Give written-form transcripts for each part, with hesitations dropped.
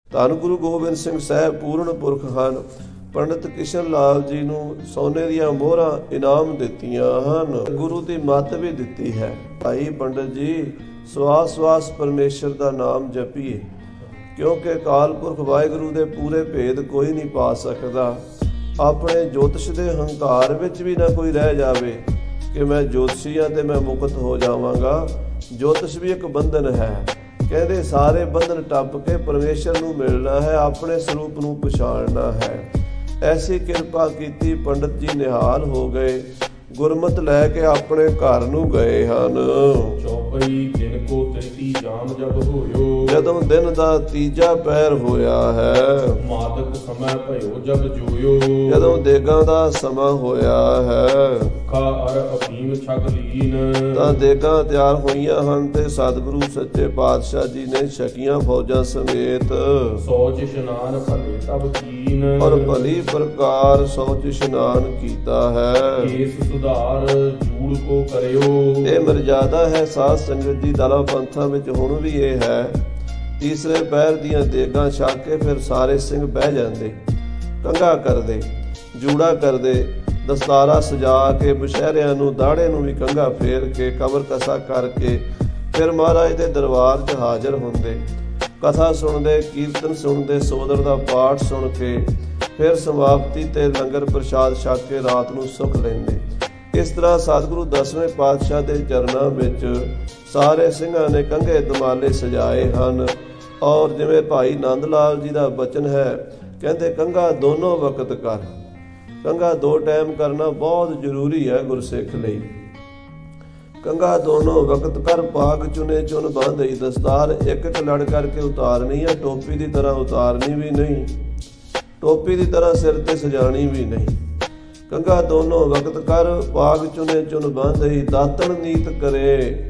ਧੰਨ ਗੁਰੂ ਗੋਬਿੰਦ ਸਿੰਘ ਸਾਹਿਬ ਪੂਰਨ ਪੁਰਖ ਹਨ। ਪੰਡਿਤ ਕਿਸ਼ਨ ਲਾਲ ਜੀ ਨੂੰ ਸੋਨੇ ਦੀਆਂ ਮੋਹਰਾਂ ਇਨਾਮ ਦਿੱਤੀਆਂ ਹਨ। ਗੁਰੂ ਦੀ ਮੱਤ ਵੀ ਦਿੱਤੀ ਹੈ, ਭਾਈ ਪੰਡਿਤ ਜੀ ਸਵਾਸ ਸਵਾਸ ਪਰਮੇਸ਼ਰ ਦਾ ਨਾਮ ਜਪੀਏ, ਕਿਉਂਕਿ ਅਕਾਲ ਪੁਰਖ ਵਾਹਿਗੁਰੂ ਦੇ ਪੂਰੇ ਭੇਦ ਕੋਈ ਨਹੀਂ ਪਾ ਸਕਦਾ। ਆਪਣੇ ਜੋਤਿਸ਼ ਦੇ ਹੰਕਾਰ ਵਿੱਚ ਵੀ ਨਾ ਕੋਈ ਰਹਿ ਜਾਵੇ ਕਿ ਮੈਂ ਜੋਤਸ਼ੀ ਹਾਂ ਤੇ ਮੈਂ ਮੁਕਤ ਹੋ ਜਾਵਾਂਗਾ। ਜੋਤਿਸ਼ ਵੀ ਇੱਕ ਬੰਧਨ ਹੈ। ਕਹਿੰਦੇ ਸਾਰੇ ਬੰਧਨ ਟੱਪ ਕੇ ਪਰਮੇਸ਼ਰ ਨੂੰ ਮਿਲਣਾ ਹੈ, ਆਪਣੇ ਸਰੂਪ ਨੂੰ ਪਛਾਣਨਾ ਹੈ। ਐਸੀ ਕਿਰਪਾ ਕੀਤੀ, ਪੰਡਤ ਜੀ ਨਿਹਾਲ ਹੋ ਗਏ, ਗੁਰਮਤਿ ਲੈ ਕੇ ਆਪਣੇ ਘਰ ਨੂੰ ਗਏ ਹਨ। ਚੌਪਈ ਦਿਨ ਕੋ ਤ੍ਰਿਤੀ ਜਾਮ ਜਬ ਹੋਇਓ, ਜਦੋਂ ਦਿਨ ਦਾ ਤੀਜਾ ਪਹਿਰ ਹੋਇਆ ਹੈ। ਮਾਦਕ ਸਮੈ ਭਇਓ ਜਬ ਜੋਇਓ, ਜਦੋਂ ਦੇਗਾਂ ਦਾ ਸਮਾਂ ਹੋਇਆ ਹੈ। ਖਾ ਅਰ ਅਫੀਮ ਛਕ ਲੀਨ, ਤਾਂ ਦੇਗਾਂ ਤਿਆਰ ਹੋਈਆਂ ਹਨ ਤੇ ਸਤਿਗੁਰੂ ਸੱਚੇ ਪਾਤਸ਼ਾਹ ਜੀ ਨੇ ਛਕੀਆਂ ਫੌਜਾਂ ਸਮੇਤ। ਸੋਚ ਇਸ਼ਨਾਨ ਭਲੇ ਤਬ ਕੀਨ, ਔਰ ਭਲੀ ਪ੍ਰਕਾਰ ਸੋਚ ਇਸ਼ਨਾਨ ਕੀਤਾ ਹੈ। ਕੇਸ ਸੁਧਾਰ ਜੂੜ ਕੋ ਕਰਿਓ, ਇਹ ਮਰਜ਼ਾਦਾ ਹੈ ਸਾਧ ਸੰਗਤ ਜੀ। ਦਾਲਾਂ ਪੰਥਾਂ ਵਿੱਚ ਹੁਣ ਵੀ ਇਹ ਹੈ। ਤੀਸਰੇ ਪਹਿਰ ਦੀਆਂ ਦੇਗਾਂ ਛਕ ਕੇ ਫਿਰ ਸਾਰੇ ਸਿੰਘ ਬਹਿ ਜਾਂਦੇ, ਕੰਘਾ ਕਰਦੇ, ਜੂੜਾ ਕਰਦੇ, ਦਸਤਾਰਾ ਸਜਾ ਕੇ, ਬਸ਼ਹਿਰਿਆਂ ਨੂੰ ਦਾੜੇ ਨੂੰ ਵੀ ਕੰਘਾ ਫੇਰ ਕੇ, ਕਮਰ ਕਸਾ ਕਰਕੇ ਫਿਰ ਮਹਾਰਾਜ ਦੇ ਦਰਬਾਰ 'ਚ ਹਾਜ਼ਰ ਹੁੰਦੇ, ਕਥਾ ਸੁਣਦੇ, ਕੀਰਤਨ ਸੁਣਦੇ, ਸੋਦਰ ਦਾ ਪਾਠ ਸੁਣ ਕੇ ਫਿਰ ਸਮਾਪਤੀ ਤੇ ਲੰਗਰ ਪ੍ਰਸ਼ਾਦ ਛਕ ਕੇ ਰਾਤ ਨੂੰ ਸੁੱਖ ਲੈਂਦੇ। ਇਸ ਤਰ੍ਹਾਂ ਸਤਿਗੁਰੂ 10ਵੇਂ ਪਾਤਸ਼ਾਹ ਦੇ ਚਰਨਾਂ ਵਿੱਚ ਸਾਰੇ ਸਿੰਘਾਂ ਨੇ ਕੰਘੇ ਦਮਾਲੇ ਸਜਾਏ ਹਨ। ਔਰ ਜਿਵੇਂ ਭਾਈ ਨੰਦ ਲਾਲ ਜੀ ਦਾ ਬਚਨ ਹੈ, ਕਹਿੰਦੇ ਕੰਘਾ ਦੋਨੋਂ ਵਕਤ ਕਰ। ਕੰਘਾ 2 ਟਾਈਮ ਕਰਨਾ ਬਹੁਤ ਜ਼ਰੂਰੀ ਹੈ ਗੁਰਸਿੱਖ ਲਈ। ਕੰਘਾ ਦੋਨੋਂ ਵਕਤ ਕਰ, ਪਾਗ ਚੁਨੇ ਚੁਨ ਬਾਂਧਈ। ਦਸਤਾਰ ਇੱਕ ਇੱਕ ਲੜ ਕਰਕੇ ਉਤਾਰਨੀ ਹੈ, ਟੋਪੀ ਦੀ ਤਰ੍ਹਾਂ ਉਤਾਰਨੀ ਵੀ ਨਹੀਂ, ਟੋਪੀ ਦੀ ਤਰ੍ਹਾਂ ਸਿਰ ਤੇ ਸਜਾਣੀ ਵੀ ਨਹੀਂ। ਕੰਘਾ ਦੋਨੋਂ ਵਕਤ ਕਰ, ਪਾਗ ਚੁਨੇ ਚੁਨ ਬਾਂਧਈ। ਦਾਤਣ ਨੀਤ ਕਰੇ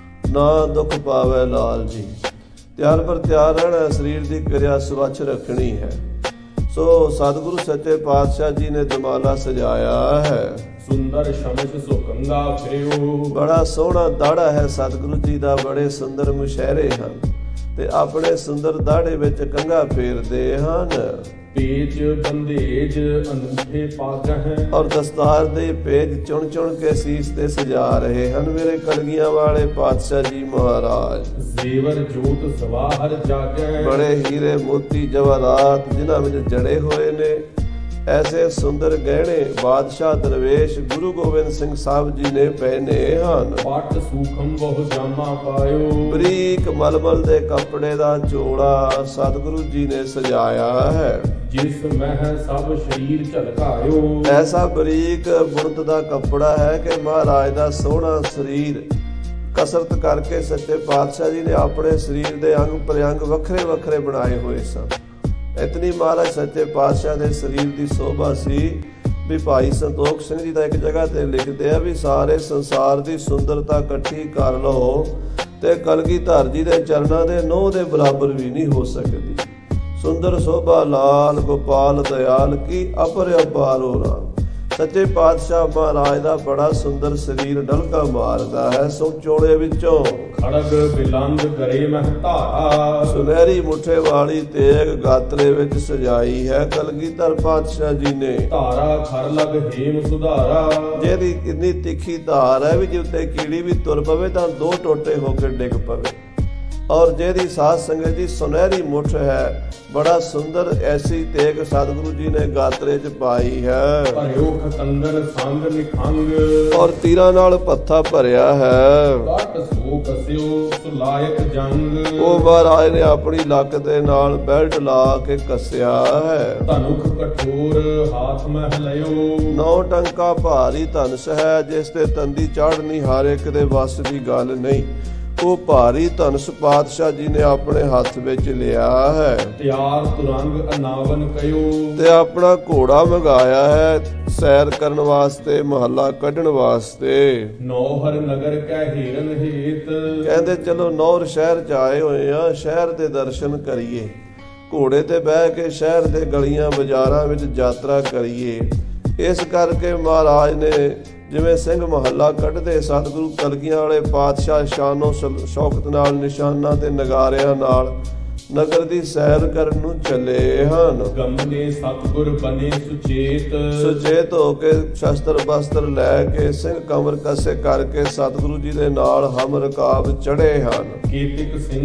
ਨਾ ਦੁੱਖ ਪਾਵੇ ਲਾਲ ਜੀ। ਤਿਆਰ ਪਰ ਤਿਆਰ ਰਹਿਣਾ, ਸਰੀਰ ਦੀ ਕਿਰਿਆ ਸਵੱਛ ਰੱਖਣੀ ਹੈ। ਸੋ ਸਤਿਗੁਰੂ ਸੱਚੇ ਪਾਤਸ਼ਾਹ ਜੀ ਨੇ ਦਮਾਲਾ ਸਜਾਇਆ ਹੈ। ਸੁੰਦਰ ਸ਼ਮਸ਼ ਸੋ ਕੰਘਾ ਫਿਰਿਓ, ਬੜਾ ਸੋਹਣਾ ਦਾੜਾ ਹੈ ਸਤਿਗੁਰੂ ਜੀ ਦਾ, ਬੜੇ ਸੁੰਦਰ ਮੁਸ਼ਹਿਰੇ ਹਨ ਤੇ ਆਪਣੇ ਸੁੰਦਰ ਦਾੜੇ ਵਿੱਚ ਕੰਘਾ ਫੇਰਦੇ ਹਨ। ਪੇਜ ਬੰਦੇਜ ਅਨੂਠੇ ਪਾਗਹਿ, ਔਰ ਦਸਤਾਰ ਦੇ ਪੇਜ ਚੁਣ ਚੁਣ ਕੇ ਸੀਸ ਤੇ ਸਜਾ ਰਹੇ ਹਨ ਮੇਰੇ ਕਲਗੀਆਂ ਵਾਲੇ ਪਾਤਸ਼ਾਹ ਜੀ ਮਹਾਰਾਜ। ਜ਼ੇਵਰ ਜੋਤ ਜਵਾਹਰ ਜਾਗੈ, ਬੜੇ ਹੀਰੇ ਮੋਤੀ ਜਵਾਹਰਾਤ ਜਿਨ੍ਹਾਂ ਵਿੱਚ ਜੜੇ ਹੋਏ ਨੇ। ਐਸੇ ਸੁੰਦਰ ਗਹਿਣੇ ਬਾਦਸ਼ਾਹ ਦਰਵੇਸ਼ ਗੁਰੂ ਗੋਬਿੰਦ ਸਿੰਘ ਸਾਹਿਬ ਜੀ ਨੇ ਪਹਿਨੇ ਹਨ। ਪੱਟ ਸੂਖਮ ਬਹੁ ਜਾਮਾ ਪਾਇਓ, ਬਰੀਕ ਮਲਮਲ ਦੇ ਕੱਪੜੇ ਦਾ ਚੋਲਾ ਸਤਿਗੁਰੂ ਜੀ ਨੇ ਸਜਾਇਆ ਹੈ। ਜਿਸ ਮਹਿ ਸਭ ਸਰੀਰ ਝਲਕਾਇਓ, ਐਸਾ ਬਰੀਕ ਬੁਣਤ ਦਾ ਕੱਪੜਾ ਹੈ ਕਿ ਮਹਾਰਾਜ ਦਾ ਸੋਹਣਾ ਸਰੀਰ ਕਸਰਤ ਕਰਕੇ ਸੱਚੇ ਪਾਤਸ਼ਾਹ ਜੀ ਨੇ ਆਪਣੇ ਸਰੀਰ ਦੇ ਅੰਗ ਪ੍ਰਅੰਗ ਵੱਖਰੇ ਵੱਖਰੇ ਬਣਾਏ ਹੋਏ ਸਨ। ਇਤਨੀ ਮਹਾਰਾਜ ਸੱਚੇ ਪਾਤਸ਼ਾਹ ਦੇ ਸਰੀਰ ਦੀ ਸ਼ੋਭਾ ਸੀ ਵੀ ਭਾਈ ਸੰਤੋਖ ਸਿੰਘ ਜੀ ਦਾ ਇੱਕ ਜਗ੍ਹਾ ਤੇ ਲਿਖਦੇ ਆ ਵੀ ਸਾਰੇ ਸੰਸਾਰ ਦੀ ਸੁੰਦਰਤਾ ਇਕੱਠੀ ਕਰ ਲਓ ਤੇ ਕਲਗੀਧਰ ਜੀ ਦੇ ਚਰਨਾਂ ਦੇ ਨੋਹ ਦੇ ਬਰਾਬਰ ਵੀ ਨਹੀਂ ਹੋ ਸਕਦੀ। ਸੁੰਦਰ ਸ਼ੋਭਾ ਲਾਲ ਗੋਪਾਲ ਦਿਆਲ ਕੀ ਅਪਰ ਅਪਾਰੋ ਰਾਮ। ਸੱਚੇ ਪਾਤਸ਼ਾਹ ਮਹਾਰਾਜ ਦਾ ਬੜਾ ਸੁੰਦਰ ਸਰੀਰ ਡਲਕਾ ਮਾਰਦਾ ਹੈ। ਸੋ ਚੋੜੇ ਵਿੱਚੋਂ ਖੜਗ ਬਿਲੰਦ ਗਰੇ ਮਹਿ ਧਾਰਾ, ਸੁਨਹਿਰੀ ਮੁੱਠੇ ਵਾਲੀ ਤੇਗ ਗਾਤਰੇ ਵਿੱਚ ਸਜਾਈ ਹੈ ਕਲਗੀਧਰ ਪਾਤਸ਼ਾਹ ਜੀ ਨੇ। ਧਾਰਾ ਖਰ ਲਗ ਹੇਮ ਸੁਧਾਰਾ, ਜਿਹਦੀ ਇੰਨੀ ਤਿੱਖੀ ਧਾਰ ਹੈ ਵੀ ਜੇ ਉੱਤੇ ਕੀੜੀ ਵੀ ਤੁਰ ਪਵੇ ਤਾਂ 2 ਟੋਟੇ ਹੋ ਕੇ ਡਿੱਗ ਪਵੇ। ਔਰ ਜਿਹਦੀ ਸਾਧ ਸੰਗਤ ਦੀ ਸੁਨਹਿਰੀ ਮੁੱਠ ਹੈ, ਬੜਾ ਸੁੰਦਰ ਐਸੀ ਤੇਗ ਸਤਿਗੁਰੂ ਜੀ ਨੇ ਗਾਤਰੇ 'ਚ ਪਾਈ ਹੈ। ਭਰਿਓ ਖਤੰਦਰ ਸੰਗ ਨਿਖੰਗ, ਔਰ ਤੀਰਾਂ ਨਾਲ ਭੱਥਾ ਭਰਿਆ ਹੈ। ਕੱਟ ਸੋ ਕਸਿਓ ਸੁਲਾਇਕ ਜੰਗ, ਉਹ ਮਹਾਰਾਜ ਨੇ ਆਪਣੀ ਲੱਕ ਦੇ ਨਾਲ ਬੈਲਟ ਲਾ ਕੇ ਕੱਸਿਆ ਹੈ। ਧਨੁਖ ਕਠੋਰ ਹਾਥ ਮਹਿ ਲਿਓ, 9 ਟੰਕਾ ਭਾਰੀ ਧਨੁਸ਼ ਹੈ, ਜਿਸ ਤੇ ਤੰਦੀ ਚੜ੍ਹਨੀ ਹਰ ਇੱਕ ਦੇ ਵੱਸ ਦੀ ਗੱਲ ਨਹੀਂ। ਉਹ ਭਾਰੀ ਧਨੁਸ਼ ਪਾਤਸ਼ਾਹ ਜੀ ਨੇ ਆਪਣੇ ਹੱਥ ਵਿੱਚ ਲਿਆ ਹੈ। ਤਿਆਰ ਤੁਰੰਗ ਅਨਾਵਨ ਕਯੋ, ਤੇ ਆਪਣਾ ਘੋੜਾ ਮੰਗਾਇਆ ਹੈ ਸੈਰ ਕਰਨ ਵਾਸਤੇ, ਮਹੱਲਾ ਕੱਢਣ ਵਾਸਤੇ। ਨੌਹਰ ਨਗਰ ਕੈ ਹੀਰਨ ਹੇਤ, ਕਹਿੰਦੇ ਚਲੋ ਨੌਰ ਸ਼ਹਿਰ 'ਚ ਆਏ ਹੋਏ ਆ, ਸ਼ਹਿਰ ਦੇ ਦਰਸ਼ਨ ਕਰੀਏ, ਘੋੜੇ ਤੇ ਬਹਿ ਕੇ ਸ਼ਹਿਰ ਦੇ ਗਲੀਆਂ ਬਾਜ਼ਾਰਾਂ ਵਿੱਚ ਯਾਤਰਾ ਕਰੀਏ। ਇਸ ਕਰਕੇ ਮਹਾਰਾਜ ਨੇ ਜਿਵੇਂ ਸਿੰਘ ਮਹੱਲਾ ਕੱਢਦੇ, ਸਤਿਗੁਰੂ ਕਲਗੀਆਂ ਵਾਲੇ ਪਾਤਸ਼ਾਹ ਸ਼ਾਨੋ ਸ਼ੌਕਤ ਨਾਲ, ਨਿਸ਼ਾਨਾਂ ਤੇ ਨਗਾਰਿਆਂ ਨਾਲ ਨਗਰ ਦੀ ਸੈਰ ਕਰਨ ਨੂੰ ਚੱਲੇ ਹਨ। ਗਮਨੇ ਸਤਿਗੁਰ ਬਨੇ ਸੁਚੇਤ, ਸੁਚੇਤ ਹੋ ਕੇ ਸ਼ਸਤਰ ਬਸਤਰ ਲੈ ਕੇ ਸਿੰਘ ਕਮਰ ਕੱਸੇ ਕਰਕੇ ਸਤਿਗੁਰੂ ਜੀ ਦੇ ਨਾਲ ਹਮ ਰਕਾਬ ਚੜੇ ਹਨ। ਕੀਤਿਕ ਸਿੰਘ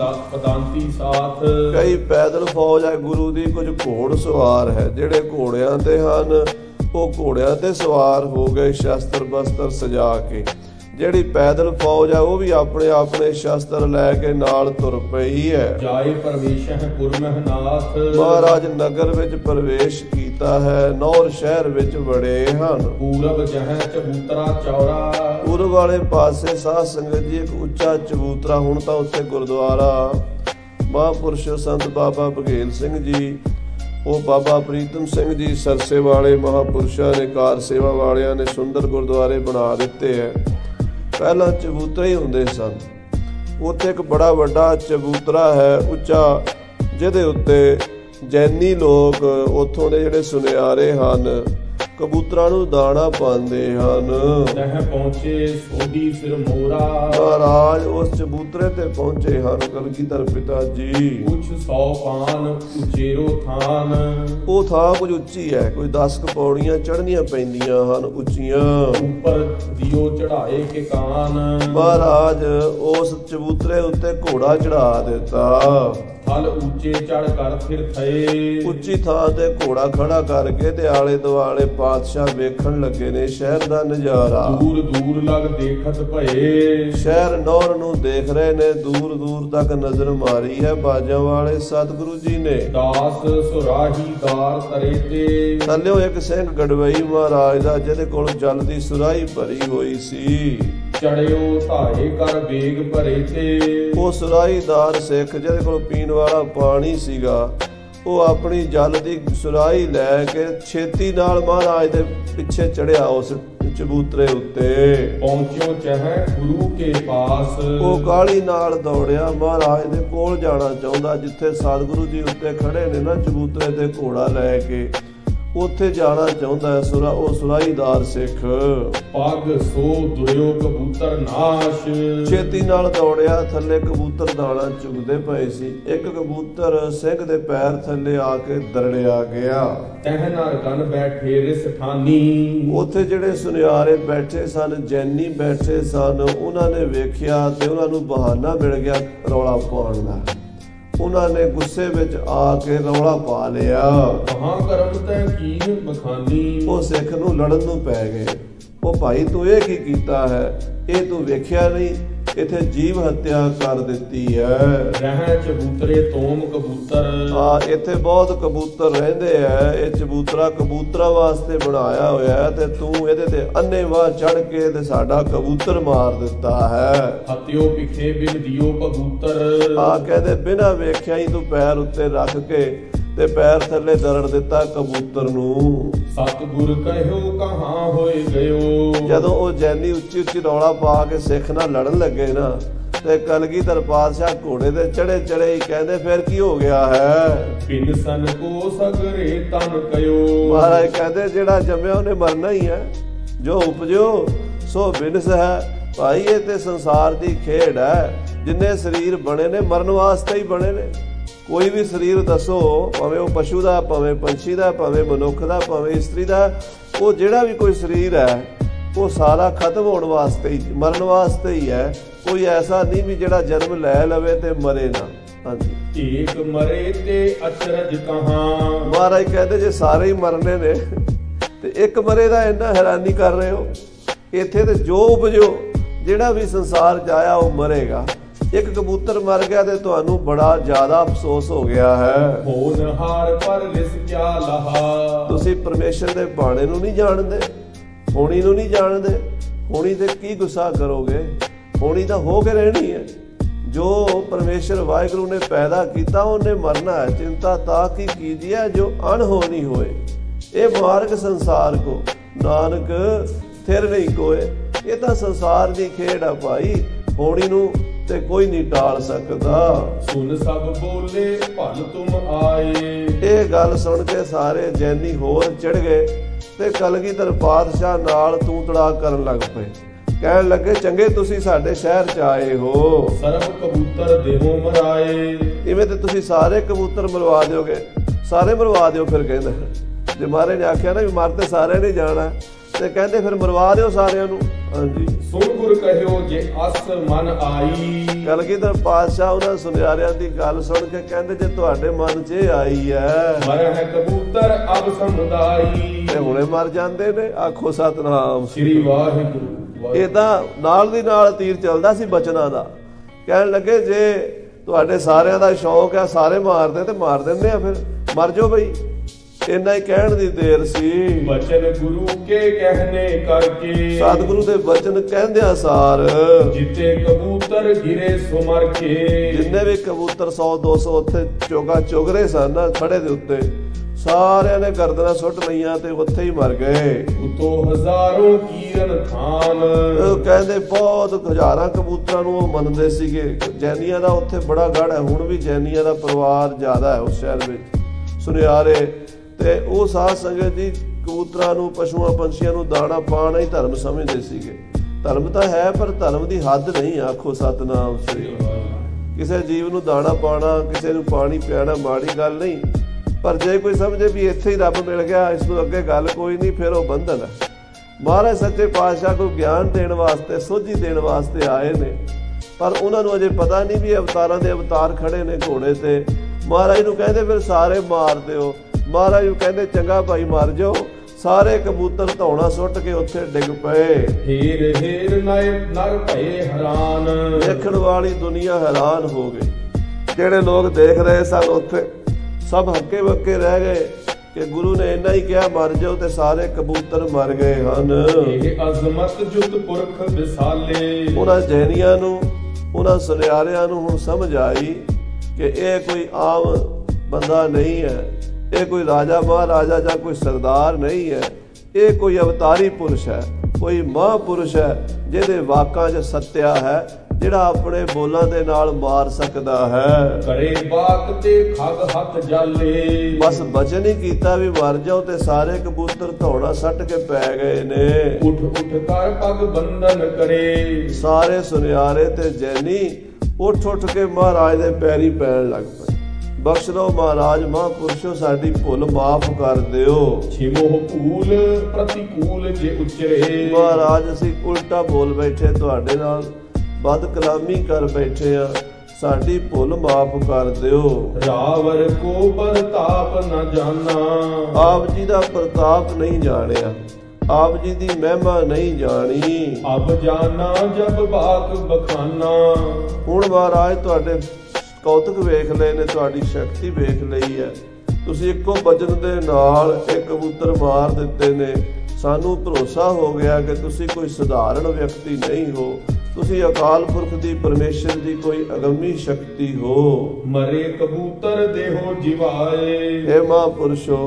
ਪਦਾਂਤੀ ਸਾਥ, ਕਈ ਪੈਦਲ ਫੌਜ ਹੈ ਗੁਰੂ ਦੀ, ਕੁਝ ਘੋੜ ਸਵਾਰ ਹੈ। ਜਿਹੜੇ ਘੋੜਿਆਂ ਤੇ ਹਨ ਉਹ ਘੋੜਿਆਂ ਤੇ ਸਵਾਰ ਹੋ ਗਏ ਸ਼ਸਤਰ ਬਸਤਰ ਸਜਾ ਕੇ। ਜਿਹੜੀ ਪੈਦਲ ਫੌਜ ਹੈ ਉਹ ਵੀ ਆਪਣੇ ਆਪਣੇ ਸ਼ਸਤਰ ਲੈ ਕੇ ਨਾਲ ਤੁਰ ਪਈ ਹੈ। ਜਾਏ ਪ੍ਰਵੇਸ਼ਹਿ ਪੁਰ ਮਹਿਨਾਥ, ਮਹਾਰਾਜ ਨਗਰ ਵਿੱਚ ਪ੍ਰਵੇਸ਼ ਕੀਤਾ ਹੈ, ਨੌਰ ਸ਼ਹਿਰ ਵਿੱਚ ਵੜੇ ਹਨ। ਪੂਰਬ ਜਹੈ ਚਬੂਤਰਾ ਚੌਰਾ, ਪੂਰਬ ਵਾਲੇ ਪਾਸੇ ਸਾਧ ਸੰਗਤ ਜੀ ਇੱਕ ਉੱਚਾ ਚਬੂਤਰਾ, ਹੁਣ ਤਾਂ ਉੱਥੇ ਗੁਰਦੁਆਰਾ ਮਹਾਂਪੁਰਸ਼ ਸੰਤ ਬਾਬਾ ਬਘੇਲ ਸਿੰਘ ਜੀ, ਉਹ ਬਾਬਾ ਪ੍ਰੀਤਮ ਸਿੰਘ ਜੀ ਸਰਸੇ ਵਾਲੇ ਮਹਾਂਪੁਰਸ਼ਾਂ ਨੇ, ਕਾਰ ਸੇਵਾ ਵਾਲਿਆਂ ਨੇ ਸੁੰਦਰ ਗੁਰਦੁਆਰੇ ਬਣਾ ਦਿੱਤੇ ਹੈ। ਪਹਿਲਾਂ ਚਬੂਤਰੇ ਹੀ ਹੁੰਦੇ ਸਨ। ਉੱਥੇ ਇੱਕ ਬੜਾ ਵੱਡਾ ਚਬੂਤਰਾ ਹੈ ਉੱਚਾ, ਜਿਹਦੇ ਉੱਤੇ ਜੈਨੀ ਲੋਕ ਉੱਥੋਂ ਦੇ ਜਿਹੜੇ ਸੁਨਿਆਰੇ ਹਨ ਕਬੂਤਰਾਂ ਨੂੰ ਦਾਣਾ ਪਾਉਂਦੇ ਹਨ। ਤਹ ਪਹੁੰਚੇ ਸੋਢੀ ਸਿਰ ਮੋਰਾ, ਮਹਾਰਾਜ ਉਸ ਚਬੂਤਰੇ ਤੇ ਪਹੁੰਚੇ ਹਨ ਕਲਗੀਧਰ ਪਿਤਾ ਜੀ। ਕੁਛ 100 ਪਾਨ ਉਚੇਰੋ ਥਾਨ, ਉਹ ਥਾਂ ਕੁਝ ਉੱਚੀ ਹੈ, ਕੋਈ 10 ਪੌੜੀਆਂ ਚੜ੍ਹਨੀਆਂ ਪੈਂਦੀਆਂ ਹਨ ਉੱਚੀਆਂ। ਉੱਪਰ ਦਿਓ ਚੜਾਏ ਕੇ ਕਾਨ, ਮਹਾਰਾਜ ਉਸ ਚਬੂਤਰੇ ਉੱਤੇ ਘੋੜਾ ਚੜਾ ਦਿੱਤਾ। ਥਲ ਉੱਚੇ ਚੜ ਕਰ ਫਿਰ ਥਏ, ਉੱਚੀ ਥਾਂ ਤੇ ਘੋੜਾ ਖੜਾ ਕਰਕੇ ਤੇ ਆਲੇ ਦੁਆਲੇ ਪਾਤਸ਼ਾਹ ਵੇਖਣ ਲੱਗੇ ਨੇ ਸ਼ਹਿਰ ਦਾ ਨਜ਼ਾਰਾ। ਦੂਰ ਦੂਰ ਲਗ ਦੇਖਤ ਭਏ, ਸ਼ਹਿਰ ਨੌਰ ਨੂੰ ਦੇਖ ਰਹੇ ਨੇ, ਦੂਰ ਦੂਰ ਤੱਕ ਨਜ਼ਰ ਮਾਰੀ ਹੈ ਬਾਜਾਂ ਵਾਲੇ ਸਤਿਗੁਰੂ ਜੀ ਨੇ। ਦਾਸ ਸੁਰਾਹੀ ਦਾਰ ਤਰੇ ਤੇ, ਥੱਲਿਓ ਇੱਕ ਸਿੰਘ ਗੜਵਈ ਮਹਾਰਾਜ ਦਾ, ਜਿਹਦੇ ਕੋਲ ਜਲ ਦੀ ਸੁਰਾਹੀ ਭਰੀ ਹੋਈ ਸੀ। ਚੜਿਓ ਧਾਰੇ ਕਰ ਵੇਗ ਭਰੇ ਤੇ, ਉਹ ਸੁਰਾਹੀਦਾਰ ਸਿੱਖ ਜਿਹਦੇ ਕੋਲ ਪੀਣ ਵਾਲਾ ਪਾਣੀ ਸੀਗਾ, ਉਹ ਆਪਣੀ ਜਲ ਦੀ ਸੁਰਾਹੀ ਲੈ ਕੇ ਛੇਤੀ ਨਾਲ ਮਹਾਰਾਜ ਦੇ ਪਿੱਛੇ ਚੜਿਆ ਉਸ ਚਬੂਤਰੇ ਉੱਤੇ। ਪਹੁੰਚਿਓ ਚਹਿ ਗੁਰੂ ਕੇ ਪਾਸ, ਉਹ ਕਾਹਲੀ ਨਾਲ ਦੌੜਿਆ ਮਹਾਰਾਜ ਦੇ ਕੋਲ ਜਾਣਾ ਚਾਹੁੰਦਾ, ਜਿੱਥੇ ਸਤਿਗੁਰੂ ਜੀ ਉੱਤੇ ਖੜੇ ਨੇ ਨਾ ਚਬੂਤਰੇ ਤੇ ਘੋੜਾ ਲੈ ਕੇ, ਉੱਥੇ ਜਾਣਾ ਚਾਹੁੰਦਾ ਹੈ ਉਹ ਸੁਰਾਹੀਦਾਰ ਸਿੱਖ। ਪੱਗ ਸੋ ਦੁਰਿਓ ਕਬੂਤਰ ਨਾਸ਼, ਛੇਤੀ ਨਾਲ ਦੌੜਿਆ, ਥੱਲੇ ਕਬੂਤਰ ਦਾਣਾ ਚੁਗਦੇ ਪਏ ਸੀ। ਇੱਕ ਕਬੂਤਰ ਸਿੰਘ ਦੇ ਪੈਰ ਥੱਲੇ ਆ ਕੇ ਦਰੜਿਆ ਗਿਆ। ਤਹ ਨਰ ਗਨ ਬੈਠੇ ਰਿਸ ਠਾਨੀ, ਉੱਥੇ ਜਿਹੜੇ ਸੁਨਿਆਰੇ ਬੈਠੇ ਸਨ, ਜੈਨੀ ਬੈਠੇ ਸਨ, ਉਹਨਾਂ ਨੇ ਵੇਖਿਆ ਤੇ ਉਹਨਾਂ ਨੂੰ ਬਹਾਨਾ ਮਿਲ ਗਿਆ ਰੌਲਾ ਪਾਉਣ ਦਾ। ਉਹਨਾਂ ਨੇ ਗੁੱਸੇ ਵਿੱਚ ਆ ਕੇ ਰੌਲਾ ਪਾ ਲਿਆ। ਕਹਾਂ ਕਰਮ ਤੈ ਕੀਨ ਬਖਾਨੀ, ਉਹ ਸਿੱਖ ਨੂੰ ਲੜਨ ਨੂੰ ਪੈ ਗਏ। ਉਹ ਭਾਈ ਤੂੰ ਇਹ ਕੀ ਕੀਤਾ ਹੈ? ਇਹ ਤੂੰ ਵੇਖਿਆ ਨਹੀਂ, ਇੱਥੇ ਜੀਵ ਹੱਤਿਆ ਕਰ ਦਿੱਤੀ ਹੈ। ਰਹਿ ਚਬੂਤਰੇ ਤੋਮ ਕਬੂਤਰ, ਇੱਥੇ ਬਹੁਤ ਕਬੂਤਰ ਰਹਿੰਦੇ ਆ। ਇਹ ਚਬੂਤਰਾ ਕਬੂਤਰਾਂ ਵਾਸਤੇ ਬਣਾਇਆ ਹੋਇਆ ਹੈ ਤੇ ਤੂੰ ਇਹਦੇ ਤੇ ਅੰਨ੍ਹੇਵਾਹ ਚੜ ਕੇ ਤੇ ਸਾਡਾ ਕਬੂਤਰ ਮਾਰ ਦਿੱਤਾ ਹੈ। ਹਤਿਓ ਪਿਖੇ ਬਿਨ ਦਿਓ ਕਬੂਤਰ, ਕਹਿੰਦੇ ਬਿਨਾਂ ਵੇਖਿਆ ਹੀ ਤੂੰ ਪੈਰ ਉੱਤੇ ਰੱਖ ਕੇ ਤੇ ਪੈਰ ਥੱਲੇ ਦਰੜ ਦਿੱਤਾ ਕਬੂਤਰ ਨੂੰ। ਸਤਿਗੁਰ ਕਹਿਓ ਕਹਾਂ ਹੋਏ ਗਇਓ, ਜਦੋਂ ਉਹ ਜੈਨੀ ਉੱਚੀ ਉੱਚੀ ਰੌਲਾ ਪਾ ਕੇ ਸਿੱਖ ਨਾਲ ਲੜਨ ਲੱਗੇ ਨਾ, ਤੇ ਕਲਗੀਧਰ ਪਾਤਸ਼ਾਹ ਘੋੜੇ ਤੇ ਚੜੇ ਹੀ ਕਹਿੰਦੇ ਫਿਰ ਕੀ ਹੋ ਗਿਆ ਹੈ? ਬਿਨ ਸਨ ਕੋ ਸਗਰੇ ਤਨ ਕਯੋ, ਮਹਾਰਾਜ ਕਹਿੰਦੇ ਜਿਹੜਾ ਜੰਮਿਆ ਉਹਨੇ ਮਰਨਾ ਹੀ ਹੈ, ਜੋ ਉਪਜਿਓ ਸੋ ਬਿਨਸ ਹੈ। ਭਾਈ ਇਹ ਤੇ ਸੰਸਾਰ ਦੀ ਖੇਡ ਹੈ। ਜਿੰਨੇ ਸਰੀਰ ਬਣੇ ਨੇ ਮਰਨ ਵਾਸਤੇ ਹੀ ਬਣੇ ਨੇ। ਕੋਈ ਵੀ ਸਰੀਰ ਦੱਸੋ, ਭਾਵੇਂ ਉਹ ਪਸ਼ੂ ਦਾ, ਭਾਵੇਂ ਪੰਛੀ ਦਾ, ਭਾਵੇਂ ਮਨੁੱਖ ਦਾ, ਭਾਵੇਂ ਇਸਤਰੀ ਦਾ, ਉਹ ਜਿਹੜਾ ਵੀ ਕੋਈ ਸਰੀਰ ਹੈ ਉਹ ਸਾਰਾ ਖਤਮ ਹੋਣ ਵਾਸਤੇ ਹੀ, ਮਰਨ ਵਾਸਤੇ ਹੀ ਹੈ। ਕੋਈ ਐਸਾ ਨਹੀਂ ਵੀ ਜਿਹੜਾ ਜਨਮ ਲੈ ਲਵੇ ਤੇ ਮਰੇ ਨਾ। ਹਾਂਜੀ, ਏਕ ਮਰੇ ਤੇ ਅਚਰਜ ਕਹਾਂ, ਮਹਾਰਾਜ ਕਹਿੰਦੇ ਜੇ ਸਾਰੇ ਹੀ ਮਰਨੇ ਨੇ ਤੇ ਇੱਕ ਮਰੇ ਦਾ ਇੰਨਾ ਹੈਰਾਨੀ ਕਰ ਰਹੇ ਹੋ। ਇੱਥੇ ਤੇ ਜੋ ਉਪਜੋ, ਜਿਹੜਾ ਵੀ ਸੰਸਾਰ ਚ ਆਇਆ ਉਹ ਮਰੇਗਾ। ਇੱਕ ਕਬੂਤਰ ਮਰ ਗਿਆ ਤੇ ਤੁਹਾਨੂੰ ਬੜਾ ਜ਼ਿਆਦਾ ਅਫਸੋਸ ਹੋ ਗਿਆ ਹੈ। ਹੋਣਹਾਰ ਪਰ ਲਿਸ ਕਿਆ ਲਹਾ, ਤੁਸੀਂ ਪਰਮੇਸ਼ਰ ਦੇ ਬਾਣੇ ਨੂੰ ਨਹੀਂ ਜਾਣਦੇ, ਹੋਣੀ ਨੂੰ ਨਹੀਂ ਜਾਣਦੇ। ਹੋਣੀ ਤੇ ਕੀ ਗੁੱਸਾ ਕਰੋਗੇ? ਹੋਣੀ ਤਾਂ ਹੋ ਕੇ ਰਹਿਣੀ ਹੈ। ਜੋ ਪਰਮੇਸ਼ਰ ਵਾਹਿਗੁਰੂ ਨੇ ਪੈਦਾ ਕੀਤਾ ਉਹਨੇ ਮਰਨਾ ਹੈ। ਚਿੰਤਾ ਤਾਂ ਕੀ ਕੀਜੀਏ ਜੋ ਅਣਹੋਣੀ ਹੋਏ। ਇਹ ਮਾਰਗ ਸੰਸਾਰ ਕੋ ਨਾਨਕ ਥਿਰ ਨਹੀਂ ਕੋਏ। ਇਹ ਤਾਂ ਸੰਸਾਰ ਦੀ ਖੇਡ ਆ ਭਾਈ, ਹੋਣੀ ਨੂੰ ਤੇ ਕੋਈ ਨਹੀਂ ਟਾਲ ਸਕਦਾ। ਸੁਣ ਸਭ ਬੋਲੇ ਭਲ ਤੁਮ ਆਏ, ਇਹ ਗੱਲ ਸੁਣ ਕੇ ਸਾਰੇ ਜੈਨੀ ਹੋਰ ਚੜ ਗਏ ਤੇ ਕਲਗੀਧਰ ਪਾਤਸ਼ਾਹ ਨਾਲ ਤੂੰ ਤੜਾ ਕਰਨ ਲੱਗ ਪਏ। ਕਹਿਣ ਲੱਗੇ ਚੰਗੇ ਤੁਸੀਂ ਸਾਡੇ ਸ਼ਹਿਰ ਚ ਆਏ ਹੋ, ਸਰਬ ਕਬੂਤਰ ਦੇਹੋਂ ਮਰਾਏ। ਇਵੇਂ ਤੇ ਤੁਸੀਂ ਸਾਰੇ ਕਬੂਤਰ ਮਰਵਾ ਦਿਓਗੇ, ਸਾਰੇ ਮਰਵਾ ਦਿਓ। ਫਿਰ ਕਹਿੰਦਾ ਜੇ ਮਹਾਰਾਜ ਨੇ ਆਖਿਆ ਨਾ ਵੀ ਮਰ ਤੇ ਸਾਰਿਆਂ ਨੇ ਜਾਣਾ, ਤੇ ਕਹਿੰਦੇ ਫਿਰ ਮਰਵਾ ਦਿਓ ਸਾਰਿਆਂ ਨੂੰ। ਹਾਂਜੀ, ਸੁਣ ਗੁਰ ਕਹਿਓ ਜੇ ਅਸ ਮਨ ਆਈ। ਕਲਗੀਧਰ ਪਾਤਸ਼ਾਹ ਉਹਨਾਂ ਸੁਨਿਆਰਿਆਂ ਦੀ ਗੱਲ ਸੁਣ ਕੇ ਕਹਿੰਦੇ ਜੇ ਤੁਹਾਡੇ ਮਨ 'ਚ ਇਹ ਆਈ ਹੈ, ਮਰਹਿ ਕਬੂਤਰ ਅਬ ਸਮੁਦਾਈ। ਤੇ ਹੁਣੇ ਮਰ ਜਾਂਦੇ ਨੇ। ਆਖੋ ਸਤਨਾਮ ਸ੍ਰੀ ਵਾਹਿਗੁਰੂ। ਏਦਾਂ ਨਾਲ ਦੀ ਨਾਲ ਤੀਰ ਚੱਲਦਾ ਸੀ ਬਚਨਾਂ ਦਾ। ਕਹਿਣ ਲੱਗੇ ਜੇ ਤੁਹਾਡੇ ਸਾਰਿਆਂ ਦਾ ਸ਼ੌਕ ਹੈ ਸਾਰੇ ਮਾਰਦੇ ਤੇ ਮਾਰ ਦਿੰਦੇ ਆ, ਫਿਰ ਮਰ ਜਾਓ ਬਈ। ਇੰਨਾ ਹੀ ਕਹਿਣ ਦੀ ਦੇਰ ਸੀ। ਬਚਨ ਗੁਰੂ ਕੇ ਕਹਿਨੇ ਕਰਕੇ, ਸਤਿਗੁਰੂ ਦੇ ਬਚਨ ਕਹਿੰਦਿਆਂ ਸਾਰ ਜਿੱਤੇ ਕਬੂਤਰ ਗਿਰੇ ਸੋ ਮਰ ਕੇ। ਜਿੰਨੇ ਵੀ ਕਬੂਤਰ 100-200 ਉੱਥੇ ਚੋਗਾ ਚੁਗ ਰਹੇ ਸਨ ਖੜੇ ਦੇ ਉੱਤੇ, ਸਾਰਿਆਂ ਨੇ ਗਰਦਨਾਂ ਸੁੱਟ ਲਈਆਂ ਤੇ ਉੱਥੇ ਹੀ ਮਰ ਗਏ। ਉਤੋਂ ਹਜ਼ਾਰੋਂ ਕੀਰਨ ਖਾਨ। ਉਹ ਕਹਿੰਦੇ ਬਹੁਤ ਹਜ਼ਾਰਾਂ ਕਬੂਤਰਾਂ ਨੂੰ ਉਹ ਮੰਨਦੇ ਸੀਗੇ। ਜੈਨੀਆਂ ਦਾ ਉੱਥੇ ਬੜਾ ਗੜ੍ਹ ਹੈ, ਹੁਣ ਵੀ ਜੈਨੀਆਂ ਦਾ ਪਰਿਵਾਰ ਜ਼ਿਆਦਾ ਹੈ ਉਸ ਸ਼ਹਿਰ ਵਿੱਚ ਸੁਨਿਆਰੇ। ਤੇ ਉਹ ਸਾਧ ਸੰਗਤ ਜੀ ਕਬੂਤਰਾਂ ਨੂੰ, ਪਸ਼ੂਆਂ ਪੰਛੀਆਂ ਨੂੰ ਦਾਣਾ ਪਾਣਾ ਹੀ ਧਰਮ ਸਮਝਦੇ ਸੀਗੇ। ਧਰਮ ਤਾਂ ਹੈ ਪਰ ਧਰਮ ਦੀ ਹੱਦ ਨਹੀਂ। ਆਖੋ ਸਤਨਾਮ ਸ੍ਰੀ। ਕਿਸੇ ਜੀਵ ਨੂੰ ਦਾਣਾ ਪਾਣਾ, ਕਿਸੇ ਨੂੰ ਪਾਣੀ ਪਿਆਣਾ ਮਾੜੀ ਗੱਲ ਨਹੀਂ, ਪਰ ਜੇ ਕੋਈ ਸਮਝੇ ਵੀ ਇੱਥੇ ਹੀ ਰੱਬ ਮਿਲ ਗਿਆ, ਇਸ ਤੋਂ ਅੱਗੇ ਗੱਲ ਕੋਈ ਨਹੀਂ, ਫਿਰ ਉਹ ਬੰਧਨ ਹੈ। ਮਹਾਰਾਜ ਸੱਚੇ ਪਾਤਸ਼ਾਹ ਨੂੰ ਗਿਆਨ ਦੇਣ ਵਾਸਤੇ, ਸੋਝੀ ਦੇਣ ਵਾਸਤੇ ਆਏ ਨੇ, ਪਰ ਉਹਨਾਂ ਨੂੰ ਅਜੇ ਪਤਾ ਨਹੀਂ ਵੀ ਅਵਤਾਰਾਂ ਦੇ ਅਵਤਾਰ ਖੜੇ ਨੇ ਘੋੜੇ ਤੇ। ਮਹਾਰਾਜ ਨੂੰ ਕਹਿੰਦੇ ਫਿਰ ਸਾਰੇ ਮਾਰ ਦਿਓ। ਮਹਾਰਾਜ ਨੂੰ ਕਹਿੰਦੇ ਚੰਗਾ ਭਾਈ ਮਰ ਜਾਓ। ਸਾਰੇ ਕਬੂਤਰ ਧੌਣਾ ਸੁੱਟ ਕੇ ਉੱਥੇ ਡਿੱਗ ਪਏ। ਹੀਰ ਹੀਰ ਨਰ ਭਏ ਹੈਰਾਨ। ਦੇਖਣ ਵਾਲੀ ਦੁਨੀਆ ਹੈਰਾਨ ਹੋ ਗਈ। ਜਿਹੜੇ ਲੋਕ ਦੇਖ ਰਹੇ ਸਨ ਉੱਥੇ ਸਭ ਹੱਕੇ ਬੱਕੇ ਰਹਿ ਗਏ ਕਿ ਗੁਰੂ ਨੇ ਇੰਨਾ ਹੀ ਕਿਹਾ ਮਰ ਜਾਓ, ਤੇ ਸਾਰੇ ਕਬੂਤਰ ਮਰ ਗਏ ਹਨ। ਇਹ ਅਜ਼ਮਤ ਜੁਤ ਪੁਰਖ ਵਿਸਾਲੇ। ਉਹਨਾਂ ਜੈਨੀਆਂ ਨੂੰ, ਉਹਨਾਂ ਸੁਨਿਆਰਿਆਂ ਨੂੰ ਹੁਣ ਸਮਝ ਆਈ ਕਿ ਇਹ ਕੋਈ ਆਮ ਬੰਦਾ ਨਹੀਂ ਹੈ, ਇਹ ਕੋਈ ਰਾਜਾ ਮਹਾਰਾਜਾ ਜਾਂ ਕੋਈ ਸਰਦਾਰ ਨਹੀਂ ਹੈ, ਇਹ ਕੋਈ ਅਵਤਾਰੀ ਪੁਰਸ਼ ਹੈ, ਕੋਈ ਮਹਾਂਪੁਰਸ਼ ਹੈ ਜਿਹਦੇ ਵਾਕਾਂ 'ਚ ਸੱਤਿਆ ਹੈ, ਜਿਹੜਾ ਆਪਣੇ ਬੋਲਾਂ ਦੇ ਨਾਲ ਮਾਰ ਸਕਦਾ ਹੈ। ਕਰੇ ਬਾਕ ਤੇ ਖਗ ਹੱਥ ਜਾਲੇ। ਬਸ ਬਚਨ ਹੀ ਕੀਤਾ ਵੀ ਮਰ ਜਾਓ, ਤੇ ਸਾਰੇ ਕਬੂਤਰ ਧੌਣਾ ਸੱਟ ਕੇ ਪੈ ਗਏ ਨੇ। ਉੱਠ ਉੱਠ ਕਰ ਪਗ ਬੰਧਨ ਕਰੇ। ਸਾਰੇ ਸੁਨਿਆਰੇ ਤੇ ਜੈਨੀ ਉੱਠ ਉੱਠ ਕੇ ਮਹਾਰਾਜ ਦੇ ਪੈਰੀ ਪੈਣ ਲੱਗ ਪਏ। ਬਖਸ਼ ਲਓ ਮਹਾਰਾਜ, ਮਹਾਂਪੁਰਸ਼ੋ ਸਾਡੀ ਭੁੱਲ ਮਾਫ ਕਰ ਦਿਓ। ਛਿਮੋਹ ਭੂਲ ਪ੍ਰਤੀਕੂਲ ਜੇ ਉਚਰੇ। ਮਹਾਰਾਜ ਅਸੀਂ ਉਲਟਾ ਬੋਲ ਬੈਠੇ, ਤੁਹਾਡੇ ਨਾਲ ਬਦ ਕਲਾਮੀ ਕਰ ਬੈਠੇ ਆ, ਸਾਡੀ ਭੁੱਲ ਮਾਫ ਕਰ ਦਿਓ। ਰਾਵਰ ਕੋ ਪ੍ਰਤਾਪ ਨਾ ਜਾਣਾ। ਆਪ ਜੀ ਦਾ ਪ੍ਰਤਾਪ ਨਹੀਂ ਜਾਣਿਆ, ਆਪ ਜੀ ਦੀ ਮਹਿਮਾ ਨਹੀਂ ਜਾਣੀ। ਅਬ ਜਾਣਾ ਜਬ ਬਾਤ ਬਖਾਨਾ। ਹੁਣ ਮਹਾਰਾਜ ਤੁਹਾਡੇ ਕੌਤਕ ਵੇਖ ਲਏ ਨੇ, ਤੁਹਾਡੀ ਸ਼ਕਤੀ ਵੇਖ ਲਈ ਹੈ। ਤੁਸੀਂ ਇੱਕੋ ਵਚਨ ਦੇ ਨਾਲ ਇਹ ਕਬੂਤਰ ਮਾਰ ਦਿੱਤੇ ਨੇ। ਸਾਨੂੰ ਭਰੋਸਾ ਹੋ ਗਿਆ ਕਿ ਤੁਸੀਂ ਕੋਈ ਸਧਾਰਨ ਵਿਅਕਤੀ ਨਹੀਂ ਹੋ, ਤੁਸੀਂ ਅਕਾਲ ਪੁਰਖ ਦੀ, ਪਰਮੇਸ਼ਰ ਦੀ ਕੋਈ ਅਗੰਮੀ ਸ਼ਕਤੀ ਹੋ। ਮਰੇ ਕਬੂਤਰ ਦੇਹੋ ਜਿਵਾਏ। ਇਹ ਮਹਾਂਪੁਰਸ਼ੋ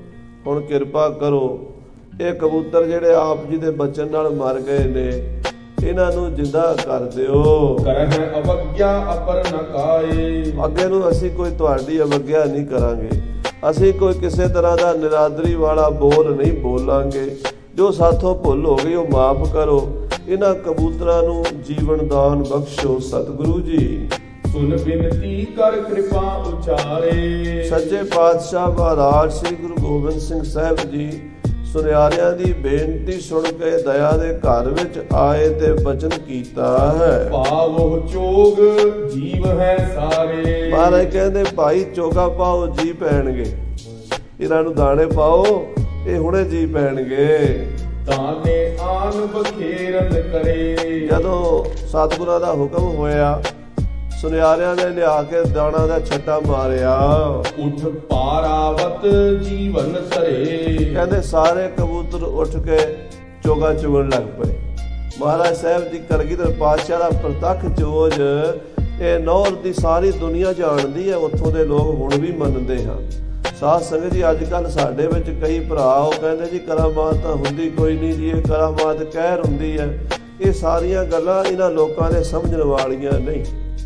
ਹੁਣ ਕਿਰਪਾ ਕਰੋ, ਇਹ ਕਬੂਤਰ ਜਿਹੜੇ ਆਪ ਜੀ ਦੇ ਬਚਨ ਨਾਲ ਮਰ ਗਏ ਨੇ, ਇਹਨਾਂ ਨੂੰ ਜਿੰਦਾ ਕਰ ਦਿਓ। ਕਰਹਿ ਅਵਗਿਆ ਅਪਰ ਨ ਕਾਏ। ਅੱਗੇ ਨੂੰ ਅਸੀਂ ਕੋਈ ਤੁਹਾਡੀ ਅਵਗਿਆ ਨਹੀਂ ਕਰਾਂਗੇ, ਅਸੀਂ ਕੋਈ ਕਿਸੇ ਤਰ੍ਹਾਂ ਦਾ ਨਿਰਾਦਰੀ ਵਾਲਾ ਬੋਲ ਨਹੀਂ ਬੋਲਾਂਗੇ। ਜੋ ਸਾਥੋਂ ਭੁੱਲ ਹੋ ਗਈ ਉਹ ਮਾਫ ਕਰੋ। ਇਹਨਾਂ ਕਬੂਤਰਾਂ ਨੂੰ ਜੀਵਨ ਦਾਨ ਬਖਸ਼ੋ ਸਤਿਗੁਰੂ ਜੀ। ਸੁਨ ਬਿਨਤੀ ਕਰ ਕਿਰਪਾ ਉਚਾਰੇ। ਸੱਚੇ ਪਾਤਸ਼ਾਹ ਮਹਾਰਾਜ ਸ੍ਰੀ ਗੁਰੂ ਗੋਬਿੰਦ ਸਿੰਘ ਸਾਹਿਬ ਜੀ ਸੁਨਿਆਰਿਆਂ ਦੀ ਬੇਨਤੀ ਸੁਣ ਕੇ ਦਇਆ ਦੇ ਘਰ ਵਿੱਚ ਆਏ ਤੇ ਬਚਨ ਕੀਤਾ ਹੈ। ਪਾਵੋ ਚੋਗ ਜੀਵ ਹੈ ਸਾਰੇ। ਮਹਾਰਾਜ ਕਹਿੰਦੇ ਭਾਈ ਚੋਗਾ ਪਾਓ, ਜੀ ਪੈਣਗੇ। ਇਹਨਾਂ ਨੂੰ ਦਾਣੇ ਪਾਓ, ਇਹ ਹੁਣੇ ਜੀ ਪੈਣਗੇ। ਤਾਨੇ ਆਨ ਬਖੇਰਨ ਕਰੇ। ਜਦੋਂ ਸਤਿਗੁਰਾਂ ਦਾ ਹੁਕਮ ਹੋਇਆ, ਸੁਨਿਆਰਿਆਂ ਨੇ ਲਿਆ ਕੇ ਦਾਣਾ ਦਾ ਛੱਟਾ ਮਾਰਿਆ। ਉੱਠ ਪਾਰਾਵਤ ਜੀਵਨ ਧਰੇ। ਕਹਿੰਦੇ ਸਾਰੇ ਕਬੂਤਰ ਉੱਠ ਕੇ ਚੋਗਾ ਚੁਗਣ ਲੱਗ ਪਏ। ਮਹਾਰਾਜ ਸਾਹਿਬ ਦੀ ਕਲਗੀਧਰ ਪਾਤਸ਼ਾਹ ਦਾ ਪ੍ਰਤੱਖ ਚੋਜ ਇਹ ਨੌਰ ਦੀ ਸਾਰੀ ਦੁਨੀਆ ਜਾਣਦੀ ਹੈ, ਉੱਥੋਂ ਦੇ ਲੋਕ ਹੁਣ ਵੀ ਮੰਨਦੇ ਹਨ। ਸਾਧ ਸੰਗਤ ਜੀ ਅੱਜ ਕੱਲ੍ਹ ਸਾਡੇ ਵਿੱਚ ਕਈ ਭਰਾ ਉਹ ਕਹਿੰਦੇ ਜੀ ਕਰਾਮਾਤ ਤਾਂ ਹੁੰਦੀ ਕੋਈ ਨਹੀਂ ਜੀ, ਇਹ ਕਰਾਮਾਤ ਕਹਿਰ ਹੁੰਦੀ ਹੈ। ਇਹ ਸਾਰੀਆਂ ਗੱਲਾਂ ਇਹਨਾਂ ਲੋਕਾਂ ਦੇ ਸਮਝਣ ਵਾਲੀਆਂ ਨਹੀਂ।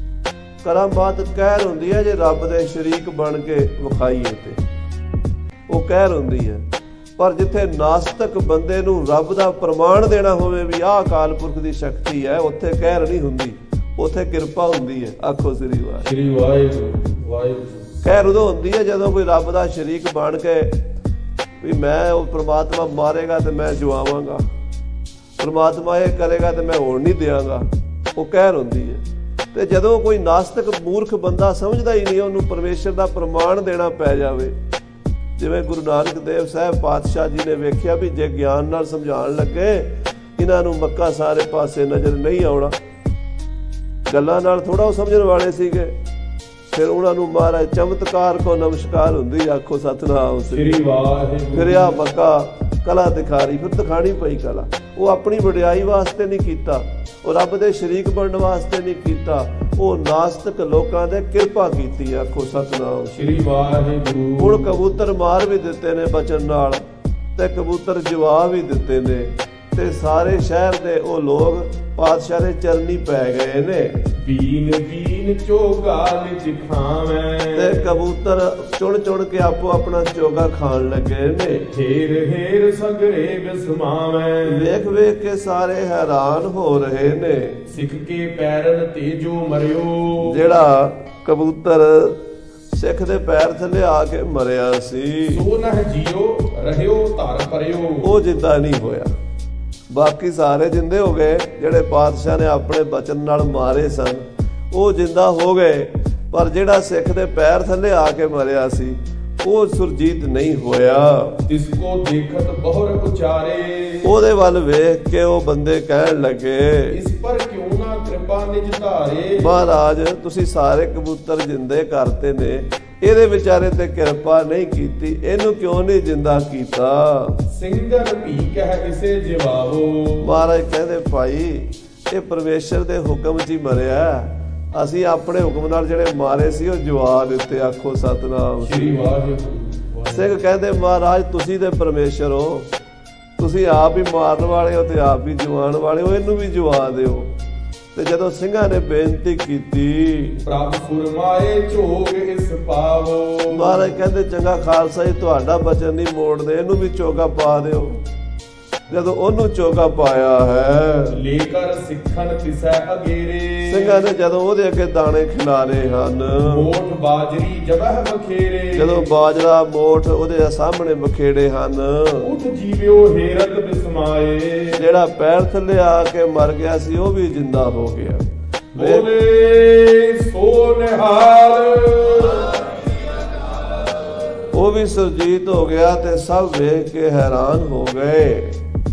ਕਰਾਮਾਤ ਕਹਿਰ ਹੁੰਦੀ ਹੈ ਜੇ ਰੱਬ ਦੇ ਸ਼ਰੀਕ ਬਣ ਕੇ ਵਿਖਾਈਏ ਤੇ ਉਹ ਕਹਿਰ ਹੁੰਦੀ ਹੈ। ਪਰ ਜਿੱਥੇ ਨਾਸਤਕ ਬੰਦੇ ਨੂੰ ਰੱਬ ਦਾ ਪ੍ਰਮਾਣ ਦੇਣਾ ਹੋਵੇ ਵੀ ਆਹ ਅਕਾਲ ਪੁਰਖ ਦੀ ਸ਼ਕਤੀ ਹੈ, ਉੱਥੇ ਕਹਿਰ ਨਹੀਂ ਹੁੰਦੀ, ਉੱਥੇ ਕਿਰਪਾ ਹੁੰਦੀ ਹੈ। ਆਖੋ ਸ੍ਰੀ ਵਾਹਿਗੁਰੂ। ਸ੍ਰੀ ਵਾਹਿਗੁਰੂ ਵਾਹਿਗੁਰੂ। ਕਹਿਰ ਉਦੋਂ ਹੁੰਦੀ ਹੈ ਜਦੋਂ ਕੋਈ ਰੱਬ ਦਾ ਸ਼ਰੀਕ ਬਣ ਕੇ ਵੀ ਮੈਂ ਉਹ ਪ੍ਰਮਾਤਮਾ ਮਾਰੇਗਾ ਤੇ ਮੈਂ ਜਵਾਵਾਂਗਾ, ਪ੍ਰਮਾਤਮਾ ਇਹ ਕਰੇਗਾ ਤੇ ਮੈਂ ਹੋਣ ਨਹੀਂ ਦਿਆਂਗਾ, ਉਹ ਕਹਿਰ ਹੁੰਦੀ ਹੈ। ਤੇ ਜਦੋਂ ਕੋਈ ਨਾਸਤਕ ਮੂਰਖ ਬੰਦਾ ਸਮਝਦਾ ਹੀ ਨਹੀਂ, ਉਹਨੂੰ ਪਰਮੇਸ਼ਰ ਦਾ ਪ੍ਰਮਾਣ ਦੇਣਾ ਪੈ ਜਾਵੇ, ਜਿਵੇਂ ਗੁਰੂ ਨਾਨਕ ਦੇਵ ਸਾਹਿਬ ਪਾਤਸ਼ਾਹ ਜੀ ਨੇ ਵੇਖਿਆ ਵੀ ਜੇ ਗਿਆਨ ਨਾਲ ਸਮਝਾਉਣ ਲੱਗੇ ਇਹਨਾਂ ਨੂੰ ਮੱਕਾ ਸਾਰੇ ਪਾਸੇ ਨਜ਼ਰ ਨਹੀਂ ਆਉਣਾ, ਗੱਲਾਂ ਨਾਲ ਥੋੜਾ ਉਹ ਸਮਝਣ ਵਾਲੇ ਸੀਗੇ। ਫਿਰ ਉਹਨਾਂ ਨੂੰ ਮਹਾਰਾਜ ਚਮਤਕਾਰ ਕੋ ਨਮਸਕਾਰ ਹੁੰਦੀ, ਆਖੋ ਸਤਨਾਮ ਸ੍ਰੀ ਵਾਹਿਗੁਰੂ। ਫਿਰ ਆ ਮੱਕਾ ਕਲਾ ਦਿਖਾਰੀ, ਫਿਰ ਦਿਖਾਣੀ ਪਈ ਕਲਾ। ਉਹ ਆਪਣੀ ਵਡਿਆਈ ਵਾਸਤੇ ਨਹੀਂ ਕੀਤਾ, ਉਹ ਰੱਬ ਦੇ ਸ਼ਰੀਕ ਬਣਨ ਵਾਸਤੇ ਨਹੀਂ ਕੀਤਾ, ਉਹ ਨਾਸਤਕ ਲੋਕਾਂ ਦੇ ਕਿਰਪਾ ਕੀਤੀ। ਆਖੋ ਸਤਨਾਮ ਸ੍ਰੀ ਵਾਹਿਗੁਰੂ। ਹੁਣ ਕਬੂਤਰ ਮਾਰ ਵੀ ਦਿੱਤੇ ਨੇ ਬਚਨ ਨਾਲ, ਤੇ ਕਬੂਤਰ ਜਵਾਬ ਵੀ ਦਿੱਤੇ ਨੇ, ਤੇ ਸਾਰੇ ਸ਼ਹਿਰ ਦੇ ਉਹ ਲੋਕ ਪਾਤਸ਼ਾਹ ਦੇ ਚਰਨੀ ਪੈ ਗਏ ਨੇ। ਬੀਨ ਬੀਨ ਚੋਗਾ ਨਿਜ ਖਾਵੇਂ, ਤੇ ਕਬੂਤਰ ਚੁਣ ਚੁਣ ਕੇ ਆਪੋ ਆਪਣਾ ਚੋਗਾ ਖਾਣ ਲੱਗੇ ਨੇ। ਢੇਰ ਢੇਰ ਸਗਰੇ ਬਿਸਮਾਵੇਂ, ਵੇਖ ਵੇਖ ਕੇ ਸਾਰੇ ਹੈਰਾਨ ਹੋ ਰਹੇ ਨੇ। ਸਿੱਖ ਕੇ ਪੈਰਨ ਤੇਜੋ ਮਰਿਓ, ਜਿਹੜਾ ਕਬੂਤਰ ਸਿੱਖ ਦੇ ਪੈਰ ਥੱਲੇ ਆ ਕੇ ਮਰਿਆ ਸੀ, ਸੋ ਨਹ ਜੀਓ ਰਹਿਓ ਧਰ ਪਰਿਓ, ਉਹ ਜਿੰਦਾ ਨਹੀਂ ਹੋਇਆ। ਬਾਕੀ ਸਾਰੇ ਜਿੰਦੇ ਹੋ ਗਏ, ਜਿਹੜੇ ਪਾਤਸ਼ਾਹ ਨੇ ਆਪਣੇ ਬਚਨ ਨਾਲ ਮਾਰੇ ਸਨ ਉਹ ਜਿੰਦਾ ਹੋ ਗਏ, ਪਰ ਜਿਹੜਾ ਸਿੱਖ ਦੇ ਪੈਰ ਥੱਲੇ ਆ ਕੇ ਮਰਿਆ ਸੀ ਉਹ ਸੁਰਜੀਤ ਨਹੀਂ ਹੋਇਆ। ਤਿਸ ਕੋ ਦੇਖਤ ਬਹੁਰ ਉਚਾਰੇ, ਉਹਦੇ ਵੱਲ ਵੇਖ ਕੇ ਉਹ ਬੰਦੇ ਕਹਿਣ ਲੱਗੇ, ਇਸ ਪਰ ਕਿਉਂ ਨਾ ਕਿਰਪਾ ਨਿਜ ਧਾਰੇ, ਮਹਾਰਾਜ ਤੁਸੀਂ ਸਾਰੇ ਕਬੂਤਰ ਜਿੰਦੇ ਕਰਤੇ ਨੇ, ਇਹਦੇ ਵਿਚਾਰੇ ਤੇ ਕਿਰਪਾ ਨਹੀਂ ਕੀਤੀ, ਇਹਨੂੰ ਕਿਉਂ ਨਹੀਂ ਜਿੰਦਾ ਕੀਤਾ। ਸਿੰਘਨ ਭੀ ਕਹਿ ਇਸੇ ਜਵਾਬੋ, ਮਹਾਰਾਜ ਕਹਿੰਦੇ ਭਾਈ ਇਹ ਪਰਮੇਸ਼ਰ ਦੇ ਹੁਕਮ 'ਚ ਹੀ ਮਰਿਆ, ਅਸੀਂ ਆਪਣੇ ਹੁਕਮ ਨਾਲ ਜਿਹੜੇ ਮਾਰੇ ਸੀ ਉਹ ਜਵਾ ਦਿੱਤੇ। ਆਖੋ ਸਤਨਾਮ ਸ੍ਰੀ ਵਾਹਿਗੁਰੂ। ਸਿੰਘ ਕਹਿੰਦੇ ਮਹਾਰਾਜ ਤੁਸੀਂ ਤੇ ਪਰਮੇਸ਼ਰ ਹੋ, ਤੁਸੀਂ ਆਪ ਹੀ ਮਾਰਨ ਵਾਲੇ ਹੋ ਤੇ ਆਪ ਹੀ ਜਵਾਨ ਵਾਲੇ ਹੋ, ਇਹਨੂੰ ਵੀ ਜਵਾ ਦਿਓ। ਤੇ ਜਦੋਂ ਸਿੰਘਾਂ ਨੇ ਬੇਨਤੀ ਕੀਤੀ, ਪ੍ਰਭ ਫੁਰਮਾਏ ਝੋਗ ਇਸ ਪਾਵੋ, ਮਹਾਰਾਜ ਕਹਿੰਦੇ ਚੰਗਾ ਖਾਲਸਾ ਜੀ ਤੁਹਾਡਾ ਬਚਨ ਨਹੀਂ ਮੋੜਦੇ, ਇਹਨੂੰ ਵੀ ਚੋਗਾ ਪਾ ਦਿਓ। ਜਦੋਂ ਉਹਨੂੰ ਚੋਗਾ ਪਾਇਆ ਹੈ, ਲੇਕਰ ਸਿੱਖਣ ਤਿਸੈ ਅਗੇਰੇ, ਸਿੰਘਾਂ ਨੇ ਜਦੋਂ ਉਹਦੇ ਅੱਗੇ ਦਾਣੇ ਖਿਲਾਰੇ ਹਨ, ਮੋਠ ਬਾਜਰੀ ਜਬਹ ਬਖੇਰੇ, ਜਦੋਂ ਬਾਜਰਾ ਮੋਠ ਉਹਦੇ ਸਾਹਮਣੇ ਬਖੇੜੇ ਹਨ, ਉਠ ਜੀਵਿਓ ਹੇਰਤ ਬਿਸਮਾਏ, ਜਿਹੜਾ ਪੈਰ ਥੱਲੇ ਆ ਕੇ ਮਰ ਗਿਆ ਸੀ ਉਹ ਵੀ ਜਿੰਦਾ ਹੋ ਗਿਆ। ਬੋਲੇ ਸੋ ਨਿਹਾਲ, ਉਹ ਵੀ ਸੁਰਜੀਤ ਹੋ ਗਿਆ ਤੇ ਸਭ ਵੇਖ ਕੇ ਹੈਰਾਨ ਹੋ ਗਏ।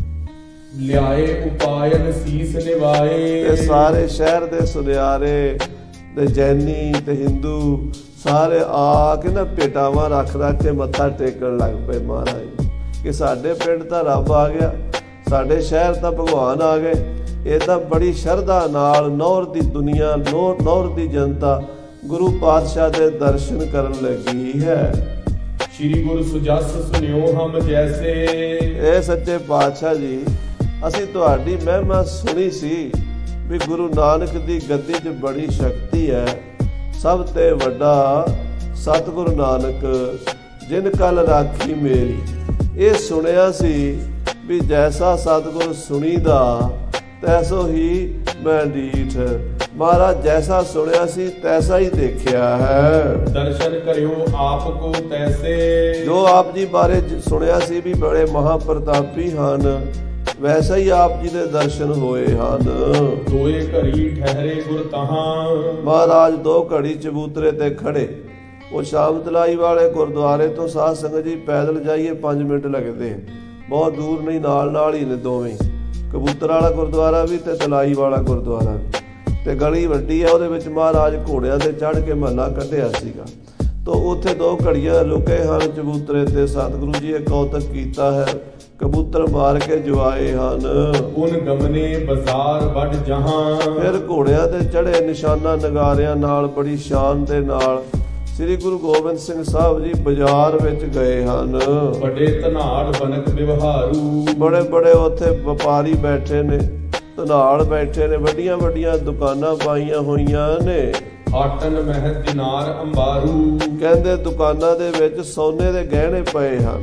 ਲਿਆਏ ਉਪਾਇਨ ਸੀਸ ਨਿਵਾਏ, ਤੇ ਸਾਰੇ ਸ਼ਹਿਰ ਦੇ ਸੁਨਿਆਰੇ ਤੇ ਜੈਨੀ ਤੇ ਹਿੰਦੂ ਸਾਰੇ ਆ ਕੇ ਨਾ ਭੇਟਾਵਾਂ ਰੱਖ ਰੱਖ ਕੇ ਮੱਥਾ ਟੇਕਣ ਲੱਗ ਪਏ ਮਹਾਰਾਜ, ਕਿ ਸਾਡੇ ਪਿੰਡ ਤਾਂ ਰੱਬ ਆ ਗਿਆ, ਸਾਡੇ ਸ਼ਹਿਰ ਤਾਂ ਭਗਵਾਨ ਆ ਗਏ। ਇਹ ਤਾਂ ਬੜੀ ਸ਼ਰਧਾ ਨਾਲ ਨੌਰ ਦੀ ਦੁਨੀਆ, ਨੌਰ ਦੀ ਜਨਤਾ ਗੁਰੂ ਪਾਤਸ਼ਾਹ ਦੇ ਦਰਸ਼ਨ ਕਰਨ ਲੱਗੀ ਹੈ। ਸ਼੍ਰੀ ਗੁਰੂ ਸੁਜਸ ਸੁਨਿਓ ਹਮ ਜੈਸੇ, ਇਹ ਸੱਚੇ ਪਾਤਸ਼ਾਹ ਜੀ ਅਸੀਂ ਤੁਹਾਡੀ ਮਹਿਮਾ ਸੁਣੀ ਸੀ ਵੀ ਗੁਰੂ ਨਾਨਕ ਦੀ ਗੱਦੀ 'ਚ ਬੜੀ ਸ਼ਕਤੀ ਹੈ, ਸਭ ਤੇ ਵੱਡਾ ਸਤਿਗੁਰੂ ਨਾਨਕ ਜਿਨ ਕਲ ਰਾਖੀ ਮੇਰੀ। ਇਹ ਸੁਣਿਆ ਸੀ ਵੀ ਜੈਸਾ ਸਤਿਗੁਰ ਸੁਣੀਦਾ ਤੈਸੋ ਹੀ ਮੈਂ ਡੀਠ, ਮਹਾਰਾਜ ਜੈਸਾ ਸੁਣਿਆ ਸੀ ਤੈਸਾ ਹੀ ਦੇਖਿਆ ਹੈ। ਦਰਸ਼ਨ ਕਰਿਓ ਆਪ ਕੋ ਤੈਸੇ, ਜੋ ਆਪ ਜੀ ਬਾਰੇ ਸੁਣਿਆ ਸੀ ਵੀ ਬੜੇ ਮਹਾਪ੍ਰਤਾਪੀ ਹਨ, ਵੈਸੇ ਹੀ ਆਪ ਜੀ ਦੇ ਦਰਸ਼ਨ ਹੋਏ ਹਨ। ਦੋਏ ਘੜੀ ਠਹਿਰੇ ਗੁਰ ਤਹਾਂ, ਮਹਾਰਾਜ 2 ਘੜੀ ਚਬੂਤਰੇ ਤੇ ਖੜੇ। ਉਹ ਸ਼ਾਮ ਤਲਾਈ ਵਾਲੇ ਗੁਰਦੁਆਰੇ ਤੋਂ ਸਾਧ ਸੰਗਤ ਜੀ ਪੈਦਲ ਜਾਈਏ 5 ਮਿੰਟ ਲੱਗਦੇ, ਬਹੁਤ ਦੂਰ ਨਹੀਂ, ਨਾਲ ਨਾਲ ਹੀ ਨੇ ਦੋਵੇਂ, ਕਬੂਤਰ ਵਾਲਾ ਗੁਰਦੁਆਰਾ ਵੀ ਤੇ ਤਲਾਈ ਵਾਲਾ ਗੁਰਦੁਆਰਾ ਵੀ। ਤੇ ਗਲੀ ਵੱਡੀ ਹੈ, ਉਹਦੇ ਵਿੱਚ ਮਹਾਰਾਜ ਘੋੜਿਆਂ ਤੇ ਚੜ੍ਹ ਕੇ ਮਹੱਲਾ ਕੱਢਿਆ ਸੀਗਾ। ਤੋ ਉੱਥੇ 2 ਘੜੀਆਂ ਲੁਕੇ ਹਨ ਚਬੂਤਰੇ ਤੇ। ਸਤਿਗੁਰੂ ਜੀ ਇਹ ਕੌਤਕ ਕੀਤਾ ਹੈ, ਕਬੂਤਰ ਮਾਰ ਕੇ ਜਵਾਏ ਹਨ। ਉਨ ਗਮਨੇ ਬਾਜ਼ਾਰ ਵੱਡ ਜਹਾਂ, ਫਿਰ ਘੋੜਿਆਂ ਤੇ ਚੜ੍ਹੇ ਨਿਸ਼ਾਨਾ ਨਗਾਰਿਆਂ ਨਾਲ ਬੜੀ ਸ਼ਾਨ ਦੇ ਨਾਲ ਸ੍ਰੀ ਗੁਰੂ ਗੋਬਿੰਦ ਸਿੰਘ ਸਾਹਿਬ ਜੀ ਬਾਜ਼ਾਰ ਵਿੱਚ ਗਏ ਹਨ। ਵੱਡੇ ਧਨਾੜ ਬਨਕ ਵਿਵਹਾਰੂ, ਬੜੇ ਬੜੇ ਉੱਥੇ ਵਪਾਰੀ ਬੈਠੇ ਨੇ, ਧਨਾੜ ਬੈਠੇ ਨੇ, ਵੱਡੀਆਂ ਵੱਡੀਆਂ ਦੁਕਾਨਾਂ ਪਾਈਆਂ ਹੋਈਆਂ ਨੇ। ਆਟਨ ਮਹਿ ਦਿਨਾਰ ਅੰਬਾਰੂ, ਕਹਿੰਦੇ ਦੁਕਾਨਾਂ ਦੇ ਵਿੱਚ ਸੋਨੇ ਦੇ ਗਹਿਣੇ ਪਏ ਹਨ,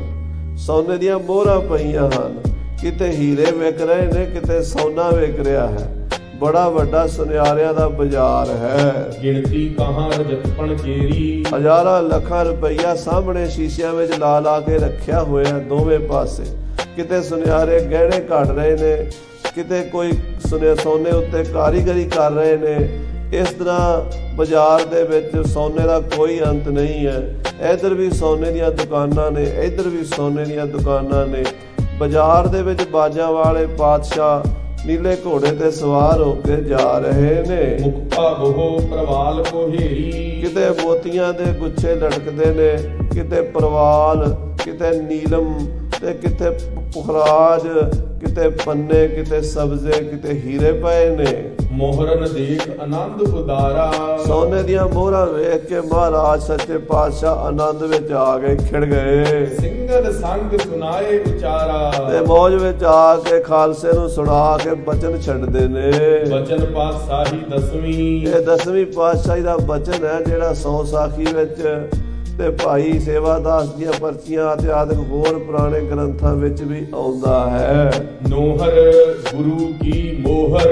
ਸੋਨੇ ਦੀਆਂ ਮੋਹਰਾਂ ਪਈਆਂ ਹਨ। ਕਿਤੇ ਹੀਰੇ ਵਿਕ ਰਹੇ ਨੇ, ਕਿਤੇ ਸੋਨਾ ਵਿਕ ਰਿਹਾ ਹੈ। ਬੜਾ ਵੱਡਾ ਸੁਨਿਆਰਿਆਂ ਦਾ ਬਾਜ਼ਾਰ ਹੈ। ਗਿਣਤੀ ਕਹਾਂ ਰਜਤਪਣ ਕੇਰੀ, ਹਜ਼ਾਰਾਂ ਲੱਖਾਂ ਰੁਪਈਆ ਸਾਹਮਣੇ ਸ਼ੀਸ਼ਿਆਂ ਵਿੱਚ ਲਾ ਲਾ ਕੇ ਰੱਖਿਆ ਹੋਇਆ ਦੋਵੇਂ ਪਾਸੇ। ਕਿਤੇ ਸੁਨਿਆਰੇ ਗਹਿਣੇ ਘੜ ਰਹੇ ਨੇ, ਕਿਤੇ ਕੋਈ ਸੋਨੇ ਉੱਤੇ ਕਾਰੀਗਰੀ ਕਰ ਰਹੇ ਨੇ। ਇਸ ਤਰ੍ਹਾਂ ਬਾਜ਼ਾਰ ਦੇ ਵਿੱਚ ਸੋਨੇ ਦਾ ਕੋਈ ਅੰਤ ਨਹੀਂ ਹੈ। ਇੱਧਰ ਵੀ ਸੋਨੇ ਦੀਆਂ ਦੁਕਾਨਾਂ ਨੇ, ਇੱਧਰ ਵੀ ਸੋਨੇ ਦੀਆਂ ਦੁਕਾਨਾਂ ਨੇ। ਬਾਜ਼ਾਰ ਦੇ ਵਿੱਚ ਬਾਜਾਂ ਵਾਲੇ ਪਾਤਸ਼ਾਹ ਨੀਲੇ ਘੋੜੇ ਤੇ ਸਵਾਰ ਹੋ ਕੇ ਜਾ ਰਹੇ ਨੇ। ਮੁਕਤਾ ਬਹੋ ਪ੍ਰਵਾਲ ਕੋਹੇਰੀ, ਕਿਤੇ ਮੋਤੀਆਂ ਦੇ ਗੁੱਛੇ ਲਟਕਦੇ ਨੇ, ਕਿਤੇ ਪ੍ਰਵਾਲ, ਕਿਤੇ ਨੀਲਮ ਤੇ ਕਿਤੇ ਪੁਖਰਾਜ, ਕਿਤੇ ਪੰਨੇ, ਕਿਤੇ ਸਬਜ਼ੇ, ਕਿਤੇ ਹੀਰੇ ਪਏ ਨੇ। ਮੋਹਰਨ ਦੇਖ ਆਨੰਦ ਉਦਾਰਾ, ਸੋਨੇ ਦੀਆਂ ਮੋਹਰਾਂ ਵੇਖ ਕੇ ਮਹਾਰਾਜ ਸੱਚੇ ਪਾਤਸ਼ਾਹ ਆਨੰਦ ਵਿੱਚ ਆ ਗਏ, ਖਿੜ ਗਏ। ਸਿੰਘਨ ਸੰਗ ਸੁਨਾਏ ਉਚਾਰਾ, ਤੇ ਮੌਜ ਵਿੱਚ ਆ ਕੇ ਖਾਲਸੇ ਨੂੰ ਸੁਣਾ ਕੇ ਬਚਨ ਛੱਡਦੇ ਨੇ। ਬਚਨ ਪਾਤਸ਼ਾਹੀ ਦਸਵੀਂ, ਇਹ 10ਵੀਂ ਪਾਤਸ਼ਾਹੀ ਦਾ ਬਚਨ ਹੈ ਜਿਹੜਾ ਸੌ ਸਾਖੀ ਵਿੱਚ ਤੇ ਭਾਈ ਸੇਵਾਦਾਸ ਦੀਆਂ ਪਰਚੀਆਂ ਅਤੇ ਆਦਿਕ ਹੋਰ ਪੁਰਾਣੇ ਗ੍ਰੰਥਾਂ ਵਿੱਚ ਵੀ ਆਉਂਦਾ ਹੈ। ਨੋਹਰ ਗੁਰੂ ਕੀ ਮੋਹਰ,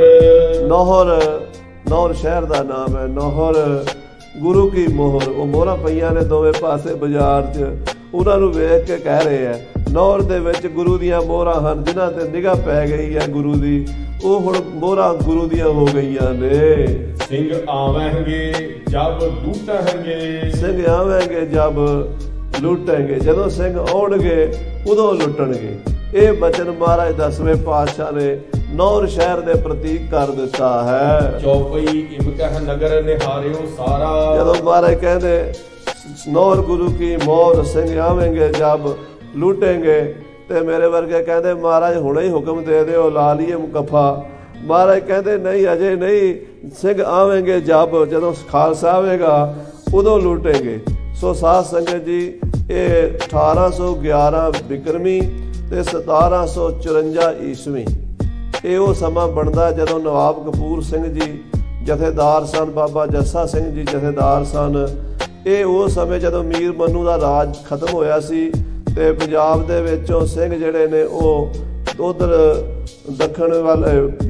ਨੌਹਰ ਸ਼ਹਿਰ ਦਾ ਨਾਮ ਹੈ। ਨੌਹਰ ਗੁਰੂ ਕੀ ਮੋਹਰ, ਉਹ ਮੋਹਰਾਂ ਪਈਆਂ ਨੇ ਦੋਵੇਂ ਪਾਸੇ ਬਾਜ਼ਾਰ 'ਚ। ਉਹਨਾਂ ਨੂੰ ਵੇਖ ਕੇ ਕਹਿ ਰਹੇ ਹੈ ਨੌਹਰ ਦੇ ਵਿੱਚ ਗੁਰੂ ਦੀਆਂ ਮੋਹਰਾਂ ਹਨ, ਜਿਨ੍ਹਾਂ ਤੇ ਨਿਗਾਹ ਪੈ ਗਈ ਹੈ ਗੁਰੂ ਦੀ। ਉਹ ਹੁਣ ਮੋਹਰਾਂ ਗੁਰੂ ਦੀਆਂ ਹੋ ਗਈਆਂ ਨੇ। ਸਿੰਘ ਆਵਣਗੇ ਜਬ ਲੂਟਣਗੇ, ਸਿੰਘ ਆਵਣਗੇ ਜਬ ਲੁੱਟਣਗੇ, ਜਦੋਂ ਸਿੰਘ ਆਉਣਗੇ ਉਦੋਂ ਲੁੱਟਣਗੇ। ਇਹ ਬਚਨ ਮਹਾਰਾਜ 10ਵੇਂ ਪਾਤਸ਼ਾਹ ਨੇ ਨੌਰ ਸ਼ਹਿਰ ਦੇ ਪ੍ਰਤੀਕ ਕਰ ਦਿੱਤਾ ਹੈ। ਚੌਪਈ ਇਮਕਹ ਨਗਰ ਨਿਹਾਰਿਓ ਸਾਰਾ, ਜਦੋਂ ਮਹਾਰਾਜ ਕਹਿੰਦੇ ਨੌਰ ਗੁਰੂ ਕੀ ਮੋਹਰ, ਸਿੰਘ ਆਵੇਂਗੇ ਜਬ ਲੁੱਟेंगे, ਤੇ ਮੇਰੇ ਵਰਗੇ ਕਹਿੰਦੇ ਮਹਾਰਾਜ ਹੁਣੇ ਹੀ ਹੁਕਮ ਦੇ ਦਿਓ ਲਾ ਲਈਏ ਮੁਕੱਫਾ। ਮਹਾਰਾਜ ਕਹਿੰਦੇ ਨਹੀਂ, ਅਜੇ ਨਹੀਂ, ਸਿੰਘ ਆਵੇਂਗੇ ਜਬ, ਜਦੋਂ ਖਾਲਸਾ ਆਵੇਗਾ ਉਦੋਂ ਲੁੱਟेंगे। ਸੋ ਸਾਧ ਸੰਗਤ ਜੀ, ਇਹ 1811 ਬਿਕਰਮੀ ਤੇ 1754 ਈਸਵੀ ਇਹ ਉਹ ਸਮਾਂ ਬਣਦਾ ਜਦੋਂ ਨਵਾਬ ਕਪੂਰ ਸਿੰਘ ਜੀ ਜਥੇਦਾਰ ਸਨ, ਬਾਬਾ ਜੱਸਾ ਸਿੰਘ ਜੀ ਜਥੇਦਾਰ ਸਨ। ਇਹ ਉਹ ਸਮੇਂ ਜਦੋਂ ਮੀਰ ਮਨੂੰ ਦਾ ਰਾਜ ਖਤਮ ਹੋਇਆ ਸੀ ਤੇ ਪੰਜਾਬ ਦੇ ਵਿੱਚੋਂ ਸਿੰਘ ਜਿਹੜੇ ਨੇ ਉਹ ਉਧਰ ਦੱਖਣ ਵੱਲ,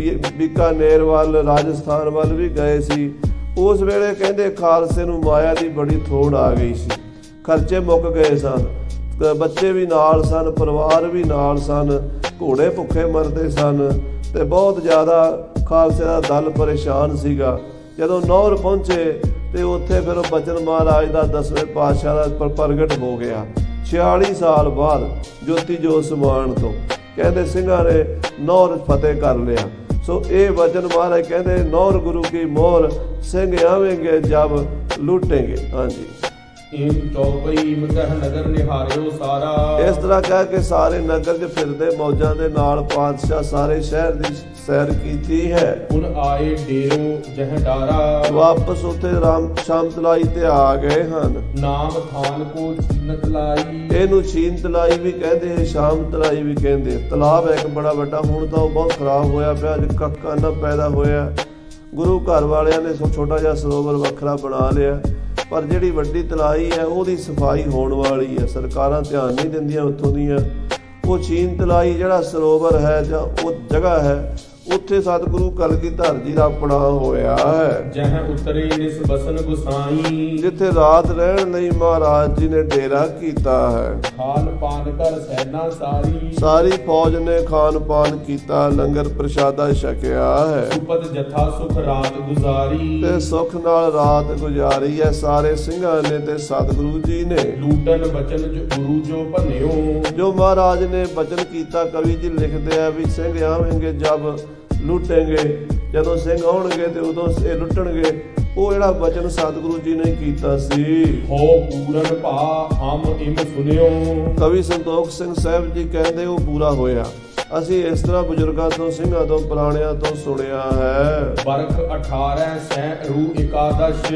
ਬੀਕਾਨੇਰ ਵੱਲ, ਰਾਜਸਥਾਨ ਵੱਲ ਵੀ ਗਏ ਸੀ। ਉਸ ਵੇਲੇ ਕਹਿੰਦੇ ਖਾਲਸੇ ਨੂੰ ਮਾਇਆ ਦੀ ਬੜੀ ਥੋੜ ਆ ਗਈ ਸੀ, ਖਰਚੇ ਮੁੱਕ ਗਏ ਸਨ, ਬੱਚੇ ਵੀ ਨਾਲ ਸਨ, ਪਰਿਵਾਰ ਵੀ ਨਾਲ ਸਨ, ਘੋੜੇ ਭੁੱਖੇ ਮਰਦੇ ਸਨ ਤੇ ਬਹੁਤ ਜ਼ਿਆਦਾ ਖਾਲਸੇ ਦਾ ਦਲ ਪਰੇਸ਼ਾਨ ਸੀਗਾ। ਜਦੋਂ ਨੌਰ ਪਹੁੰਚੇ ਤੇ ਉੱਥੇ ਫਿਰ ਉਹ ਬਚਨ ਮਹਾਰਾਜ ਦਾ 10ਵੇਂ ਪਾਤਸ਼ਾਹ ਦਾ ਪ੍ਰਗਟ ਹੋ ਗਿਆ। 46 ਸਾਲ ਬਾਅਦ ਜੋਤੀ ਜੋਤ ਸਮਾਨ ਤੋਂ ਕਹਿੰਦੇ ਸਿੰਘਾਂ ਨੇ ਨੌਰ ਫਤਿਹ ਕਰ ਲਿਆ। ਸੋ ਇਹ ਵਚਨ ਮਹਾਰਾਜ ਕਹਿੰਦੇ ਨੌਰ ਗੁਰੂ ਕੀ ਮੋਹਰ, ਸਿੰਘ ਆਵੇਂਗੇ ਜਬ ਲੁੱਟेंगे। ਹਾਂਜੀ, ਇਹ ਚੌਪਈ ਮਗਹ ਨਗਰ ਨਿਹਾਰਿਓ ਸਾਰਾ, ਇਸ ਤਰ੍ਹਾਂ ਕਹਿ ਕੇ ਸਾਰੇ ਨਗਰ 'ਚ ਫਿਰਦੇ ਮੌਜਾਂ ਦੇ ਨਾਲ ਪਾਤਸ਼ਾਹ ਸਾਰੇ ਸ਼ਹਿਰ ਦੀ ਸੈਰ ਕੀਤੀ ਹੈ। ਹੁਣ ਆਏ ਡੇਰੋ ਜਹ ਡਾਰਾ, ਵਾਪਸ ਉੱਥੇ ਰਾਮ ਸ਼ਾਮ ਤਲਾਈ ਤੇ ਆ ਗਏ ਹਨ। ਨਾਮ ਥਾਨ ਕੋ ਛੀਨ ਤਲਾਈ, ਇਹਨੂੰ ਛੀਨ ਤਲਾਈ ਵੀ ਕਹਿੰਦੇ, ਸ਼ਾਮ ਤਲਾਈ ਵੀ ਕਹਿੰਦੇ। ਤਲਾਬ ਹੈ ਇੱਕ ਬੜਾ ਵੱਡਾ, ਹੁਣ ਤਾਂ ਉਹ ਬਹੁਤ ਖਰਾਬ ਹੋਇਆ ਪਿਆ, ਅੱਜ ਕੱਕਾ ਨਾ ਪੈਦਾ ਹੋਇਆ। ਗੁਰੂ ਘਰ ਵਾਲਿਆਂ ਨੇ ਛੋਟਾ ਜਿਹਾ ਸਰੋਵਰ ਵੱਖਰਾ ਬਣਾ ਲਿਆ, ਪਰ ਜਿਹੜੀ ਵੱਡੀ ਤਲਾਈ ਹੈ ਉਹਦੀ ਸਫਾਈ ਹੋਣ ਵਾਲੀ ਹੈ। ਸਰਕਾਰਾਂ ਧਿਆਨ ਨਹੀਂ ਦਿੰਦੀਆਂ ਉੱਥੋਂ ਦੀਆਂ। ਉਹ ਛੀਨ ਤਲਾਈ ਜਿਹੜਾ ਸਰੋਵਰ ਹੈ ਜਾਂ ਉਹ ਜਗ੍ਹਾ ਹੈ, ਉੱਥੇ ਸਤਿਗੁਰੂ ਕਲਗੀਧਰ ਜੀ ਦਾ ਆਪਣਾ ਹੋਇਆ ਹੈ। ਜਹ ਉਤਰੇ ਨਿਸ ਬਸਨ ਗੁਸਾਈ, ਜਿੱਥੇ ਰਾਤ ਰਹਿਣ ਲਈ ਮਹਾਰਾਜ ਜੀ ਨੇ ਡੇਰਾ ਕੀਤਾ ਹੈ। ਖਾਨ ਪਾਨ ਕਰ ਸੈਨਾ ਸਾਰੀ, ਸਾਰੀ ਫੌਜ ਨੇ ਖਾਨ ਪਾਨ ਕੀਤਾ, ਲੰਗਰ ਪ੍ਰਸ਼ਾਦਾ ਛਕਿਆ ਹੈ। ਸੁਪਤ ਜਥਾ ਸੁਖ ਰਾਤ ਗੁਜ਼ਾਰੀ, ਤੇ ਸੁਖ ਨਾਲ ਰਾਤ ਗੁਜ਼ਾਰੀ ਹੈ ਸਾਰੇ ਸਿੰਘਾਂ ਨੇ ਤੇ ਸਤਿਗੁਰੂ ਜੀ ਨੇ। ਲੂਟਨ ਬਚਨ ਜੋ ਗੁਰੂ ਜੋ ਭੰਨਿਓ, ਜੋ ਮਹਾਰਾਜ ਨੇ ਬਚਨ ਕੀਤਾ, ਕਵੀ ਜੀ ਲਿਖਦੇ ਆ ਵੀ ਸਿੰਘ ਆਵੇਂਗੇ ਜਬ ਲੁੱਟेंगे, ਜਦੋਂ ਸਿੰਘ ਆਉਣਗੇ ਤੇ ਉਦੋਂ ਇਹ ਲੁੱਟਣਗੇ। ਉਹ ਜਿਹੜਾ ਬਚਨ ਸਤਿਗੁਰੂ ਜੀ ਨੇ ਕੀਤਾ ਸੀ, ਹੋ ਪੂਰਨ ਭਾ ਹਮ ਇਮ ਸੁਨਿਓ, ਕਵੀ ਸੰਤੋਖ ਸਿੰਘ ਸਾਹਿਬ ਜੀ ਕਹਿੰਦੇ ਉਹ ਪੂਰਾ ਹੋਇਆ। ਅਸੀਂ ਇਸ ਤਰ੍ਹਾਂ ਬਜ਼ੁਰਗਾਂ ਤੋਂ, ਸਿੰਘਾਂ ਤੋਂ, ਪੁਰਾਣਿਆਂ ਤੋਂ ਸੁਣਿਆ ਹੈ। ਬਰਖ 18 ਸੈ ਰੂ ਇਕਾਦਸ਼,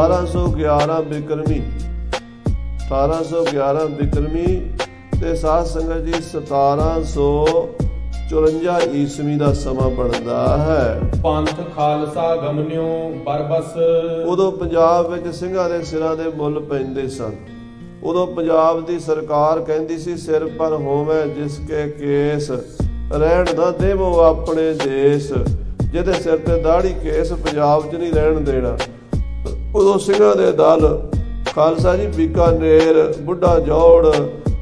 1811 ਬਿਕਰਮੀ, 1811 ਬਿਕਰਮੀ ਤੇ ਸਾਧ ਸੰਗਤ ਜੀ 1754 ਈਸਵੀ ਦਾ ਸਮਾਂ ਬਣਦਾ ਹੈ। ਪੰਥ ਖਾਲਸਾ ਗਮਨਿਓ ਬਰਬਸ, ਉਦੋਂ ਪੰਜਾਬ ਵਿੱਚ ਸਿੰਘਾਂ ਦੇ ਸਿਰਾਂ ਦੇ ਮੁੱਲ ਪੈਂਦੇ ਸਨ। ਉਦੋਂ ਪੰਜਾਬ ਦੀ ਸਰਕਾਰ ਕਹਿੰਦੀ ਸੀ ਸਿਰ ਪਰ ਹੋਵੇ ਜਿਸਕੇ ਕੇਸ, ਰਹਿਣ ਨਾ ਦੇਵੋ ਆਪਣੇ ਦੇਸ਼। ਜਿਹਦੇ ਸਿਰ ਤੇ ਦਾੜੀ ਕੇਸ ਪੰਜਾਬ 'ਚ ਨਹੀਂ ਰਹਿਣ ਦੇਣਾ। ਉਦੋਂ ਸਿੰਘਾਂ ਦੇ ਦਲ ਖਾਲਸਾ ਜੀ ਬੀਕਾਨੇਰ, ਬੁੱਢਾ ਜੌੜ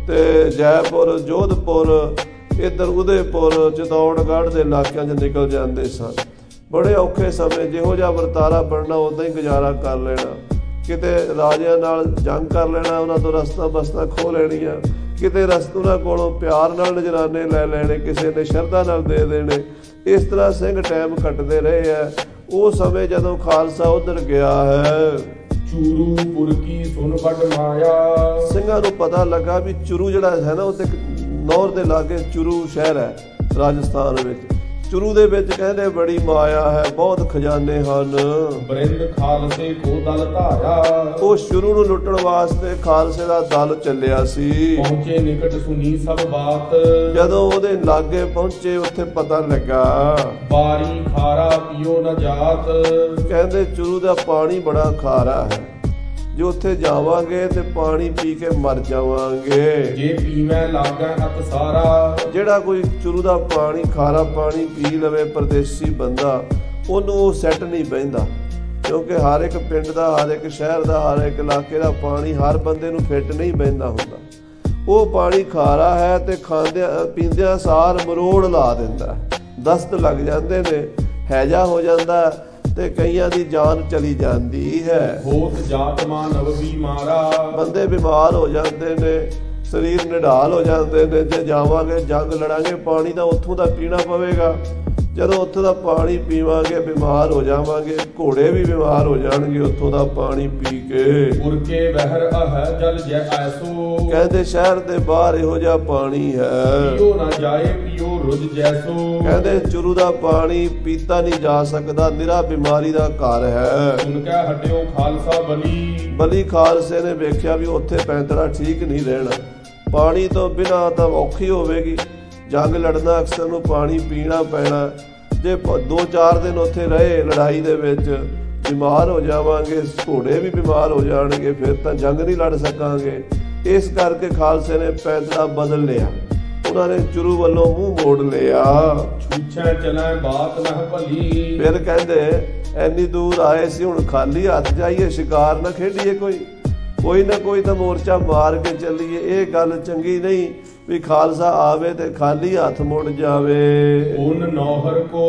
ਤੇ ਜੈਪੁਰ, ਜੋਧਪੁਰ, ਇੱਧਰ ਉਦੈਪੁਰ, ਚਿਤੌੜਗੜ੍ਹ ਦੇ ਇਲਾਕਿਆਂ 'ਚ ਨਿਕਲ ਜਾਂਦੇ ਸਨ। ਬੜੇ ਔਖੇ ਸਮੇਂ, ਜਿਹੋ ਜਿਹਾ ਵਰਤਾਰਾ ਬਣਨਾ ਉੱਦਾਂ ਹੀ ਗੁਜ਼ਾਰਾ ਕਰ ਲੈਣਾ। ਕਿਤੇ ਰਾਜਿਆਂ ਨਾਲ ਜੰਗ ਕਰ ਲੈਣਾ, ਉਹਨਾਂ ਤੋਂ ਰਸਤਾਂ ਬਸਤਾਂ ਖੋਹ ਲੈਣੀਆਂ, ਕਿਤੇ ਉਹਨਾਂ ਕੋਲੋਂ ਪਿਆਰ ਨਾਲ ਨਜ਼ਰਾਨੇ ਲੈ ਲੈਣੇ, ਕਿਸੇ ਨੇ ਸ਼ਰਧਾ ਨਾਲ ਦੇ ਦੇਣੇ। ਇਸ ਤਰ੍ਹਾਂ ਸਿੰਘ ਟਾਈਮ ਕੱਟਦੇ ਰਹੇ ਹੈ। ਉਹ ਸਮੇਂ ਜਦੋਂ ਖਾਲਸਾ ਉੱਧਰ ਗਿਆ ਹੈ, ਚੂਰੂ ਪੁਰਕੀ ਸੁਨ ਵੱਡ ਮਾਇਆ, ਸਿੰਘਾਂ ਨੂੰ ਪਤਾ ਲੱਗਾ ਵੀ ਚੁਰੂ ਜਿਹੜਾ ਹੈ ਨਾ, ਉਹ ਤੇ ਨੌਰ ਦੇ ਲਾਗੇ ਚੁਰੂ ਸ਼ਹਿਰ ਹੈ ਰਾਜਸਥਾਨ ਵਿੱਚ। ਚੁਰੂ ਦੇ ਵਿੱਚ ਕਹਿੰਦੇ ਬੜੀ ਮਾਇਆ ਹੈ, ਬਹੁਤ ਖਜ਼ਾਨੇ ਹਨ। ਬਰਿੰਦ ਖਾਲਸੇ ਕੋ ਦਲ ਧਾਇਆ, ਉਹ ਚੁਰੂ ਨੂੰ ਲੁੱਟਣ ਵਾਸਤੇ ਖਾਲਸੇ ਦਾ ਦਲ ਚੱਲਿਆ ਸੀ। ਪਹੁੰਚੇ ਨਿਕਟ ਸੁਣੀ ਸਭ ਬਾਤ, ਜਦੋਂ ਉਹਦੇ ਲਾਗੇ ਪਹੁੰਚੇ ਉੱਥੇ ਪਤਾ ਲੱਗਾ ਬਾਰੀ ਖਾਰਾ ਪੀਓ ਨ ਜਾਤ, ਕਹਿੰਦੇ ਚੁਰੂ ਦਾ ਪਾਣੀ ਬੜਾ ਖਾਰਾ ਹੈ, ਜੇ ਉੱਥੇ ਜਾਵਾਂਗੇ ਤੇ ਪਾਣੀ ਪੀ ਕੇ ਮਰ ਜਾਵਾਂਗੇ। ਜੇ ਪੀਵੇਂ ਲਾਗੈ ਅਤ ਸਾਰਾ, ਜਿਹੜਾ ਕੋਈ ਚੁਰੂ ਦਾ ਪਾਣੀ, ਖਾਰਾ ਪਾਣੀ ਪੀ ਲਵੇ ਪਰਦੇਸੀ ਬੰਦਾ, ਉਹਨੂੰ ਉਹ ਸੈੱਟ ਨਹੀਂ ਬਹਿੰਦਾ। ਕਿਉਂਕਿ ਹਰ ਇੱਕ ਪਿੰਡ ਦਾ, ਹਰ ਇੱਕ ਸ਼ਹਿਰ ਦਾ, ਹਰ ਇੱਕ ਇਲਾਕੇ ਦਾ ਪਾਣੀ ਹਰ ਬੰਦੇ ਨੂੰ ਫਿੱਟ ਨਹੀਂ ਬਹਿੰਦਾ ਹੁੰਦਾ। ਉਹ ਪਾਣੀ ਖਾਰਾ ਹੈ ਤੇ ਖਾਂਦਿਆਂ ਪੀਂਦਿਆਂ ਸਾਰ ਮਰੋੜ ਲਾ ਦਿੰਦਾ, ਦਸਤ ਲੱਗ ਜਾਂਦੇ ਨੇ, ਹੈਜਾ ਹੋ ਜਾਂਦਾ ਤੇ ਕਈਆਂ ਦੀ ਜਾਨ ਚਲੀ ਜਾਂਦੀ ਹੈ। ਹੋਤ ਜਾਤ ਮਾਂ ਨਵ ਬਿਮਾਰਾ, ਬੰਦੇ ਬਿਮਾਰ ਹੋ ਜਾਂਦੇ ਨੇ, ਸਰੀਰ ਨਿਢਾਲ ਹੋ ਜਾਂਦੇ ਨੇ। ਜੇ ਜਾਵਾਂਗੇ ਜੰਗ ਲੜਾਂਗੇ, ਪਾਣੀ ਤਾਂ ਉੱਥੋਂ ਦਾ ਪੀਣਾ ਪਵੇਗਾ। ਜਦੋਂ ਉੱਥੋਂ ਦਾ ਪਾਣੀ ਪੀਵਾਂਗੇ ਬਿਮਾਰ ਹੋ ਜਾਵਾਂਗੇ, ਘੋੜੇ ਵੀ ਬਿਮਾਰ ਹੋ ਜਾਣਗੇ ਉੱਥੋਂ ਦਾ ਪਾਣੀ ਪੀ ਕੇ। ਉਰਕੇ ਬਹਿਰ ਅਹ ਜਲ ਜੈ ਐਸੋ, ਕਹਿੰਦੇ ਸ਼ਹਿਰ ਦੇ ਬਾਹਰ ਇਹੋ ਜਿਹਾ ਪਾਣੀ ਹੈ, ਪੀਓ ਨਾ ਜਾਏ ਪੀਓ ਰੁਜ ਜੈਸੋ। ਕਹਿੰਦੇ ਚੁਰੂ ਦਾ ਪਾਣੀ ਪੀਤਾ ਨਹੀਂ ਜਾ ਸਕਦਾ, ਨਿਰਾ ਬਿਮਾਰੀ ਦਾ ਘਰ ਹੈ। ਸੁਣ ਕੇ ਹਟਿਓ ਖਾਲਸਾ ਬਲੀ, ਬਲੀ ਖਾਲਸੇ ਨੇ ਵੇਖਿਆ ਵੀ ਉੱਥੇ ਪੈਂਤੜਾ ਠੀਕ ਨਹੀਂ ਰਹਿਣਾ, ਪਾਣੀ ਤੋਂ ਬਿਨਾਂ ਤਾਂ ਔਖੀ ਹੋਵੇਗੀ। ਜੰਗ ਲੜਨਾ ਅਕਸਰ ਨੂੰ ਪਾਣੀ ਪੀਣਾ ਪੈਣਾ। ਜੇ 2-4 ਦਿਨ ਉੱਥੇ ਰਹੇ ਲੜਾਈ ਦੇ ਵਿੱਚ, ਬਿਮਾਰ ਹੋ ਜਾਵਾਂਗੇ, ਘੋੜੇ ਵੀ ਬਿਮਾਰ ਹੋ ਜਾਣਗੇ, ਫਿਰ ਤਾਂ ਜੰਗ ਨਹੀਂ ਲੜ ਸਕਾਂਗੇ। ਇਸ ਕਰਕੇ ਖਾਲਸੇ ਨੇ ਪੈਂਤੜਾ ਬਦਲ ਲਿਆ। ਉਹਨਾਂ ਨੇ ਚੁਰੂ ਵੱਲੋਂ ਮੂੰਹ ਮੋੜ ਲਿਆ। ਛੂਛੈ ਚਲੈ ਬਾਤ ਨਹ ਭਲੀ, ਫਿਰ ਕਹਿੰਦੇ ਐਨੀ ਦੂਰ ਆਏ ਸੀ, ਹੁਣ ਖਾਲੀ ਹੱਥ ਜਾਈਏ, ਸ਼ਿਕਾਰ ਨਾ ਖੇਡੀਏ, ਕੋਈ ਨਾ ਕੋਈ ਤਾਂ ਮੋਰਚਾ ਮਾਰ ਕੇ ਚੱਲੀਏ। ਇਹ ਗੱਲ ਚੰਗੀ ਨਹੀਂ ਵੀ ਖਾਲਸਾ ਆਵੇ ਤੇ ਖਾਲੀ ਹੱਥ ਮੁੜ ਜਾਵੇ। ਉਨ ਨੌਹਰ ਕੋ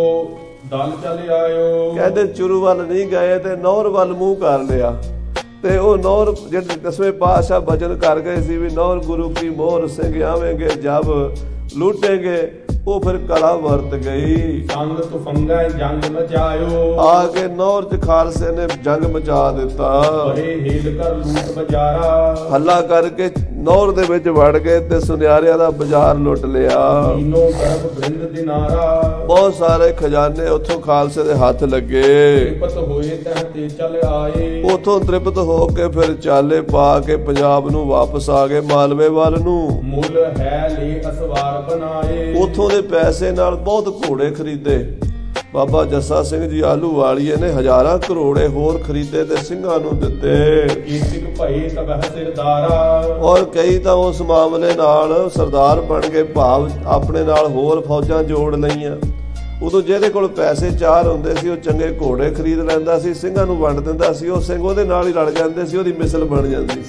ਦਲ ਚਲ ਆਇਓ, ਕਹਿੰਦੇ ਚੁਰੂ ਵੱਲ ਨਹੀਂ ਗਏ ਤੇ ਨੌਰ ਵੱਲ ਮੂੰਹ ਕਰ ਲਿਆ। ਤੇ ਉਹ ਨੌਰ ਜਿਹੜੇ 10ਵੇਂ ਪਾਤਸ਼ਾਹ ਬਚਨ ਕਰ ਗਏ ਸੀ ਵੀ ਨੌਰ ਗੁਰੂ ਕੀ ਮੋਹਰ ਸਿੰਘ ਆਵੇਂਗੇ ਜਬ ਲੂਟੇਂਗੇ, ਉਹ ਫਿਰ ਕਲਾ ਵਰਤ ਗਈ। ਸੰਗ ਤੁਫੰਗਾ ਜੰਗ ਮਚਾਇਓ, ਆ ਕੇ ਨੌਰ ਚ ਖਾਲਸੇ ਨੇ ਜੰਗ ਮਚਾ ਦਿੱਤਾ। ਬੜੇ ਹੇਲ ਕਰ ਲੂਟ ਬਜ਼ਾਰਾ, ਹੱਲਾ ਕਰਕੇ ਨੌਰ ਦੇ ਵਿੱਚ ਵੜ ਗਏ ਤੇ ਸੁਨਿਆਰਿਆਂ ਦਾ ਬਾਜ਼ਾਰ ਲੁੱਟ ਲਿਆ। ਤੀਨੋਂ ਤਰਫ ਬ੍ਰਿੰਦ ਦਿਨਾਰਾ, ਬਹੁਤ ਸਾਰੇ ਖਜ਼ਾਨੇ ਉੱਥੋਂ ਖਾਲਸੇ ਦੇ ਹੱਥ ਲੱਗੇ। ਤ੍ਰਿਪਤ ਹੋਏ ਤਹ ਤੇ ਚਲ ਆਏ, ਉੱਥੋਂ ਤ੍ਰਿਪਤ ਹੋ ਕੇ ਫਿਰ ਚਾਲੇ ਪਾ ਕੇ ਪੰਜਾਬ ਨੂੰ ਵਾਪਸ ਆ ਗਏ, ਮਾਲਵੇ ਵੱਲ ਨੂੰ। ਮੁੱਲ ਹੈ ਲੈ ਅਸਵਾਰ ਬਣਾਏ, ਉੱਥੋਂ ਦੇ ਪੈਸੇ ਨਾਲ ਬਹੁਤ ਘੋੜੇ ਖਰੀਦੇ। ਬਾਬਾ ਜੱਸਾ ਸਿੰਘ ਜੀ ਆਹਲੂਵਾਲੀਏ ਨੇ ਹਜ਼ਾਰਾਂ ਕਰੋੜੇ ਹੋਰ ਖਰੀਦੇ ਤੇ ਸਿੰਘਾਂ ਨੂੰ ਦਿੱਤੇ। ਕੀਰਤਿਕ ਭਏ ਤਬਹ ਸਿਰਦਾਰਾ, ਔਰ ਕਈ ਤਾਂ ਉਸ ਮਾਮਲੇ ਨਾਲ ਸਰਦਾਰ ਬਣ ਗਏ, ਭਾਵ ਆਪਣੇ ਨਾਲ ਹੋਰ ਫੌਜਾਂ ਜੋੜ ਲਈਆਂ। ਉਦੋਂ ਜਿਹਦੇ ਕੋਲ ਪੈਸੇ ਚਾਰ ਹੁੰਦੇ ਸੀ, ਉਹ ਚੰਗੇ ਘੋੜੇ ਖਰੀਦ ਲੈਂਦਾ ਸੀ, ਸਿੰਘਾਂ ਨੂੰ ਵੰਡ ਦਿੰਦਾ ਸੀ, ਉਹ ਸਿੰਘ ਉਹਦੇ ਨਾਲ ਹੀ ਲੜ ਜਾਂਦੇ ਸੀ, ਉਹਦੀ ਮਿਸਲ ਬਣ ਜਾਂਦੀ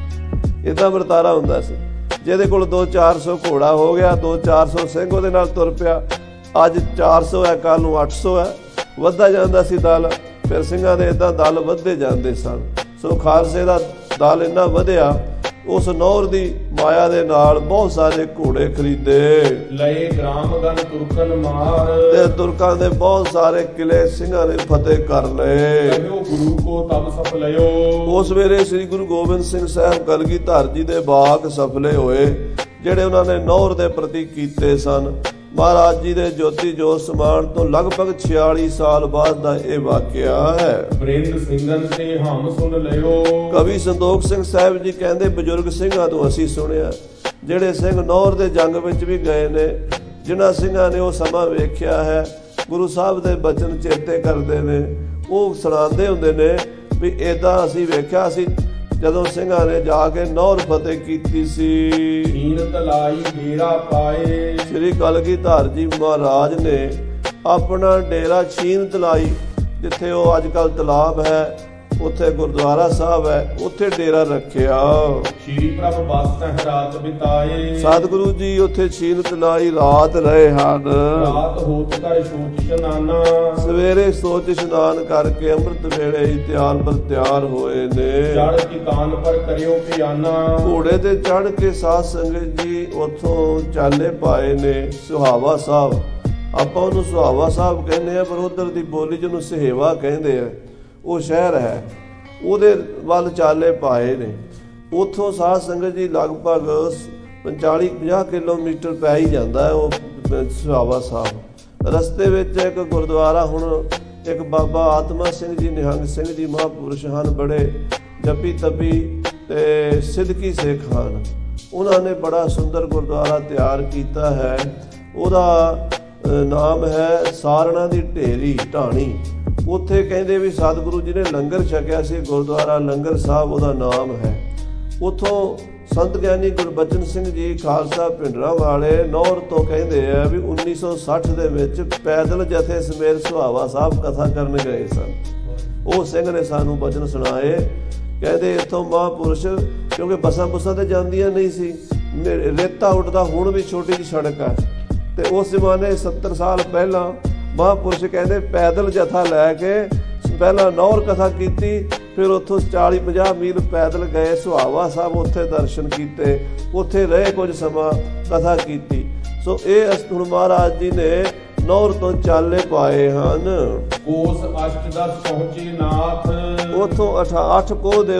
ਸੀ। ਇੱਦਾਂ ਵਰਤਾਰਾ ਹੁੰਦਾ ਸੀ। ਜਿਹਦੇ ਕੋਲ 200-400 ਘੋੜਾ ਹੋ ਗਿਆ, 200-400 ਸਿੰਘ ਉਹਦੇ ਨਾਲ ਤੁਰ ਪਿਆ। ਅੱਜ 400 ਹੈ, ਕੱਲ ਨੂੰ 800 ਹੈ, ਵੱਧਦਾ ਜਾਂਦਾ ਸੀ ਦਲ। ਫਿਰ ਸਿੰਘਾਂ ਦੇ ਇੱਦਾਂ ਦਲ ਵੱਧਦੇ ਜਾਂਦੇ ਸਨ। ਸੋ ਖਾਲਸੇ ਦਾ ਦਲ ਇੰਨਾ ਵਧਿਆ, ਉਸ ਨੌਰ ਦੀ ਮਾਇਆ ਦੇ ਨਾਲ ਬਹੁਤ ਸਾਰੇ ਘੋੜੇ ਖਰੀਦੇ। ਲਏ ਗ੍ਰਾਮਗਨ ਤੁਰਕਨ ਮਾਰ, ਤੇ ਤੁਰਕਾਂ ਦੇ ਬਹੁਤ ਸਾਰੇ ਕਿਲੇ ਸਿੰਘਾਂ ਨੇ ਫਤਿਹ ਕਰ ਲਏ। ਕਹਿਓ ਗੁਰੂ ਕੋ ਤਬ ਸਫਲਿਓ, ਉਸ ਵੇਲੇ ਸ੍ਰੀ ਗੁਰੂ ਗੋਬਿੰਦ ਸਿੰਘ ਸਾਹਿਬ ਕਲਗੀਧਰ ਜੀ ਦੇ ਬਾਗ ਸਫਲੇ ਹੋਏ, ਜਿਹੜੇ ਉਹਨਾਂ ਨੇ ਨੌਰ ਦੇ ਪ੍ਰਤੀ ਕੀਤੇ ਸਨ। ਮਹਾਰਾਜ ਜੀ ਦੇ ਜੋਤੀ ਜੋਤ ਸਮਾਨ ਤੋਂ ਲਗਭਗ 46 ਸਾਲ ਬਾਅਦ ਦਾ ਇਹ ਵਾਕਿਆ ਹੈ। ਬ੍ਰਿੰਦ ਸਿੰਘਨ ਤੇ ਹਮ ਸੁਣ ਲਿਓ, ਕਵੀ ਸੰਤੋਖ ਸਿੰਘ ਸਾਹਿਬ ਜੀ ਕਹਿੰਦੇ ਬਜ਼ੁਰਗ ਸਿੰਘਾਂ ਤੋਂ ਅਸੀਂ ਸੁਣਿਆ, ਜਿਹੜੇ ਸਿੰਘ ਨੌਰ ਦੇ ਜੰਗ ਵਿੱਚ ਵੀ ਗਏ ਨੇ, ਜਿਨ੍ਹਾਂ ਸਿੰਘਾਂ ਨੇ ਉਹ ਸਮਾਂ ਵੇਖਿਆ ਹੈ, ਗੁਰੂ ਸਾਹਿਬ ਦੇ ਬਚਨ ਚੇਤੇ ਕਰਦੇ ਨੇ। ਉਹ ਸੁਣਾਉਂਦੇ ਹੁੰਦੇ ਨੇ ਵੀ ਇੱਦਾਂ ਅਸੀਂ ਵੇਖਿਆ ਸੀ ਜਦੋਂ ਸਿੰਘਾਂ ਨੇ ਜਾ ਕੇ ਨੌਰ ਫਤਿਹ ਕੀਤੀ ਸੀ। ਛੀਨ ਤਲਾਈ ਡੇਰਾ ਪਾਏ, ਸ੍ਰੀ ਕਲਗੀਧਰ ਜੀ ਮਹਾਰਾਜ ਨੇ ਆਪਣਾ ਡੇਰਾ ਛੀਨ ਤਲਾਈ, ਜਿੱਥੇ ਉਹ ਅੱਜ ਕੱਲ੍ਹ ਤਲਾਬ ਹੈ, ਉੱਥੇ ਗੁਰਦੁਆਰਾ ਸਾਹਿਬ ਹੈ, ਉੱਥੇ ਡੇਰਾ ਰੱਖਿਆ। ਸ਼੍ਰੀ ਪ੍ਰਭ ਬਸ ਰਾਤ ਬਿਤਾਏ, ਸਤਿਗੁਰੂ ਜੀ ਉੱਥੇ ਛੀਨ ਤਲਾਈ ਰਾਤ ਰਹੇ ਹਨ। ਰਾਤ ਹੋਤ ਕਰ ਸੋਚ ਇਸ਼ਨਾਨਾ, ਸਵੇਰੇ ਸੋਚ ਇਸ਼ਨਾਨ ਕਰਕੇ ਅੰਮ੍ਰਿਤ ਵੇਲੇ ਹੀ ਤਿਆਰ ਬਰ ਤਿਆਰ ਹੋਏ ਨੇ। ਚੜ ਕਿਤਾਨ ਪਰ ਕਰਿਓ ਪਿਆਨਾ, ਘੋੜੇ ਤੇ ਚੜ ਕੇ ਸਾਧ ਸੰਗਤ ਜੀ ਉੱਥੋਂ ਚਾਲੇ ਪਾਏ ਨੇ ਸੁਹਾਵਾ ਸਾਹਿਬ। ਆਪਾਂ ਉਹਨੂੰ ਸੁਹਾਵਾ ਸਾਹਿਬ ਕਹਿੰਦੇ ਆ, ਪਰ ਉਧਰ ਦੀ ਬੋਲੀ ਜਿਹਨੂੰ ਸਹੇਵਾ ਕਹਿੰਦੇ ਆ, ਉਹ ਸ਼ਹਿਰ ਹੈ, ਉਹਦੇ ਵੱਲ ਚਾਲੇ ਪਾਏ ਨੇ। ਉੱਥੋਂ ਸਾਧ ਸੰਗਤ ਜੀ ਲਗਭਗ 40-50 ਕਿਲੋਮੀਟਰ ਪੈ ਹੀ ਜਾਂਦਾ ਹੈ ਉਹ ਸੁਹਾਵਾ ਸਾਹਿਬ। ਰਸਤੇ ਵਿੱਚ ਇੱਕ ਗੁਰਦੁਆਰਾ, ਹੁਣ ਇੱਕ ਬਾਬਾ ਆਤਮਾ ਸਿੰਘ ਜੀ ਨਿਹੰਗ ਸਿੰਘ ਜੀ ਮਹਾਂਪੁਰਸ਼ ਹਨ, ਬੜੇ ਜਪੀ ਤਪੀ ਤੇ ਸਿੱਧਕੀ ਸਿੱਖ ਹਨ। ਉਹਨਾਂ ਨੇ ਬੜਾ ਸੁੰਦਰ ਗੁਰਦੁਆਰਾ ਤਿਆਰ ਕੀਤਾ ਹੈ। ਉਹਦਾ ਨਾਮ ਹੈ ਸਾਰਣਾ ਦੀ ਢੇਰੀ ਢਾਣੀ। ਉੱਥੇ ਕਹਿੰਦੇ ਵੀ ਸਤਿਗੁਰੂ ਜੀ ਨੇ ਲੰਗਰ ਛਕਿਆ ਸੀ, ਗੁਰਦੁਆਰਾ ਲੰਗਰ ਸਾਹਿਬ ਉਹਦਾ ਨਾਮ ਹੈ। ਉੱਥੋਂ ਸੰਤ ਗਿਆਨੀ ਗੁਰਬਚਨ ਸਿੰਘ ਜੀ ਖਾਲਸਾ ਭਿੰਡਰਾਂ ਵਾਲੇ ਨੌਰ ਤੋਂ ਕਹਿੰਦੇ ਆ ਵੀ 1960 ਦੇ ਵਿੱਚ ਪੈਦਲ ਜਥੇ ਸਮੇਤ ਸੁਹਾਵਾ ਸਾਹਿਬ ਕਥਾ ਕਰਨ ਗਏ ਸਨ। ਉਹ ਸਿੰਘ ਨੇ ਸਾਨੂੰ ਬਚਨ ਸੁਣਾਏ, ਕਹਿੰਦੇ ਇੱਥੋਂ ਮਹਾਂਪੁਰਸ਼, ਕਿਉਂਕਿ ਬੱਸਾਂ ਬੁੱਸਾਂ ਤੇ ਜਾਂਦੀਆਂ ਨਹੀਂ ਸੀ, ਰੇਤਾ ਉੱਡਦਾ, ਹੁਣ ਵੀ ਛੋਟੀ ਜਿਹੀ ਸੜਕ ਹੈ, ਤੇ ਉਸ ਜ਼ਮਾਨੇ 70 ਸਾਲ ਪਹਿਲਾਂ ਮਹਾਂਪੁਰਸ਼ ਕਹਿੰਦੇ ਪੈਦਲ ਜਥਾ ਲੈ ਕੇ ਪਹਿਲਾਂ ਨੌਰ ਕਥਾ ਕੀਤੀ, ਫਿਰ ਉੱਥੋਂ 40-50 ਮੀਲ ਪੈਦਲ ਗਏ ਸੁਹਾਵਾ ਸਾਹਿਬ, ਉੱਥੇ ਦਰਸ਼ਨ ਕੀਤੇ, ਉੱਥੇ ਰਹੇ ਕੁਝ ਸਮਾਂ, ਕਥਾ ਕੀਤੀ। ਸੋ ਇਹ ਹੁਣ ਮਹਾਰਾਜ ਜੀ ਨੇ ਨੌਰ ਤੋਂ ਚਾਲੇ ਪਾਏ ਹਨ। ਕੋਸ ਅਸ਼ਟਦਸ ਪਹੁੰਚੇ ਨਾਥ, ਉੱਥੋਂ 18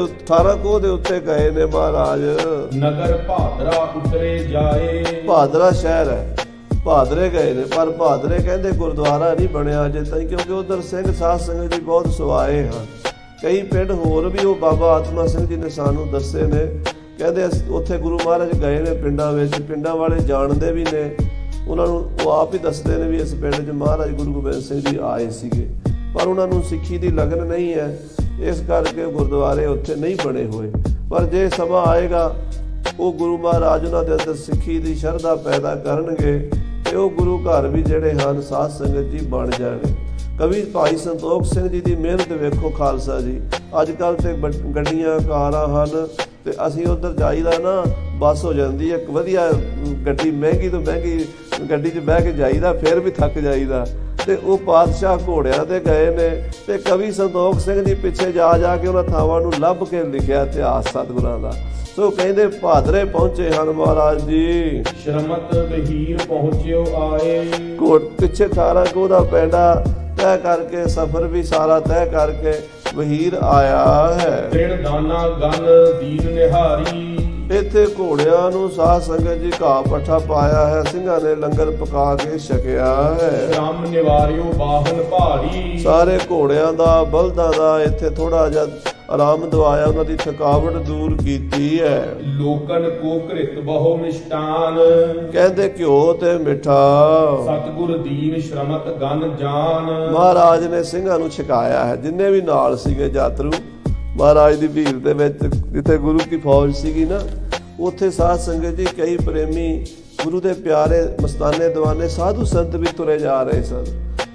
ਕੋਹ ਦੇ ਉੱਤੇ ਗਏ ਨੇ ਮਹਾਰਾਜ। ਨਗਰ ਭਾਦਰਾ ਉਤਰੇ ਜਾਏ, ਭਾਦਰਾ ਸ਼ਹਿਰ ਹੈ, ਭਾਦਰੇ ਗਏ ਨੇ, ਪਰ ਭਾਦਰੇ ਕਹਿੰਦੇ ਗੁਰਦੁਆਰਾ ਨਹੀਂ ਬਣਿਆ ਅਜੇ ਤਾਈਂ, ਕਿਉਂਕਿ ਉਧਰ ਸਿੰਘ ਸਾਧ ਸੰਗਤ ਜੀ ਬਹੁਤ ਸਵਾਏ ਹਨ। ਕਈ ਪਿੰਡ ਹੋਰ ਵੀ ਉਹ ਬਾਬਾ ਆਤਮਾ ਸਿੰਘ ਜੀ ਨੇ ਸਾਨੂੰ ਦੱਸੇ ਨੇ, ਕਹਿੰਦੇ ਉੱਥੇ ਗੁਰੂ ਮਹਾਰਾਜ ਗਏ ਨੇ ਪਿੰਡਾਂ ਵਿੱਚ, ਪਿੰਡਾਂ ਵਾਲੇ ਜਾਣਦੇ ਵੀ ਨੇ ਉਹਨਾਂ ਨੂੰ, ਉਹ ਆਪ ਹੀ ਦੱਸਦੇ ਨੇ ਵੀ ਇਸ ਪਿੰਡ 'ਚ ਮਹਾਰਾਜ ਗੁਰੂ ਗੋਬਿੰਦ ਸਿੰਘ ਜੀ ਆਏ ਸੀਗੇ, ਪਰ ਉਹਨਾਂ ਨੂੰ ਸਿੱਖੀ ਦੀ ਲਗਨ ਨਹੀਂ ਹੈ, ਇਸ ਕਰਕੇ ਗੁਰਦੁਆਰੇ ਉੱਥੇ ਨਹੀਂ ਬਣੇ ਹੋਏ। ਪਰ ਜੇ ਸਮਾਂ ਆਏਗਾ ਉਹ ਗੁਰੂ ਮਹਾਰਾਜ ਉਹਨਾਂ ਦੇ ਅੰਦਰ ਸਿੱਖੀ ਦੀ ਸ਼ਰਧਾ ਪੈਦਾ ਕਰਨਗੇ ਤੇ ਉਹ ਗੁਰੂ ਘਰ ਵੀ ਜਿਹੜੇ ਹਨ ਸਾਧ ਸੰਗਤ ਜੀ ਬਣ ਜਾਣਗੇ। ਕਵੀ ਭਾਈ ਸੰਤੋਖ ਸਿੰਘ ਜੀ ਦੀ ਮਿਹਨਤ ਵੇਖੋ ਖਾਲਸਾ ਜੀ। ਅੱਜ ਕੱਲ੍ਹ ਤੇ ਗੱਡੀਆਂ ਕਾਰਾਂ ਹਨ ਤੇ ਅਸੀਂ ਉੱਧਰ ਜਾਈਦਾ ਨਾ, ਬੱਸ ਹੋ ਜਾਂਦੀ ਹੈ, ਇੱਕ ਵਧੀਆ ਗੱਡੀ, ਮਹਿੰਗੀ ਤੋਂ ਮਹਿੰਗੀ ਗੱਡੀ 'ਚ ਬਹਿ ਕੇ ਜਾਈਦਾ, ਫਿਰ ਵੀ ਥੱਕ ਜਾਈਦਾ। ਤੇ ਉਹ ਪਾਤਸ਼ਾਹ ਘੋੜਿਆਂ ਤੇ ਗਏ ਨੇ, ਤੇ ਕਵੀ ਸੰਤੋਖ ਸਿੰਘ ਜੀ ਪਿੱਛੇ ਜਾ ਕੇ ਉਹਨਾਂ ਥਾਵਾਂ ਨੂੰ ਲੱਭ ਕੇ ਲਿਖਿਆ ਇਤਿਹਾਸ ਸਤਿਗੁਰਾਂ ਦਾ। ਸੋ ਕਹਿੰਦੇ ਭਾਦਰੇ ਪਹੁੰਚੇ ਹਨ ਮਹਾਰਾਜ ਜੀ। ਸ਼ਰਮਤ ਬਹੀਰ ਪਹੁੰਚਿਓ ਆਏ, ਪਿੱਛੇ 18 ਕੋਹ ਦਾ ਪੈਂਡਾ ਤੈਅ ਕਰਕੇ, ਸਫ਼ਰ ਵੀ ਸਾਰਾ ਤੈਅ ਕਰਕੇ ਵਹੀਰ ਆਇਆ ਹੈ। ਤ੍ਰਿਣ ਦਾਨਾ ਗਨ ਦੀਨ ਨਿਹਾਰੀ, ਇੱਥੇ ਘੋੜਿਆਂ ਨੂੰ ਸਾਧ ਸੰਗਤ ਜੀ ਘਾਹ ਪੱਠਾ ਪਾਇਆ ਹੈ, ਸਿੰਘਾਂ ਨੇ ਲੰਗਰ ਪਕਾ ਕੇ ਛਕਿਆ ਹੈ। ਸ਼ਰਮ ਨਿਵਾਰਿਓ ਬਾਹਨ ਭਾਰੀ, ਸਾਰੇ ਘੋੜਿਆਂ ਦਾ ਬਲਦਾਂ ਦਾ ਇੱਥੇ ਥੋੜਾ ਜਿਹਾ ਆਰਾਮ ਦਵਾਇਆ, ਉਹਨਾਂ ਦੀ ਥਕਾਵਟ ਦੂਰ ਕੀਤੀ ਹੈ। ਲੋਕਨ ਕੋ ਘ੍ਰਿਤ ਬਹੁ ਮਿਸ਼ਟਾਨ, ਕਹਿੰਦੇ ਘਿਓ ਤੇ ਮਿੱਠਾ ਸਤਿਗੁਰ ਦੀਨ ਸ਼ਰਮਤ ਗਨ ਜਾਨ, ਮਹਾਰਾਜ ਨੇ ਸਿੰਘਾਂ ਨੂੰ ਛਕਾਇਆ ਹੈ। ਜਿੰਨੇ ਵੀ ਨਾਲ ਸੀਗੇ ਯਾਤਰੂ ਮਹਾਰਾਜ ਦੀ ਭੀੜ ਦੇ ਵਿੱਚ, ਜਿੱਥੇ ਗੁਰੂ ਕੀ ਫੌਜ ਸੀਗੀ ਨਾ, ਉੱਥੇ ਸਾਧ ਸੰਗਤ ਜੀ ਕਈ ਪ੍ਰੇਮੀ ਗੁਰੂ ਦੇ ਪਿਆਰੇ ਮਸਤਾਨੇ ਦੀਵਾਨੇ ਸਾਧੂ ਸੰਤ ਵੀ ਤੁਰੇ ਜਾ ਰਹੇ ਸਨ।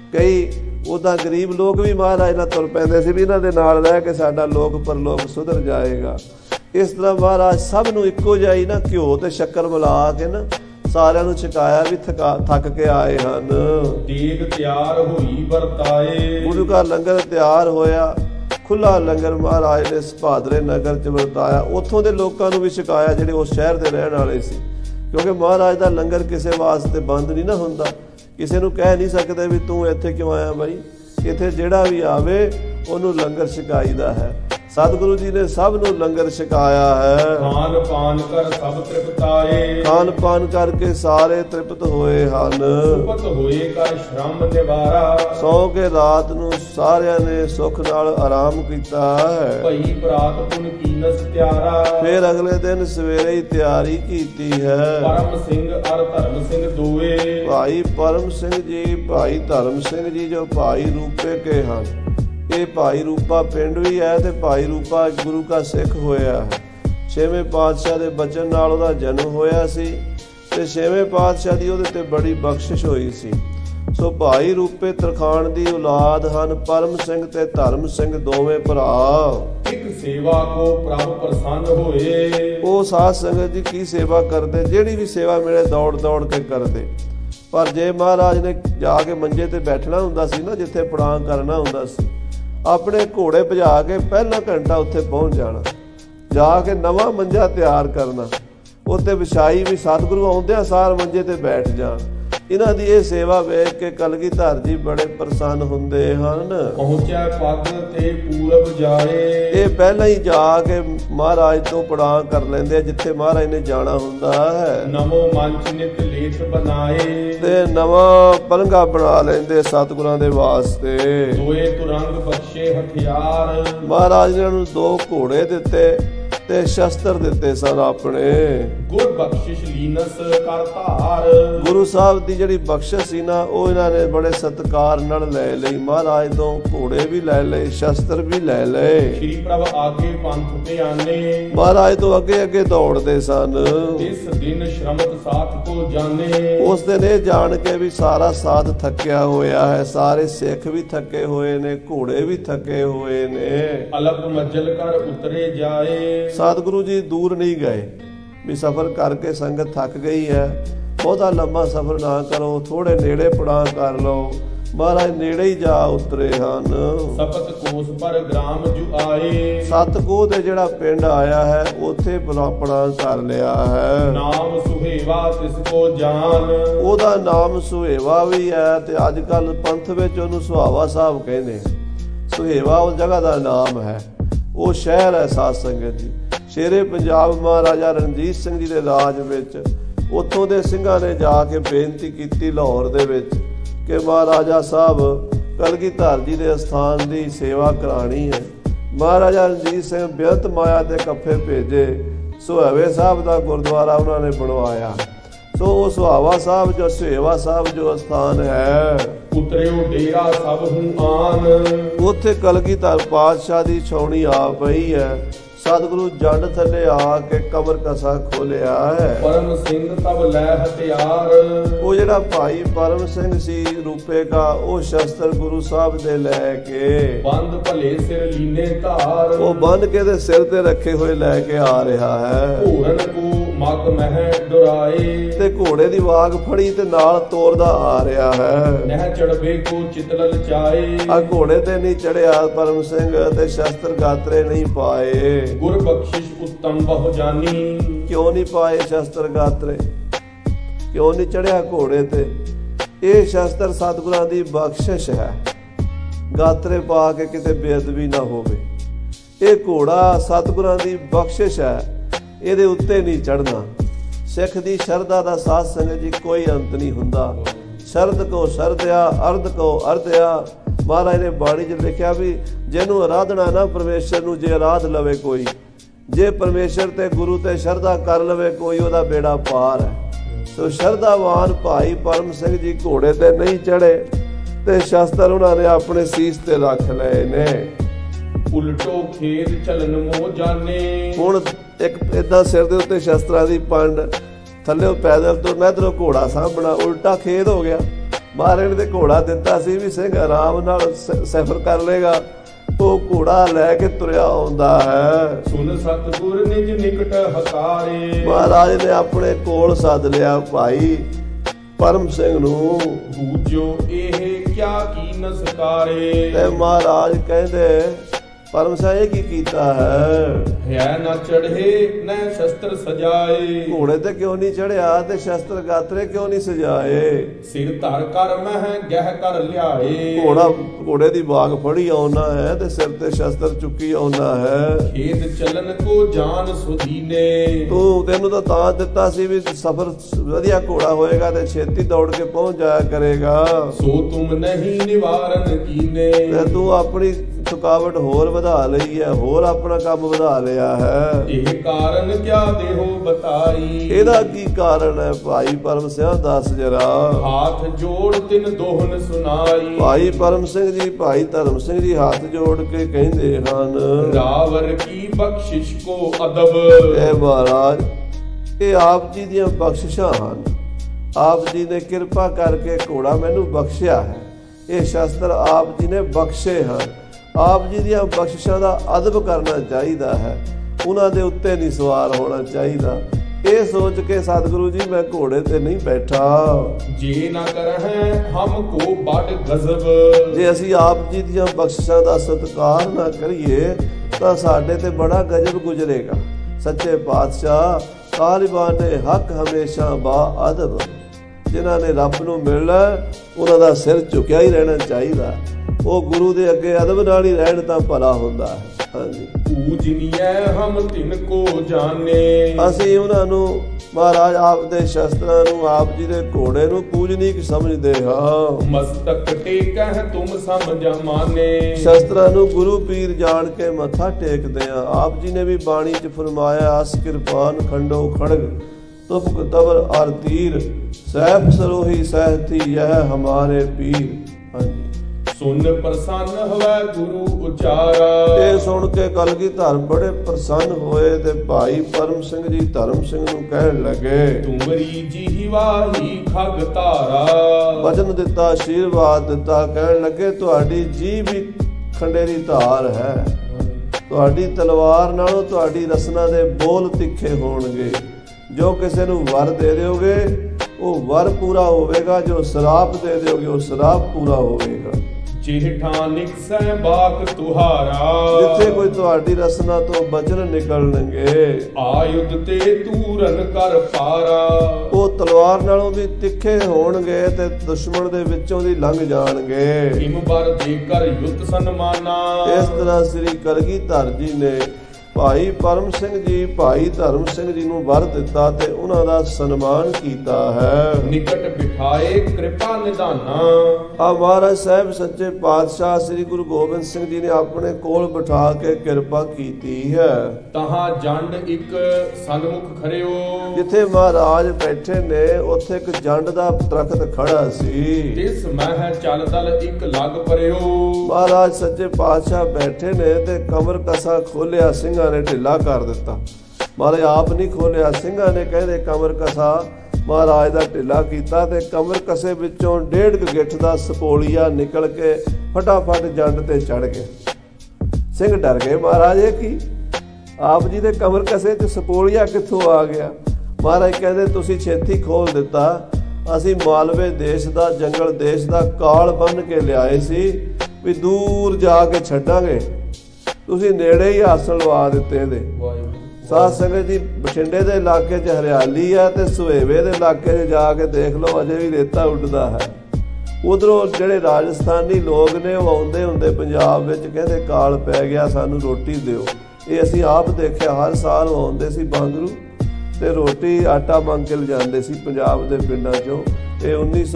ਕਈ ਉੱਦਾਂ ਗਰੀਬ ਲੋਕ ਵੀ ਮਹਾਰਾਜ ਨਾਲ ਤੁਰ ਪੈਂਦੇ ਸੀ ਵੀ ਇਹਨਾਂ ਦੇ ਨਾਲ ਰਹਿ ਕੇ ਸਾਡਾ ਲੋਕ ਪਰਲੋਕ ਸੁਧਰ ਜਾਏਗਾ। ਇਸ ਤਰ੍ਹਾਂ ਮਹਾਰਾਜ ਸਭ ਨੂੰ ਇੱਕੋ ਜਿਹਾ ਨਾ ਘਿਓ ਤੇ ਸ਼ੱਕਰ ਮਿਲਾ ਕੇ ਨਾ ਸਾਰਿਆਂ ਨੂੰ ਛਕਾਇਆ, ਵੀ ਥੱਕ ਕੇ ਆਏ ਹਨ। ਦੇਗ ਤਿਆਰ ਹੋਈ ਵਰਤਾਏ, ਗੁਰੂ ਘਰ ਲੰਗਰ ਤਿਆਰ ਹੋਇਆ, ਖੁੱਲਾ ਲੰਗਰ ਮਹਾਰਾਜ ਨੇ ਭਾਦਰੇ ਨਗਰ 'ਚ ਵਰਤਾਇਆ। ਉੱਥੋਂ ਦੇ ਲੋਕਾਂ ਨੂੰ ਵੀ ਛਕਾਇਆ ਜਿਹੜੇ ਉਸ ਸ਼ਹਿਰ ਦੇ ਰਹਿਣ ਵਾਲੇ ਸੀ, ਕਿਉਂਕਿ ਮਹਾਰਾਜ ਦਾ ਲੰਗਰ ਕਿਸੇ ਵਾਸਤੇ ਬੰਦ ਨਹੀਂ ਨਾ ਹੁੰਦਾ। ਕਿਸੇ ਨੂੰ ਕਹਿ ਨਹੀਂ ਸਕਦੇ ਵੀ ਤੂੰ ਇੱਥੇ ਕਿਉਂ ਆਇਆ ਬਾਈ, ਇੱਥੇ ਜਿਹੜਾ ਵੀ ਆਵੇ ਉਹਨੂੰ ਲੰਗਰ ਛਕਾਈਦਾ ਹੈ। ਸਤਿਗੁਰੂ ਜੀ ਨੇ ਸਭ ਨੂੰ ਲੰਗਰ ਛਕਾਇਆ ਹੈ। ਖਾਨ ਪਾਨ ਕਰ ਸਭ ਤ੍ਰਿਪਤਾਏ, ਖਾਨ ਪਾਨ ਕਰਕੇ ਸਾਰੇ ਤ੍ਰਿਪਤ ਹੋਏ ਹਨ। ਸੁਪਤ ਹੋਏ ਕਰ ਸ਼ਰਮ ਨਿਵਾਰਾ, ਸੌ ਕੇ ਰਾਤ ਨੂੰ ਸਾਰਿਆਂ ਨੇ ਸੁੱਖ ਨਾਲ ਆਰਾਮ ਕੀਤਾ ਹੈ। ਭਈ ਪ੍ਰਾਤ ਪੁਨ ਕੀਨਸ ਤਿਆਰਾ, ਫਿਰ ਅਗਲੇ ਦਿਨ ਸਵੇਰੇ ਹੀ ਤਿਆਰੀ ਕੀਤੀ ਹੈ। ਪਰਮ ਸਿੰਘ ਅਰ ਧਰਮ ਸਿੰਘ ਦੋਏ, ਭਾਈ ਪਰਮ ਸਿੰਘ ਜੀ, ਭਾਈ ਧਰਮ ਸਿੰਘ ਜੀ ਜੋ ਭਾਈ ਰੂਪੇ ਕੇ ਹਨ, ਇਹ ਭਾਈ ਰੂਪਾ ਪਿੰਡ ਵੀ ਹੈ ਤੇ ਭਾਈ ਰੂਪਾ ਗੁਰੂ ਕਾ ਸਿੱਖ ਹੋਇਆ ਹੈ। 6ਵੇਂ ਪਾਤਸ਼ਾਹ ਦੇ ਬਚਨ ਨਾਲ ਉਹਦਾ ਜਨਮ ਹੋਇਆ ਸੀ ਤੇ 6ਵੇਂ ਪਾਤਸ਼ਾਹ ਦੀ ਉਹਦੇ ਤੇ ਬੜੀ ਬਖਸ਼ਿਸ਼ ਹੋਈ ਸੀ। ਸੋ ਭਾਈ ਰੂਪੇ ਤਰਖਾਣ ਦੀ ਔਲਾਦ ਹਨ ਪਰਮ ਸਿੰਘ ਤੇ ਧਰਮ ਸਿੰਘ, ਦੋਵੇਂ ਭਰਾ। ਇੱਕ ਸੇਵਾ ਕੋ ਪ੍ਰਭ ਪ੍ਰਸੰਨ ਹੋਏ। ਉਹ ਸਾਧ ਸੰਗਤ ਦੀ ਕੀ ਸੇਵਾ ਕਰਦੇ, ਜਿਹੜੀ ਵੀ ਸੇਵਾ ਮਿਲੇ ਦੌੜ ਦੌੜ ਕੇ ਕਰਦੇ। ਪਰ ਜੇ ਮਹਾਰਾਜ ਨੇ ਜਾ ਕੇ ਮੰਜੇ ਤੇ ਬੈਠਣਾ ਹੁੰਦਾ ਸੀ ਨਾ, ਜਿੱਥੇ ਪ੍ਰਣਾਮ ਕਰਨਾ ਹੁੰਦਾ ਸੀ, ਆਪਣੇ ਘੋੜੇ ਭਜਾ ਕੇ ਪਹਿਲਾ ਘੰਟਾ ਉੱਥੇ ਪਹੁੰਚ ਜਾਣਾ, ਜਾ ਕੇ ਨਵਾਂ ਮੰਜਾ ਤਿਆਰ ਕਰਨਾ, ਉੱਤੇ ਵਿਛਾਈ ਵੀ ਸਤਿਗੁਰੂ ਆਉਂਦਿਆਂ ਸਾਰ ਮੰਜੇ ਤੇ ਬੈਠ ਜਾਣ। ਇਹਨਾਂ ਦੀ ਇਹ ਸੇਵਾ ਵੇਖ ਕੇ ਕਲਗੀਧਰ ਜੀ ਬੜੇ ਪ੍ਰਸੰਨ ਹੁੰਦੇ ਹਨ। ਪਹੁੰਚਿਆ ਪੱਗ ਤੇ ਪੂਰਬ ਜਾਏ। ਇਹ ਪਹਿਲਾਂ ਹੀ ਜਾ ਕੇ ਮਹਾਰਾਜ ਤੋਂ ਪ੍ਰਣਾਮ ਕਰ ਲੈਂਦੇ ਆ, ਜਿੱਥੇ ਮਹਾਰਾਜ ਨੇ ਜਾਣਾ ਹੁੰਦਾ ਹੈ। ਨਵੋ ਮੰਚ ਨਿਤ ਲੇਖ ਬਣਾਏ। ਤੇ ਨਵਾਂ ਪਲੰਘਾ ਬਣਾ ਲੈਂਦੇ ਸਤਿਗੁਰਾਂ ਦੇ ਵਾਸਤੇ। ਦੋਏ ਤੁਰੰਗ ਬਖਸ਼ੇ ਹਥਿਆਰ। ਮਹਾਰਾਜ ਨੇ ਉਹਨੂੰ 2 ਘੋੜੇ ਦਿੱਤੇ ਤੇ ਸ਼ਸਤਰ ਦਿੱਤੇ ਸਨ ਆਪਣੇ। ਗੁਰ ਬਖਸ਼ਿਸ਼ ਲੀਨਸ ਕਰ ਧਾਰ। ਗੁਰੂ ਸਾਹਿਬ ਦੀ ਜਿਹੜੀ ਬਖਸ਼ਿਸ਼ ਸੀ ਨਾ, ਉਹ ਇਹਨਾਂ ਨੇ ਬੜੇ ਸਤਿਕਾਰ ਨਾਲ ਲੈ ਲਈ। ਮਹਾਰਾਜ ਤੋਂ ਘੋੜੇ ਵੀ ਲੈ ਲਏ, ਸ਼ਸਤਰ ਵੀ ਲੈ ਲਏ। ਸ਼੍ਰੀ ਪ੍ਰਭ ਆਗੇ ਪੰਥ ਧਿਆਨੇ। ਮਹਾਰਾਜ ਤੋਂ ਅੱਗੇ ਅੱਗੇ ਦੌੜਦੇ ਸਨ। ਇਸ ਦਿਨ ਸ਼ਰਮਤ ਸਾਥ ਕੋ ਜਾਣੇ। ਉਸ ਦਿਨ ਇਹ ਜਾਣ ਕੇ ਵੀ ਸਾਰਾ ਸਾਧ ਥੱਕਿਆ ਹੋਇਆ ਹੈ, ਸਾਰੇ ਸਿੱਖ ਵੀ ਥੱਕੇ ਹੋਏ ਨੇ, ਘੋੜੇ ਵੀ ਥੱਕੇ ਹੋਏ ਨੇ। ਅਲਪ ਮੱਜਲ ਕਰ ਉਤਰੇ ਜਾਏ। ਸਤਿਗੁਰੂ ਜੀ ਦੂਰ ਨਹੀਂ ਗਏ ਵੀ ਸਫ਼ਰ ਕਰਕੇ ਸੰਗਤ ਥੱਕ ਗਈ ਹੈ, ਬਹੁਤਾ ਲੰਬਾ ਸਫ਼ਰ ਨਾ ਕਰੋ, ਥੋੜੇ ਨੇੜੇ ਪ੍ਰਣਾਮ ਕਰ ਲਓ। ਮਹਾਰਾਜ ਨੇੜੇ ਹੀ ਜਾ ਉਤਰੇ ਹਨ। ਸਪਤ ਕੋਸ ਪਰ ਗ੍ਰਾਮ ਜੁ ਆਏ। 7 ਕੋਹ ਤੇ ਜਿਹੜਾ ਪਿੰਡ ਆਇਆ ਹੈ ਉੱਥੇ ਪ੍ਰਣਾਮ ਕਰ ਲਿਆ ਹੈ। ਨਾਮ ਸੁਹੇਵਾ ਤਿਸ ਕੋ ਜਾਨ। ਉਹਦਾ ਨਾਮ ਸੁਹੇਵਾ ਵੀ ਹੈ ਤੇ ਅੱਜ ਕੱਲ ਪੰਥ ਵਿੱਚ ਉਹਨੂੰ ਸੁਹਾਵਾ ਸਾਹਿਬ ਕਹਿੰਦੇ। ਸੁਹੇਵਾ ਉਸ ਜਗ੍ਹਾ ਦਾ ਨਾਮ ਹੈ, ਉਹ ਸ਼ਹਿਰ ਹੈ ਸਾਧ ਸੰਗਤ ਜੀ। ਸ਼ੇਰੇ ਪੰਜਾਬ ਮਹਾਰਾਜਾ ਰਣਜੀਤ ਸਿੰਘ ਜੀ ਦੇ ਰਾਜ ਵਿੱਚ ਉੱਥੋਂ ਦੇ ਸਿੰਘਾਂ ਨੇ ਜਾ ਕੇ ਬੇਨਤੀ ਕੀਤੀ ਲਾਹੌਰ ਦੇ ਵਿੱਚ ਕਿ ਮਹਾਰਾਜਾ ਸਾਹਿਬ ਕਲਗੀਧਰ ਜੀ ਦੇ ਅਸਥਾਨ ਦੀ ਸੇਵਾ ਕਰਾਣੀ ਹੈ। ਮਹਾਰਾਜਾ ਰਣਜੀਤ ਸਿੰਘ ਬੇਅੰਤ ਮਾਇਆ ਦੇ ਕੱਫੇ ਭੇਜੇ। ਸੁਹਾਵੇ ਸਾਹਿਬ ਦਾ ਗੁਰਦੁਆਰਾ ਉਹਨਾਂ ਨੇ ਬਣਵਾਇਆ। ਸੋ ਉਹ ਸੁਹਾਵਾ ਸਾਹਿਬ ਜੋ ਸੁਹੇਵਾ ਸਾਹਿਬ ਜੋ ਅਸਥਾਨ ਹੈ, ਉਤਰਿਓ ਡੇਰਾ ਸਭ ਹੂੰ ਆਨ। ਉੱਥੇ ਕਲਗੀਧਰ ਪਾਤਸ਼ਾਹ ਦੀ ਛਾਉਣੀ ਆ ਪਈ ਹੈ। ਸਤਿਗੁਰੂ ਜੰਡ ਥੱਲੇ ਆ ਕੇ ਕਬਰ ਕਸਾ ਖੋਲਿਆ ਹੈ। ਪਰਮ ਸਿੰਘ ਤਬ ਲੈ ਹਥਿਆਰ। ਉਹ ਜਿਹੜਾ ਭਾਈ ਪਰਮ ਸਿੰਘ ਸੀ ਰੂਪੇ ਦਾ, ਉਹ ਸ਼ਸਤਰ ਗੁਰੂ ਸਾਹਿਬ ਦੇ ਲੈ ਕੇ ਬੰਦ ਭਲੇ ਸਿਰ ਲੀਨੇ ਧਾਰ। ਉਹ ਬੰਦ ਕੇ ਦੇ ਸਿਰ ਤੇ ਰੱਖੇ ਹੋਏ ਲੈ ਕੇ ਆ ਰਿਹਾ ਹੈ। ਘੋੜਨ ਕੋ ਮਗ ਮਹਿ ਡੁਰਾਏ। ਤੇ ਘੋੜੇ ਦੀ ਵਾਗ ਫੜੀ ਤੇ ਨਾਲ ਤੋਰਦਾ ਆ ਰਿਹਾ ਹੈ। ਨਹਿ ਚੜਬੇ ਕੋ ਚਿਤਲ ਲਚਾਏ। ਆ ਘੋੜੇ ਤੇ ਨਹੀਂ ਚੜਿਆ ਪਰਮ ਸਿੰਘ ਤੇ ਸ਼ਸਤਰ ਗਾਤਰੇ ਨਹੀਂ ਪਾਏ। ਗੁਰ ਬਖਸ਼ਿਸ਼ ਉਤਮ ਬਹੁ ਜਾਨੀ। ਕਿਉਂ ਨਹੀਂ ਪਾਏ ਸ਼ਸਤਰ ਗਾਤਰੇ, ਕਿਉਂ ਨਹੀਂ ਚੜਿਆ ਘੋੜੇ ਤੇ? ਇਹ ਸ਼ਸਤਰ ਸਤਿਗੁਰਾਂ ਦੀ ਬਖਸ਼ਿਸ਼ ਹੈ, ਗਾਤਰੇ ਪਾ ਕੇ ਕਿਤੇ ਬੇਅਦਬੀ ਨਾ ਹੋਵੇ। ਇਹ ਘੋੜਾ ਸਤਿਗੁਰਾਂ ਦੀ ਬਖਸ਼ਿਸ਼ ਹੈ, ਇਹਦੇ ਉੱਤੇ ਨਹੀਂ ਚੜਨਾ। ਸਿੱਖ ਦੀ ਸ਼ਰਧਾ ਦਾ ਸਾਧ ਸੰਗਤ ਜੀ ਕੋਈ ਅੰਤ ਨਹੀਂ ਹੁੰਦਾ। ਸ਼ਰਧ ਕੋ ਸ਼ਰਧਿਆ, ਅਰਧ ਕੋ ਅਰਧਿਆ। ਮਹਾਰਾਜ ਨੇ ਬਾਣੀ 'ਚ ਲਿਖਿਆ ਵੀ ਜਿਹਨੂੰ ਆਰਾਧਨਾ ਨਾ ਪਰਮੇਸ਼ਰ ਨੂੰ, ਜੇ ਆਰਾਧ ਲਵੇ ਕੋਈ, ਜੇ ਪਰਮੇਸ਼ਰ ਤੇ ਗੁਰੂ ਤੇ ਸ਼ਰਧਾ ਕਰ ਲਵੇ ਕੋਈ, ਉਹਦਾ ਬੇੜਾ ਪਾਰ ਹੈ। ਸੋ ਸ਼ਰਧਾਵਾਨ ਭਾਈ ਪਰਮ ਸਿੰਘ ਜੀ ਘੋੜੇ ਤੇ ਨਹੀਂ ਚੜੇ ਤੇ ਸ਼ਸਤਰ ਉਹਨਾਂ ਨੇ ਆਪਣੇ ਸੀਸ ਤੇ ਰੱਖ ਲਏ ਨੇ। ਉਲਟੋ ਖੇਦ ਚਲਨ ਮੋ ਜਾਣੇ। ਹੁਣ ਇੱਕ ਏਦਾਂ ਸਿਰ ਦੇ ਉੱਤੇ ਸ਼ਸਤਰਾਂ ਦੀ ਪੰਡ, ਥੱਲੇ ਪੈਦਲ ਤੁਰਨਾ, ਇੱਧਰੋਂ ਘੋੜਾ ਸਾਂਭਣਾ, ਉਲਟਾ ਖੇਦ ਹੋ ਗਿਆ। ਮਹਾਰਾਜ ਨੇ ਘੋੜਾ ਦਿੱਤਾ ਸੀ ਵੀ ਸਿੰਘ ਆਰਾਮ ਨਾਲ ਸਫ਼ਰ ਕਰ ਲੇਗਾ, ਉਹ ਘੋੜਾ ਲੈ ਕੇ ਤੁਰਿਆ ਆਉਂਦਾ ਹੈ। ਸੁਨ ਸਤਿਗੁਰ ਨਿਜ ਨਿਕਟ ਹਕਾਰੇ। ਮਹਾਰਾਜ ਨੇ ਆਪਣੇ ਕੋਲ ਸੱਦ ਲਿਆ ਭਾਈ ਪਰਮ ਸਿੰਘ ਨੂੰ। ਬੂਝੋ ਇਹ ਕਿਆ ਕੀ ਨਸਕਾਰੇ। ਤੇ ਮਹਾਰਾਜ ਕਹਿੰਦੇ ਪਰਮ ਸਿੰਘ ਇਹ ਕੀ ਕੀਤਾ ਹੈ ਨਾ ਚੜ੍ਹੇ ਨਾ ਸ਼ਸਤਰ ਸਜਾਏ। ਘੋੜੇ ਤੇ ਕਿਉਂ ਨਹੀਂ ਚੜਿਆ ਤੇ ਸ਼ਸਤਰ ਗਾਤਰੇ ਕਿਉਂ ਨਹੀਂ ਸਜਾਏ? ਸਿਰ ਧਰ ਕਰ ਮਹਿ ਗਹਿ ਕਰ ਲਿਆਏ। ਘੋੜੇ ਦੀ ਬਾਗ ਫੜੀ ਆਉਣਾ ਹੈ ਤੇ ਸਿਰ ਤੇ ਸ਼ਸਤਰ ਚੁੱਕੀ ਆਉਣਾ ਹੈ। ਖੇਤ ਚੱਲਣ ਕੋ ਜਾਨ ਸੁਦੀਨੇ। ਤੈਨੂੰ ਤਾਂ ਦਿੱਤਾ ਸੀ ਵੀ ਸਫ਼ਰ ਵਧੀਆ ਘੋੜਾ ਹੋਏਗਾ ਤੇ ਛੇਤੀ ਦੌੜ ਕੇ ਪਹੁੰਚ ਜਾਇਆ ਕਰੇਗਾ। ਸੋ ਤੁਮ ਨਹੀਂ ਨਿਵਾਰਨ ਕੀਨੇ। ਤੇ ਤੂੰ ਆਪਣੀ ਥਕਾਵਟ ਹੋਰ ਵਧਾ ਲਈ ਹੈ, ਹੋਰ ਆਪਣਾ ਕੰਮ ਵਧਾ ਲਿਆ ਹੈ। ਇਹ ਕਾਰਨ ਕਿਆ ਦੇਹੋ ਬਤਾਈ। ਇਹਦਾ ਕੀ ਕਾਰਨ ਹੈ ਭਾਈ ਪਰਮ ਸਿੰਘ, ਦੱਸ ਜਰਾ। ਹਾਥ ਜੋੜ ਤਿਨ ਦੋਹਨ ਸੁਨਾਈ। ਭਾਈ ਪਰਮ ਸਿੰਘ ਜੀ, ਭਾਈ ਧਰਮ ਸਿੰਘ ਜੀ ਹੱਥ ਜੋੜ ਕੇ ਕਹਿੰਦੇ ਹਨ, ਰਾਵਰ ਕੀ ਬਖਸ਼ਿਸ਼ ਕੋ ਅਦਬ। ਇਹ ਮਹਾਰਾਜ, ਇਹ ਆਪ ਜੀ ਦੀਆਂ ਬਖਸ਼ਿਸ਼ਾਂ ਹਨ। ਆਪ ਜੀ ਨੇ ਕਿਰਪਾ ਕਰਕੇ ਘੋੜਾ ਮੈਨੂੰ ਬਖਸ਼ਿਆ ਹੈ। ਇਹ ਸ਼ਸਤਰ ਆਪ ਜੀ ਨੇ ਬਖਸ਼ੇ ਹਨ। ਆਪ ਜੀ ਦੀਆਂ ਬਖਸ਼ਿਸ਼ਾਂ ਦਾ ਅਦਬ ਕਰਨਾ ਚਾਹੀਦਾ ਹੈ, ਉਹਨਾਂ ਦੇ ਉੱਤੇ ਨਹੀਂ ਸਵਾਰ ਹੋਣਾ ਚਾਹੀਦਾ। ਇਹ ਸੋਚ ਕੇ ਸਤਿਗੁਰੂ ਜੀ ਮੈਂ ਘੋੜੇ ਤੇ ਨਹੀਂ ਬੈਠਾ। ਜੇ ਨਾ ਕਰਹਿ ਹਮ ਕੋ ਬੜ ਗਜ਼ਬ। ਜੇ ਅਸੀਂ ਆਪ ਜੀ ਦੀਆਂ ਬਖਸ਼ਿਸ਼ਾਂ ਦਾ ਸਤਿਕਾਰ ਨਾ ਕਰੀਏ ਤਾਂ ਸਾਡੇ ਤੇ ਬੜਾ ਗਜ਼ਬ ਗੁਜ਼ਰੇਗਾ। ਸੱਚੇ ਪਾਤਸ਼ਾਹ ਤਾਲਿਬਾਨ ਨੇ ਹੱਕ ਹਮੇਸ਼ਾ ਬਾ ਅਦਬ। ਜਿਨ੍ਹਾਂ ਨੇ ਰੱਬ ਨੂੰ ਮਿਲਣਾ ਉਹਨਾਂ ਦਾ ਸਿਰ ਝੁਕਿਆ ਹੀ ਰਹਿਣਾ ਚਾਹੀਦਾ। ਉਹ ਗੁਰੂ ਦੇ ਅੱਗੇ ਅਦਬ ਨਾਲ ਹੀ ਰਹਿਣ ਤਾਂ ਭਲਾ ਹੁੰਦਾ ਹੈ। ਹਾਂਜੀ, ਪੂਜਨੀਐ ਹਮ ਤਿਨ ਕੋ ਜਾਣੇ। ਅਸੀਂ ਉਹਨਾਂ ਨੂੰ ਮਹਾਰਾਜ ਆਪ ਦੇ ਸ਼ਸਤਰਾਂ ਨੂੰ, ਆਪ ਜੀ ਦੇ ਘੋੜੇ ਨੂੰ ਪੂਜਨੀਕ ਸਮਝਦੇ ਹਾਂ। ਮਸਤਕ ਟੇਕਹਿ ਤੁਮ ਸਮਝ ਮਾਨੇ। ਸ਼ਸਤਰਾਂ ਨੂੰ ਗੁਰੂ ਪੀਰ ਜਾਣ ਕੇ ਮੱਥਾ ਟੇਕਦੇ ਹਾਂ। ਆਪ ਜੀ ਨੇ ਵੀ ਬਾਣੀ 'ਚ ਫਰਮਾਇਆ, ਅਸ ਕਿਰਪਾਨ ਖੰਡੋ ਖੜਗ ਤੁਪਕ ਤਵਰ ਅਰ ਤੀਰ ਸਹਿਬ ਸਰੋਹੀ ਸਹਿਤੀ ਯਹ ਹਮਾਰੇ ਪੀਰ। ਹਾਂਜੀ, ਸੁਨ ਪ੍ਰਸੰਨ ਹੋਵੇ ਗੁਰੂ ਉਚਾਰਾ। ਇਹ ਸੁਣ ਕੇ ਕਲਗੀਧਰ ਬੜੇ ਪ੍ਰਸੰਨ ਹੋਏ ਤੇ ਭਾਈ ਪਰਮ ਸਿੰਘ ਜੀ ਧਰਮ ਸਿੰਘ ਨੂੰ ਕਹਿਣ ਲੱਗੇ, ਤੁਮਰੀ ਜੀਵਾਹੀ ਖਗ ਧਾਰਾ। ਵਚਨ ਦਿੱਤਾ, ਆਸ਼ੀਰਵਾਦ ਦਿੱਤਾ। ਕਹਿਣ ਲੱਗੇ ਤੁਹਾਡੀ ਜੀਭ ਵੀ ਖੰਡੇ ਦੀ ਧਾਰ ਹੈ। ਤੁਹਾਡੀ ਤਲਵਾਰ ਨਾਲੋਂ ਤੁਹਾਡੀ ਰਸਨਾ ਦੇ ਬੋਲ ਤਿੱਖੇ ਹੋਣਗੇ। ਜੋ ਕਿਸੇ ਨੂੰ ਵਰ ਦੇ ਦਿਓਗੇ ਉਹ ਵਰ ਪੂਰਾ ਹੋਵੇਗਾ, ਜੋ ਸਰਾਪ ਦੇ ਦਿਓਗੇ ਉਹ ਸਰਾਪ ਪੂਰਾ ਹੋਵੇਗਾ। ਜਿਹਠਾ ਨਿਕਸੈ ਬਾਕ ਤੁਹਾਰਾ। ਜਿੱਥੇ ਕੋਈ ਤੁਹਾਡੀ ਰਸਨਾ ਤੋਂ ਬਚਨ ਨਿਕਲਣਗੇ, ਆਯੁਧ ਤੇ ਤੂਰਨ ਕਰ ਪਾਰਾ। ਉਹ ਤਲਵਾਰ ਨਾਲੋਂ ਵੀ ਤਿੱਖੇ ਹੋਣਗੇ ਤੇ ਦੁਸ਼ਮਣ ਦੇ ਵਿੱਚੋਂ ਦੀ ਲੰਘ ਜਾਣਗੇ। ਹਿਮ ਬਰ ਦੇ ਕਰ ਯੁੱਧ ਸਨਮਾਨਾ। ਇਸ ਤਰ੍ਹਾਂ ਸ੍ਰੀ ਕਲਗੀਧਰ ਜੀ ਨੇ ਭਾਈ ਪਰਮ ਸਿੰਘ ਜੀ, ਭਾਈ ਧਰਮ ਸਿੰਘ ਜੀ ਨੂੰ ਵਰ ਦਿੱਤਾ ਤੇ ਉਹਨਾਂ ਦਾ ਸਨਮਾਨ ਕੀਤਾ ਹੈ। ਨਿਕਟ ਬਿਠਾਏ ਕਿਰਪਾ ਨਿਧਾਨਾ। ਆ ਮਹਾਰਾਜ ਸਾਹਿਬ ਸੱਚੇ ਪਾਤਸ਼ਾਹ ਸ੍ਰੀ ਗੁਰੂ ਗੋਬਿੰਦ ਸਿੰਘ ਜੀ ਨੇ ਆਪਣੇ ਕੋਲ ਬਿਠਾ ਕੇ ਕਿਰਪਾ ਕੀਤੀ ਹੈ। ਤਹਾਂ ਜੰਡ ਇੱਕ ਸਨਮੁਖ ਖੜਿਓ। ਜਿੱਥੇ ਮਹਾਰਾਜ ਬੈਠੇ ਨੇ ਉੱਥੇ ਇੱਕ ਜੰਡ ਦਾ ਦਰਖਤ ਖੜਾ ਸੀ। ਤਿਸ ਮਹਿ ਚਲ ਦਲ ਇੱਕ ਲੱਗ ਪਰਿਓ। ਮਹਾਰਾਜ ਸੱਚੇ ਪਾਤਸ਼ਾਹ ਬੈਠੇ ਨੇ ਤੇ ਕਮਰ ਕਸਾ ਖੋਲਿਆ, ਸਿੰਘਾਂ ਨੇ ਢਿੱਲਾ ਕਰ ਦਿੱਤਾ। ਮਹਾਰਾਜ ਆਪ ਨਹੀਂ ਖੋਲਿਆ, ਸਿੰਘਾਂ ਨੇ ਕਹਿੰਦੇ ਕਮਰ ਕਸਾ ਮਹਾਰਾਜ ਦਾ ਢਿੱਲਾ ਕੀਤਾ ਤੇ ਕਮਰ ਕਸੇ ਵਿੱਚੋਂ 1.5 ਗਿੱਠ ਦਾ ਸਪੋਲੀਆ ਨਿਕਲ ਕੇ ਫਟਾਫਟ ਜੰਡ ਤੇ ਚੜ ਗਿਆ। ਸਿੰਘ ਡਰ ਗਏ, ਮਹਾਰਾਜ ਇਹ ਕੀ, ਆਪ ਜੀ ਦੇ ਕਮਰ ਕਸੇ 'ਚ ਸਪੋਲੀਆ ਕਿੱਥੋਂ ਆ ਗਿਆ? ਮਹਾਰਾਜ ਕਹਿੰਦੇ ਤੁਸੀਂ ਛੇਤੀ ਖੋਲ ਦਿੱਤਾ। ਅਸੀਂ ਮਾਲਵੇ ਦੇਸ਼ ਦਾ, ਜੰਗਲ ਦੇਸ਼ ਦਾ ਕਾਲ ਬੰਨ੍ਹ ਕੇ ਲਿਆਏ ਸੀ ਵੀ ਦੂਰ ਜਾ ਕੇ ਛੱਡਾਂਗੇ, ਤੁਸੀਂ ਨੇੜੇ ਹੀ ਆਸਣ ਲਵਾ ਦਿੱਤੇ ਇਹਦੇ। ਸਾਧ ਸੰਗਤ ਜੀ, ਬਠਿੰਡੇ ਦੇ ਇਲਾਕੇ 'ਚ ਹਰਿਆਲੀ ਆ ਤੇ ਸੁਹੇਵੇ ਦੇ ਇਲਾਕੇ 'ਚ ਜਾ ਕੇ ਦੇਖ ਲਓ ਅਜੇ ਵੀ ਰੇਤਾ ਉੱਡਦਾ ਹੈ। ਉਧਰੋਂ ਜਿਹੜੇ ਰਾਜਸਥਾਨੀ ਲੋਕ ਨੇ ਉਹ ਆਉਂਦੇ ਹੁੰਦੇ ਪੰਜਾਬ ਵਿੱਚ, ਕਹਿੰਦੇ ਕਾਲ ਪੈ ਗਿਆ ਸਾਨੂੰ ਰੋਟੀ ਦਿਓ। ਇਹ ਅਸੀਂ ਆਪ ਦੇਖਿਆ, ਹਰ ਸਾਲ ਆਉਂਦੇ ਸੀ ਬਾਂਗਰੂ ਤੇ ਰੋਟੀ ਆਟਾ ਮੰਗ ਕੇ ਲਿਜਾਂਦੇ ਸੀ ਪੰਜਾਬ ਦੇ ਪਿੰਡਾਂ 'ਚੋਂ। ਇਹ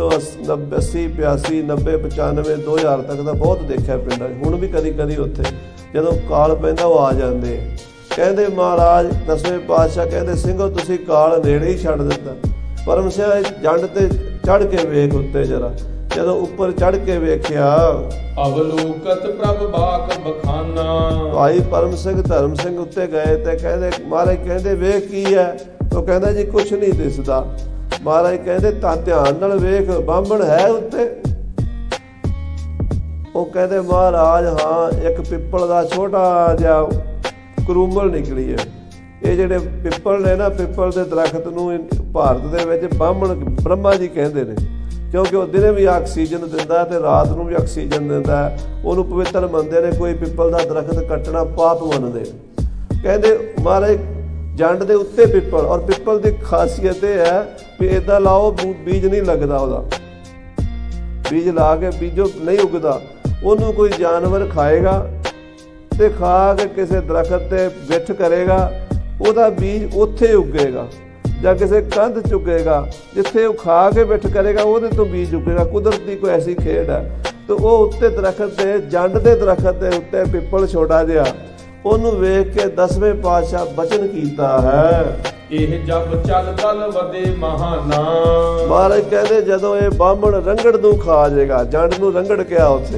1980, 85, 90, 95, 2000 ਤੱਕ ਦਾ ਬਹੁਤ ਦੇਖਿਆ ਪਿੰਡਾਂ 'ਚ। ਹੁਣ ਵੀ ਕਦੀ ਕਦੀ ਉੱਥੇ ਜਦੋਂ ਕਾਲ ਪੈਂਦਾ ਉਹ ਆ ਜਾਂਦੇ। ਕਹਿੰਦੇ ਮਹਾਰਾਜ ਦਸਵੇਂ ਪਾਤਸ਼ਾਹ ਕਹਿੰਦੇ ਸਿੰਘੋ ਤੁਸੀਂ ਕਾਲ ਨੇੜੇ ਹੀ ਛੱਡ ਦਿੱਤਾ। ਪਰਮ ਸਿੰਘ ਜੰਡ ਤੇ ਚੜ ਕੇ ਵੇਖ ਉੱਤੇ ਜਰਾ। ਜਦੋਂ ਉੱਪਰ ਚੜ ਕੇ ਵੇਖਿਆ, ਅਵਲੋਕਤ ਪ੍ਰਭ ਬਾਕ ਬਖਾਨਾ। ਭਾਈ ਪਰਮ ਸਿੰਘ ਧਰਮ ਸਿੰਘ ਉੱਤੇ ਗਏ ਤੇ ਕਹਿੰਦੇ ਮਹਾਰਾਜ ਕਹਿੰਦੇ ਵੇਖ ਕੀ ਹੈ? ਉਹ ਕਹਿੰਦਾ ਜੀ ਕੁਛ ਨਹੀਂ ਦਿਸਦਾ। ਮਹਾਰਾਜ ਕਹਿੰਦੇ ਤਾਂ ਧਿਆਨ ਨਾਲ ਵੇਖ, ਬਾਹਮਣ ਹੈ ਉੱਤੇ? ਉਹ ਕਹਿੰਦੇ ਮਹਾਰਾਜ ਹਾਂ, ਇੱਕ ਪਿੱਪਲ ਦਾ ਛੋਟਾ ਜਿਹਾ ਕਰੂਮਲ ਨਿਕਲੀ ਹੈ। ਇਹ ਜਿਹੜੇ ਪਿੱਪਲ ਨੇ ਨਾ, ਪਿੱਪਲ ਦੇ ਦਰਖਤ ਨੂੰ ਭਾਰਤ ਦੇ ਵਿੱਚ ਬਾਹਮਣ ਬ੍ਰਹਮਾ ਜੀ ਕਹਿੰਦੇ ਨੇ, ਕਿਉਂਕਿ ਉਹ ਦਿਨੇ ਵੀ ਆਕਸੀਜਨ ਦਿੰਦਾ ਤੇ ਰਾਤ ਨੂੰ ਵੀ ਆਕਸੀਜਨ ਦਿੰਦਾ। ਉਹਨੂੰ ਪਵਿੱਤਰ ਮੰਨਦੇ ਨੇ। ਕੋਈ ਪਿੱਪਲ ਦਾ ਦਰਖਤ ਕੱਟਣਾ ਪਾਪ ਮੰਨਦੇ। ਕਹਿੰਦੇ ਮਹਾਰਾਜ ਜੰਡ ਦੇ ਉੱਤੇ ਪਿੱਪਲ, ਔਰ ਪਿੱਪਲ ਦੀ ਖਾਸੀਅਤ ਇਹ ਹੈ ਵੀ ਇੱਦਾਂ ਲਾਓ ਬੀਜ ਨਹੀਂ ਲੱਗਦਾ, ਉਹਦਾ ਬੀਜ ਲਾ ਕੇ ਬੀਜੋ ਨਹੀਂ ਉੱਗਦਾ। ਉਹਨੂੰ ਕੋਈ ਜਾਨਵਰ ਖਾਏਗਾ ਤੇ ਖਾ ਕੇ ਕਿਸੇ ਦਰਖਤ ਤੇ ਬਿੱਠ ਕਰੇਗਾ, ਉਹਦਾ ਬੀਜ ਉੱਥੇ ਉੱਗੇਗਾ। ਜਾਂ ਕਿਸੇ ਕੰਧ ਚੁੱਗੇਗਾ, ਜਿੱਥੇ ਉਹ ਖਾ ਕੇ ਬਿੱਠ ਕਰੇਗਾ ਉਹਦੇ ਤੋਂ ਬੀਜ ਉੱਗੇਗਾ। ਕੁਦਰਤ ਦੀ ਕੋਈ ਐਸੀ ਖੇਡ ਹੈ। ਤੇ ਉਹ ਉੱਤੇ ਦਰਖਤ ਦੇ ਜੰਡ ਦੇ ਦਰਖਤ ਦੇ ਉੱਤੇ ਪਿੱਪਲ ਛੋਟਾ ਜਿਹਾ, ਉਹਨੂੰ ਵੇਖ ਕੇ 10ਵੇਂ ਪਾਤਸ਼ਾਹ ਬਚਨ ਕੀਤਾ ਹੈ, ਇਹ ਜਬ ਚੱਲ ਤਲ ਵਦੇ ਮਹਾਨਾ। ਮਹਾਰਾਜ ਕਹਿੰਦੇ ਜਦੋਂ ਇਹ ਬਾਹਮਣ ਰੰਗੜ ਨੂੰ ਖਾ ਜਾਏਗਾ, ਜੰਡ ਨੂੰ ਰੰਗੜ ਕਿਹਾ ਉੱਥੇ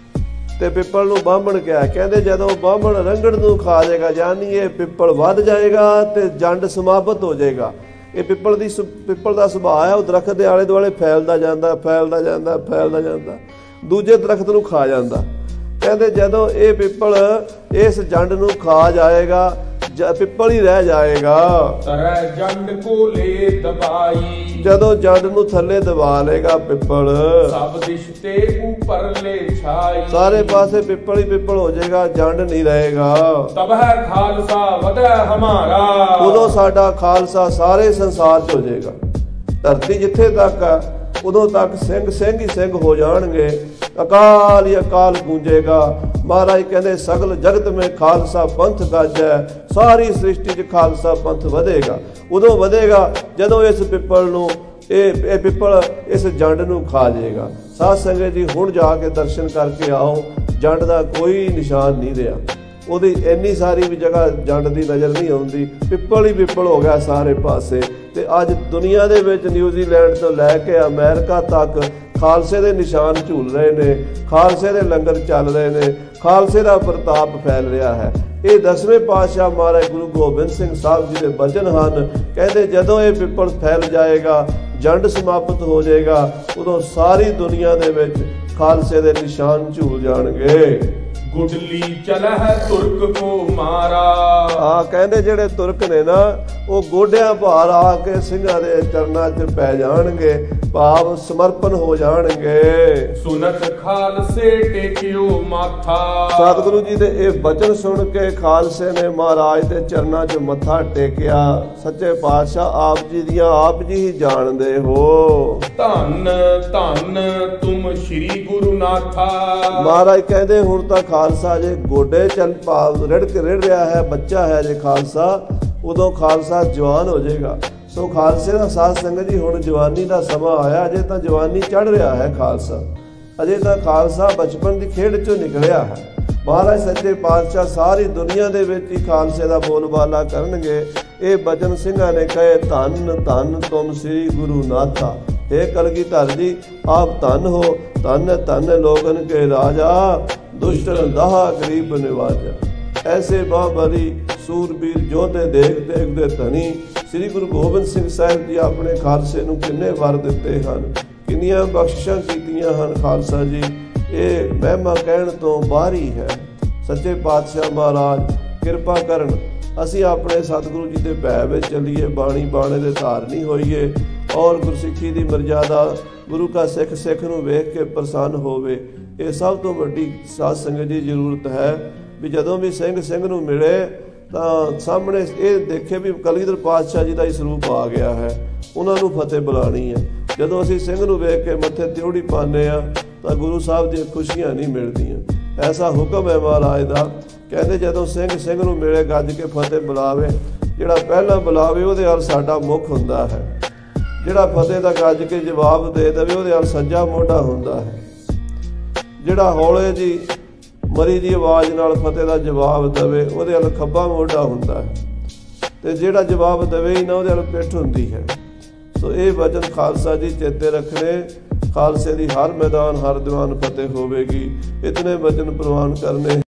ਤੇ ਪਿੱਪਲ ਨੂੰ ਬਾਹਮਣ ਕਿਹਾ, ਕਹਿੰਦੇ ਜਦੋਂ ਬਾਹਮਣ ਰੰਗੜ ਨੂੰ ਖਾ ਜਾਏਗਾ ਯਾਨੀ ਇਹ ਪਿੱਪਲ ਵੱਧ ਜਾਏਗਾ ਤੇ ਜੰਡ ਸਮਾਪਤ ਹੋ ਜਾਏਗਾ। ਇਹ ਪਿੱਪਲ ਦਾ ਸੁਭਾਅ ਹੈ, ਉਹ ਦਰਖਤ ਦੇ ਆਲੇ ਦੁਆਲੇ ਫੈਲਦਾ ਜਾਂਦਾ ਫੈਲਦਾ ਜਾਂਦਾ ਫੈਲਦਾ ਜਾਂਦਾ, ਦੂਜੇ ਦਰਖਤ ਨੂੰ ਖਾ ਜਾਂਦਾ। ਕਹਿੰਦੇ ਜਦੋਂ ਇਹ ਪਿੱਪਲ ਇਸ ਜੰਡ ਨੂੰ ਖਾ ਜਾਏਗਾ ਪਿੱਪਲ ਹੀ ਰਹਿ ਜਾਏਗਾ। ਤਰੈ ਜੰਡ ਕੋਲੇ ਦਬਾਈ, ਜਦੋਂ ਜੰਡ ਨੂੰ ਥੱਲੇ ਦਬਾ ਲੇਗਾ ਪਿੱਪਲ, ਸਭ ਦਿਸ਼ ਤੇ ਉਪਰਲੇ ਛਾਈ, ਸਾਰੇ ਪਾਸੇ ਪਿੱਪਲ ਹੀ ਪਿੱਪਲ ਹੋ ਜਾਏਗਾ, ਜੰਡ ਨਹੀਂ ਰਹੇਗਾ। ਤਬ ਹੈ ਖਾਲਸਾ ਵਧੈ ਹਮਾਰਾ, ਉਦੋਂ ਸਾਡਾ ਖਾਲਸਾ ਸਾਰੇ ਸੰਸਾਰ 'ਚ ਹੋ ਜਾਏਗਾ। ਧਰਤੀ ਜਿੱਥੇ ਤੱਕ ਆ ਉਦੋਂ ਤੱਕ ਸਿੰਘ ਸਿੰਘ ਹੀ ਸਿੰਘ ਹੋ ਜਾਣਗੇ, ਅਕਾਲ ਹੀ ਅਕਾਲ ਗੂੰਜੇਗਾ। ਮਹਾਰਾਜ ਕਹਿੰਦੇ ਸਗਲ ਜਗਤ ਮੇਂ ਖਾਲਸਾ ਪੰਥ ਗਾਜੈ, ਸਾਰੀ ਸ੍ਰਿਸ਼ਟੀ 'ਚ ਖਾਲਸਾ ਪੰਥ ਵਧੇਗਾ। ਉਦੋਂ ਵਧੇਗਾ ਜਦੋਂ ਇਸ ਪਿੱਪਲ ਨੂੰ ਇਹ ਪਿੱਪਲ ਇਸ ਜੰਡ ਨੂੰ ਖਾ ਜਾਏਗਾ। ਸਾਧ ਸੰਗਤ ਜੀ ਹੁਣ ਜਾ ਕੇ ਦਰਸ਼ਨ ਕਰਕੇ ਆਓ, ਜੰਡ ਦਾ ਕੋਈ ਨਿਸ਼ਾਨ ਨਹੀਂ ਰਿਹਾ, ਉਹਦੀ ਇੰਨੀ ਸਾਰੀ ਵੀ ਜਗ੍ਹਾ ਜੰਡ ਦੀ ਨਜ਼ਰ ਨਹੀਂ ਆਉਂਦੀ, ਪਿੱਪਲ ਹੀ ਪਿੱਪਲ ਹੋ ਗਿਆ ਸਾਰੇ ਪਾਸੇ। ਤੇ ਅੱਜ ਦੁਨੀਆ ਦੇ ਵਿੱਚ ਨਿਊਜ਼ੀਲੈਂਡ ਤੋਂ ਲੈ ਕੇ ਅਮਰੀਕਾ ਤੱਕ ਖਾਲਸੇ ਦੇ ਨਿਸ਼ਾਨ ਝੂਲ ਰਹੇ ਨੇ, ਖਾਲਸੇ ਦੇ ਲੰਗਰ ਚੱਲ ਰਹੇ ਨੇ, ਖਾਲਸੇ ਦਾ ਪ੍ਰਤਾਪ ਫੈਲ ਰਿਹਾ ਹੈ। ਇਹ 10ਵੇਂ ਪਾਤਸ਼ਾਹ ਮਹਾਰਾਜ ਗੁਰੂ ਗੋਬਿੰਦ ਸਿੰਘ ਸਾਹਿਬ ਜੀ ਦੇ ਬਚਨ ਹਨ। ਕਹਿੰਦੇ ਜਦੋਂ ਇਹ ਪਿੱਪਲ ਫੈਲ ਜਾਏਗਾ, ਜੰਡ ਸਮਾਪਤ ਹੋ ਜਾਏਗਾ, ਉਦੋਂ ਸਾਰੀ ਦੁਨੀਆ ਦੇ ਵਿੱਚ ਖਾਲਸੇ ਦੇ ਨਿਸ਼ਾਨ ਝੂਲ ਜਾਣਗੇ। ਗੁਡਲੀ ਚਲਹਿ ਤੁਰਕ ਕੋ ਮਾਰਾ, ਆ ਕਹਿੰਦੇ ਜਿਹੜੇ ਤੁਰਕ ਨੇ ਨਾ ਉਹ ਗੋਡਿਆਂ ਭਾਰ ਆ ਕੇ ਸਿੰਘਾਂ ਦੇ ਚਰਨਾਂ 'ਚ ਪੈ ਜਾਣਗੇ, ਭਾਵ ਸਮਰਪਣ ਹੋ ਜਾਣਗੇ। ਸੁਨਤ ਖਾਲਸੇ ਟੇਕਿਓ ਮਾਥਾ, ਸਤਿਗੁਰੂ ਜੀ ਦੇ ਇਹ ਬਚਨ ਸੁਣ ਕੇ ਖਾਲਸੇ ਨੇ ਮਹਾਰਾਜ ਦੇ ਚਰਨਾਂ 'ਚ ਮੱਥਾ ਟੇਕਿਆ। ਸੱਚੇ ਪਾਤਸ਼ਾਹ ਆਪ ਜੀ ਦੀਆਂ ਆਪ ਜੀ ਹੀ ਜਾਣਦੇ ਹੋ। ਧੰਨ ਧੰਨ ਤੁਮ ਸ੍ਰੀ ਗੁਰੂ ਨਾਥਾ, ਮਹਾਰਾਜ ਕਹਿੰਦੇ ਹੁਣ ਤਾਂ ਖਾਲਸਾ ਜੇ ਗੋਡੇ ਚੱਲ ਭਾਵ ਰਿੜ ਰਿਹਾ ਹੈ, ਬੱਚਾ ਹੈ ਜੇ ਖਾਲਸਾ, ਉਦੋਂ ਖਾਲਸਾ ਜਵਾਨ ਹੋ ਜਾਏਗਾ। ਸੋ ਖਾਲਸੇ ਦਾ ਸਾਧ ਸੰਗਤ ਜੀ ਹੁਣ ਜਵਾਨੀ ਦਾ ਸਮਾਂ ਆਇਆ, ਅਜੇ ਤਾਂ ਜਵਾਨੀ ਚੜ੍ਹ ਰਿਹਾ ਹੈ ਖਾਲਸਾ, ਅਜੇ ਤਾਂ ਖਾਲਸਾ ਬਚਪਨ ਦੀ ਖੇਡ 'ਚੋਂ ਨਿਕਲਿਆ ਹੈ। ਮਹਾਰਾਜ ਸੱਚੇ ਪਾਤਸ਼ਾਹ ਸਾਰੀ ਦੁਨੀਆ ਦੇ ਵਿੱਚ ਹੀ ਖਾਲਸੇ ਦਾ ਬੋਲਬਾਲਾ ਕਰਨਗੇ। ਇਹ ਬਚਨ ਸਿੰਘਾਂ ਨੇ ਕਹੇ, ਧੰਨ ਧੰਨ ਤੁਮ ਸ੍ਰੀ ਗੁਰੂ ਨਾਥਾ। हे कलगीधर जी आप धन हो, धन धन लोगन के राजा, दुष्टन दहा गरीब निवाजा। ऐसे बाबरी सूरबीर जोधे देख देख दे धनी श्री गुरु गोबिंद सिंह साहिब जी अपने खालसे नूं किन्ने वर दिते हन, किन्नियां बख्शिशां कीतियां हन। खालसा जी ये महिमा कहण तो बाहरी है। सच्चे पातशाह महाराज किरपा करन, ਅਸੀਂ ਆਪਣੇ ਸਤਿਗੁਰੂ ਜੀ ਦੇ ਭੈ ਵਿੱਚ ਚੱਲੀਏ, ਬਾਣੀ ਬਾਣੇ ਦੇ ਧਾਰਨੀ ਹੋਈਏ ਔਰ ਗੁਰਸਿੱਖੀ ਦੀ ਮਰਜ਼ਾਦਾ, ਗੁਰੂ ਕਾ ਸਿੱਖ ਸਿੱਖ ਨੂੰ ਵੇਖ ਕੇ ਪ੍ਰਸੰਨ ਹੋਵੇ। ਇਹ ਸਭ ਤੋਂ ਵੱਡੀ ਸਾਧ ਸੰਗਤ ਦੀ ਜ਼ਰੂਰਤ ਹੈ ਵੀ ਜਦੋਂ ਵੀ ਸਿੰਘ ਸਿੰਘ ਨੂੰ ਮਿਲੇ ਤਾਂ ਸਾਹਮਣੇ ਇਹ ਦੇਖੇ ਵੀ ਕਲਗੀਧਰ ਪਾਤਸ਼ਾਹ ਜੀ ਦਾ ਹੀ ਸਰੂਪ ਆ ਗਿਆ ਹੈ, ਉਹਨਾਂ ਨੂੰ ਫਤਿਹ ਬੁਲਾਣੀ ਹੈ। ਜਦੋਂ ਅਸੀਂ ਸਿੰਘ ਨੂੰ ਵੇਖ ਕੇ ਮੱਥੇ ਤਿਉੜੀ ਪਾਉਂਦੇ ਹਾਂ ਤਾਂ ਗੁਰੂ ਸਾਹਿਬ ਦੀਆਂ ਖੁਸ਼ੀਆਂ ਨਹੀਂ ਮਿਲਦੀਆਂ। ਐਸਾ ਹੁਕਮ ਹੈ ਮਹਾਰਾਜ ਦਾ। ਕਹਿੰਦੇ ਜਦੋਂ ਸਿੰਘ ਸਿੰਘ ਨੂੰ ਮਿਲੇ ਗੱਜ ਕੇ ਫਤਿਹ ਬੁਲਾਵੇ, ਜਿਹੜਾ ਪਹਿਲਾਂ ਬੁਲਾਵੇ ਉਹਦੇ ਵੱਲ ਸਾਡਾ ਮੁੱਖ ਹੁੰਦਾ ਹੈ, ਜਿਹੜਾ ਫਤਿਹ ਦਾ ਗੱਜ ਕੇ ਜਵਾਬ ਦੇ ਦੇਵੇ ਉਹਦੇ ਵੱਲ ਸੱਜਾ ਮੋਢਾ ਹੁੰਦਾ ਹੈ, ਜਿਹੜਾ ਹੌਲੇ ਜੀ ਮਰੀ ਦੀ ਆਵਾਜ਼ ਨਾਲ ਫਤਿਹ ਦਾ ਜਵਾਬ ਦੇਵੇ ਉਹਦੇ ਵੱਲ ਖੱਬਾ ਮੋਢਾ ਹੁੰਦਾ ਹੈ, ਤੇ ਜਿਹੜਾ ਜਵਾਬ ਦੇਵੇ ਹੀ ਨਾ ਉਹਦੇ ਵੱਲ ਪਿੱਠ ਹੁੰਦੀ ਹੈ। ਸੋ ਇਹ ਵਚਨ ਖਾਲਸਾ ਜੀ ਚੇਤੇ ਰੱਖਣੇ। ਖਾਲਸੇ ਦੀ ਹਰ ਮੈਦਾਨ ਹਰ ਦੀਵਾਨ ਫਤਿਹ ਹੋਵੇਗੀ। ਇਤਨੇ ਵਚਨ ਪ੍ਰਵਾਨ ਕਰਨੇ।